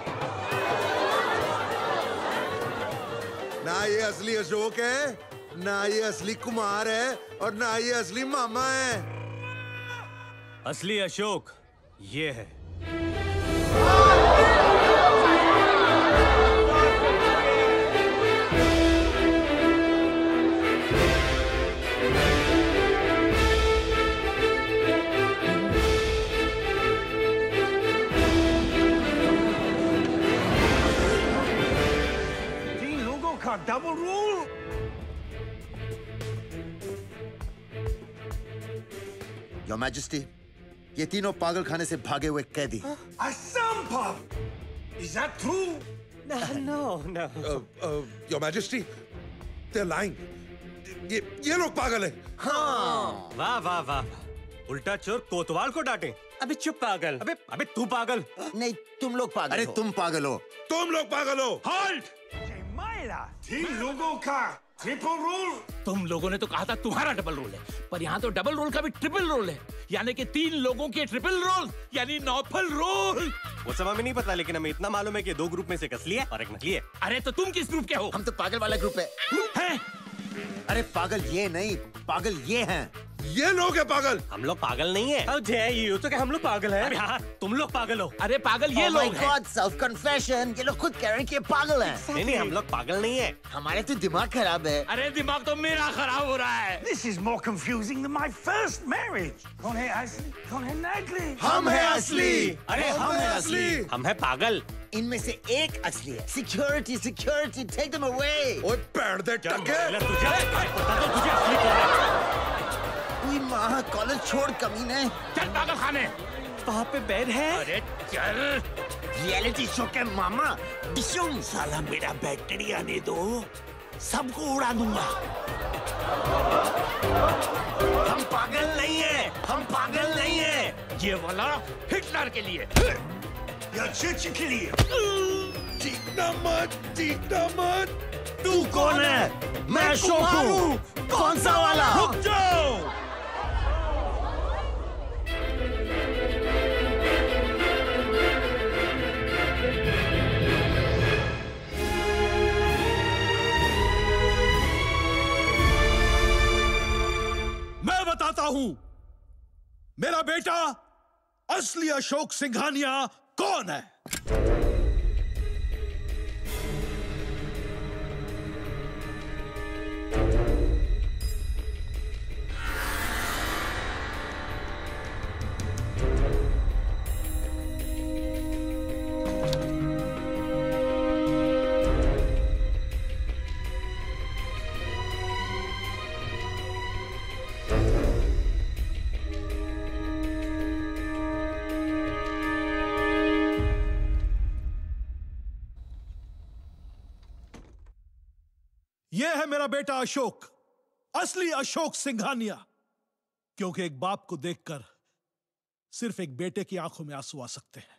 ना ये असली अशोक है, ना ये असली कुमार है, और ना ये असली मामा है। असली अशोक ये है। Double rule? Your Majesty, ये तीनों पागल खाने से भागे हुए कैदी। Asampam! Is that true? No. Your Majesty, they're lying. ये लोग पागल हैं। हाँ। वाह। उल्टा चोर कोतवाल को डांटे। अबे चुप पागल। अबे तू पागल। नहीं, तुम लोग पागल हो। अरे तुम पागल हो। तुम लोग पागल हो। Halt! 3 लोगों का ट्रिपल रूल। तुम लोगों ने तो कहा था तुम्हारा डबल रोल है, पर यहाँ तो डबल रोल का भी ट्रिपल रोल है, यानी कि 3 लोगों के ट्रिपल रोल, यानी नौफल रोल। वो सब हमें नहीं पता, लेकिन हमें इतना मालूम है कि 2 ग्रुप में से एक असली है और एक नकली है। अरे तो तुम किस ग्रुप के हो? हम तो पागल वाला ग्रुप है। अरे पागल ये नहीं, पागल ये हैं। ये लोग हैं पागल। हम लोग पागल नहीं है। ये तो क्या हम लोग पागल हैं? अरे हाँ, तुम लोग पागल हो। अरे पागल ये लोग हैं। God, self confession, ये लोग खुद कह रहे हैं कि ये पागल हैं। नहीं, हम लोग पागल नहीं है। हमारे तो दिमाग खराब है। अरे दिमाग तो मेरा खराब हो रहा है। This is more confusing than my first marriage. कौन है असली? कौन है नकली? हम हैं असली। अरे हम हैं असली। हम हैं पागल। इनमें से एक असली है। Security, take them away. ओए पैर दे टके। कोई माँ कॉलेज छोड़ कमीने। चल पागल खाने। वहाँ पे बेड है। अरे चल। रियलिटी शो के मामा डिशुम। साला मेरा बैटरी आने दो, सबको उड़ा दूंगा। हम पागल नहीं है। ये वाला हिटलर के लिए, या चर्च के लिए। चीखना मत। तू कौन है? मैं अशोक हूँ। कौन सा वाला? रुक जाओ। मैं बताता हूं, मेरा बेटा असली अशोक सिंघानिया कौन है? यह है मेरा बेटा अशोक, असली अशोक सिंघानिया। क्योंकि एक बाप को देखकर सिर्फ एक बेटे की आंखों में आंसू आ सकते हैं।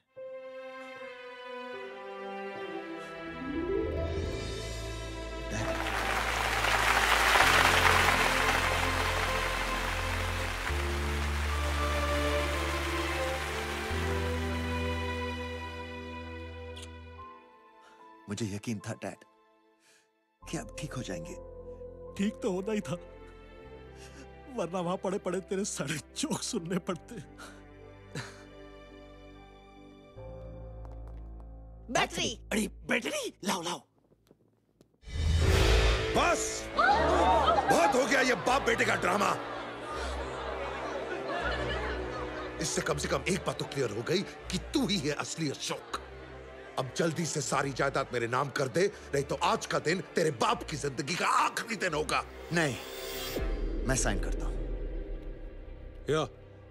मुझे यकीन था डैड कि आप ठीक हो जाएंगे। ठीक तो होना ही था, वरना वहां पड़े पड़े तेरे सारे जोक सुनने पड़ते। बैटरी। अरे बैटरी लाओ। बस बहुत हो गया ये बाप बेटे का ड्रामा। इससे कम से कम एक बात तो क्लियर हो गई कि तू ही है असली अशोक। अब जल्दी से सारी जायदाद मेरे नाम कर दे, नहीं तो आज का दिन तेरे बाप की जिंदगी का आखिरी दिन होगा। नहीं, मैं साइन करता हूं। या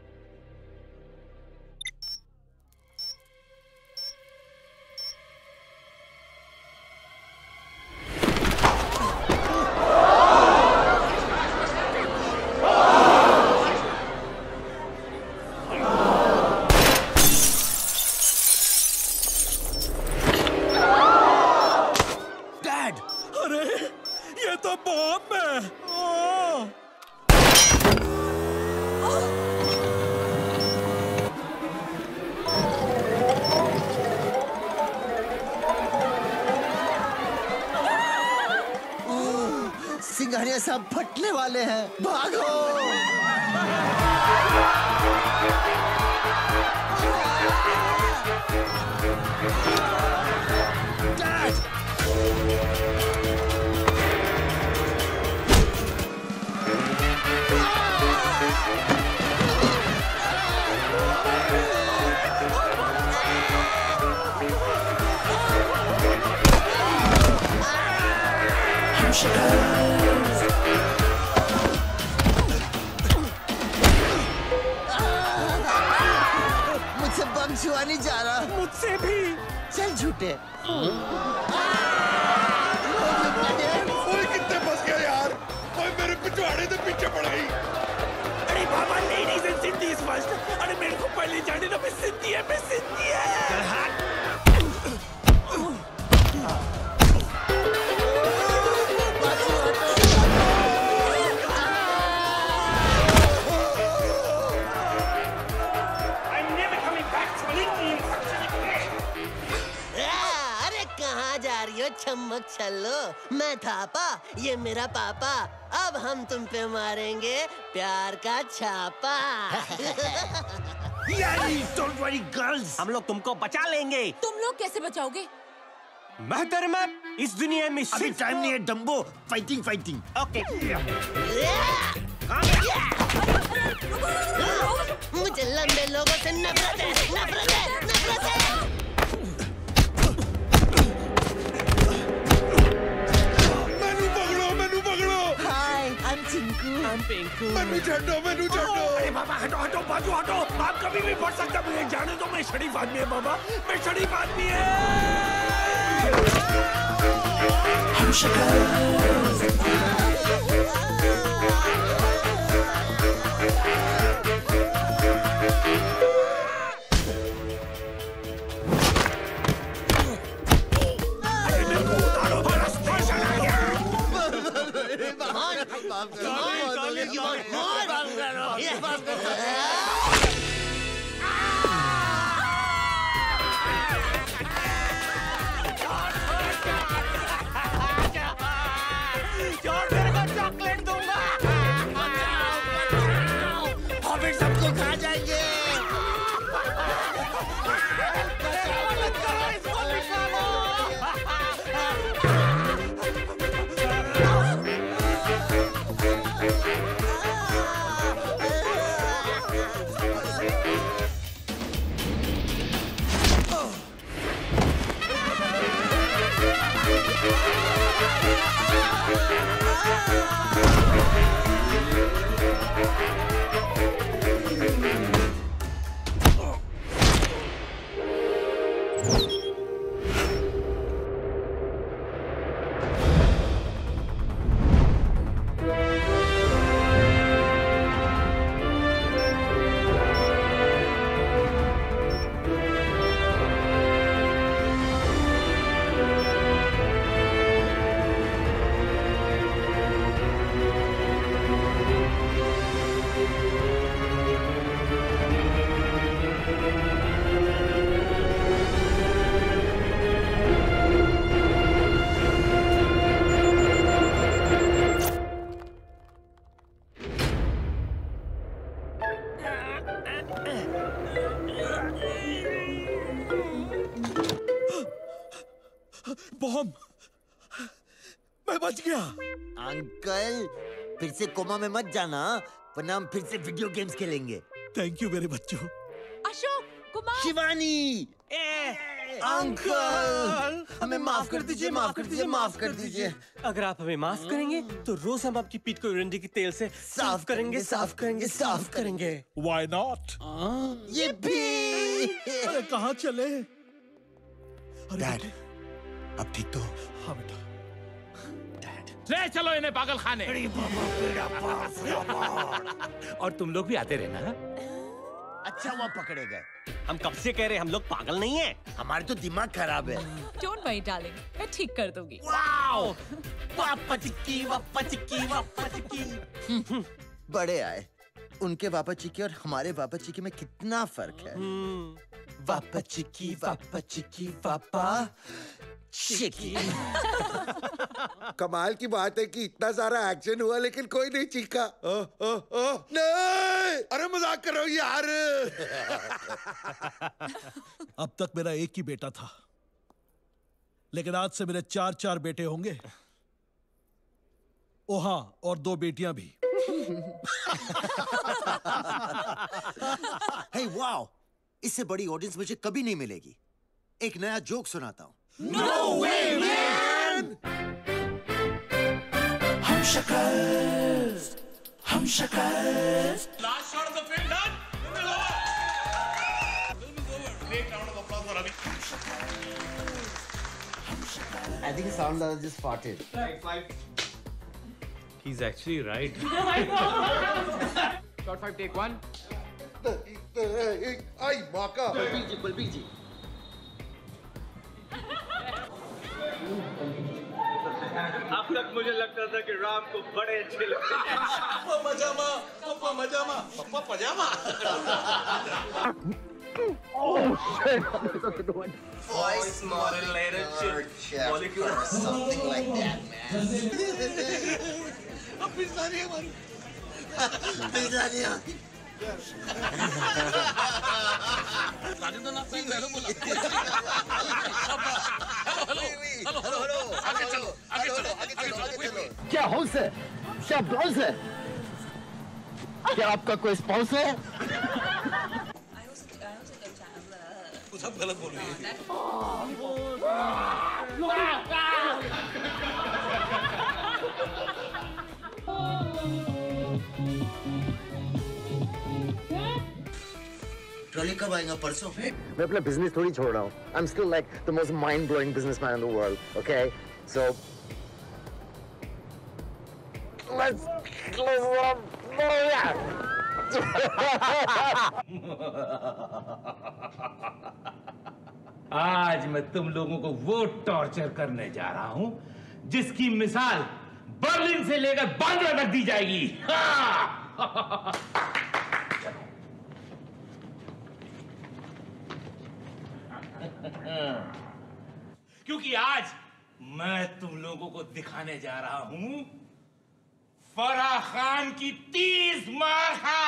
सिंघानिया साहब फटने वाले हैं, भागो। मुझसे बम छुआ नहीं जा रहा। मुझसे भी। चल झूठे। कोई कितने फंस गया यार, कोई मेरे पिछवाड़े से पीछे पड़ गई। अरे बाबा, लेडीज एंड सिंधी फर्स्ट। अरे मेरे को पहले जाने दो, मैं सिंधी है, मैं सिंधी है। अरे कहाँ जा रही हो चम्मक छल्लो? मैं थापा, ये मेरा पापा। अब हम तुम पे मारेंगे प्यार का छापा। Don't worry, girls. हम लोग तुमको बचा लेंगे। तुम लोग कैसे बचाओगे? मोहतरमा, इस दुनिया में अभी टाइम नहीं है डम्बो। फाइटिंग। ओके। मुझे लंबे लोगों से नफरत है। मैनू पकड़ो। हाय, I'm चिंकू। I'm पिंकू। मैनू छड्डो। अरे बाबा, हटो, बाजू हटो। आप कभी भी पढ़ सकते हो, मुझे जाने दो। मैं शरीफ आदमी है बाबा, मैं शरीफ आदमी है। चॉकलेट दूंगा। हम सबको खा जाएंगे। बॉम्ब, मैं बच गया। अंकल, फिर से कोमा में मत जाना, वरना हम फिर से वीडियो गेम्स खेलेंगे। थैंक यू मेरे बच्चों। अशोक, कुमार, शिवानी। अंकल हमें माफ कर दीजिए, माफ कर दीजिए, माफ कर दीजिए। अगर आप हमें माफ करेंगे तो रोज हम आपकी पीठ को एरंडी के तेल से साफ करेंगे, साफ करेंगे, साफ करेंगे। Why not? ये भी। अरे कहाँ चले? डैड, अब ठीक तो? हाँ बेटा। ले चलो इन्हें पागल खाने। और तुम लोग भी आते रहना। अच्छा वो पकड़े गए। हम कब से कह रहे हैं हम लोग पागल नहीं हैं। हमारे तो दिमाग खराब है। Don't worry, darling, मैं ठीक कर दूंगी। वाओ! वापा चिक्की, वापा चिक्की, वापा चिक्की। बड़े आए। उनके वापा चिक्की और हमारे वापा चिक्की में कितना फर्क है। वापा चिक्की, वापा चिक्की, वापा चिक्की। कमाल की बात है कि इतना सारा एक्शन हुआ लेकिन कोई नहीं चीखा। नहीं, अरे मजाक कर रहा हूँ यार। अब तक मेरा एक ही बेटा था, लेकिन आज से मेरे 4 बेटे होंगे। ओ हाँ, और 2 बेटियां भी। हे वाओ, इससे बड़ी ऑडियंस मुझे कभी नहीं मिलेगी। एक नया जोक सुनाता हूँ। No way, man! हम शकर्स, हम शकर्स। Last shot of the film done. Film is over. Film is over. Great round of applause for Ravi. I think Soundar just farted. Right. He's actually right. Shot 5, take 1. आई माका। बलबीर जी। अब तक मुझे लगता था कि राम को बड़े अच्छे लगते हैं। पप्पा मजामा, पप्पा मजामा, पप्पा पजामा। Oh shit! Voice modulated molecule or something like that, man. अब पिज़्ज़ा नहीं हमारी। पिज़्ज़ा नहीं हमारी। राजेंद्र नाथ सिंह हेलो बोला। हेलो आगे चलो आगे चलो आगे चलो। क्या हाउस है? क्या ब्लाउज है? क्या आपका कोई स्पॉन्स है? सब गलत बोल रही है। ट्रॉली कब आएगा? परसों? मैं अपना बिजनेस थोड़ी छोड़ रहा हूँ। I'm still like the most mind-blowing businessman in the world. Okay, so let's आज मैं तुम लोगों को वो टॉर्चर करने जा रहा हूं जिसकी मिसाल बर्लिन से लेकर बांद्रा तक दी जाएगी। क्योंकि आज मैं तुम लोगों को दिखाने जा रहा हूं फराह खान की 30 मार।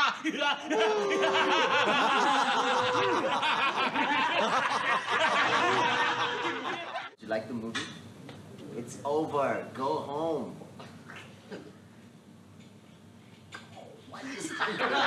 Did you like the movie? It's over. Go home. What is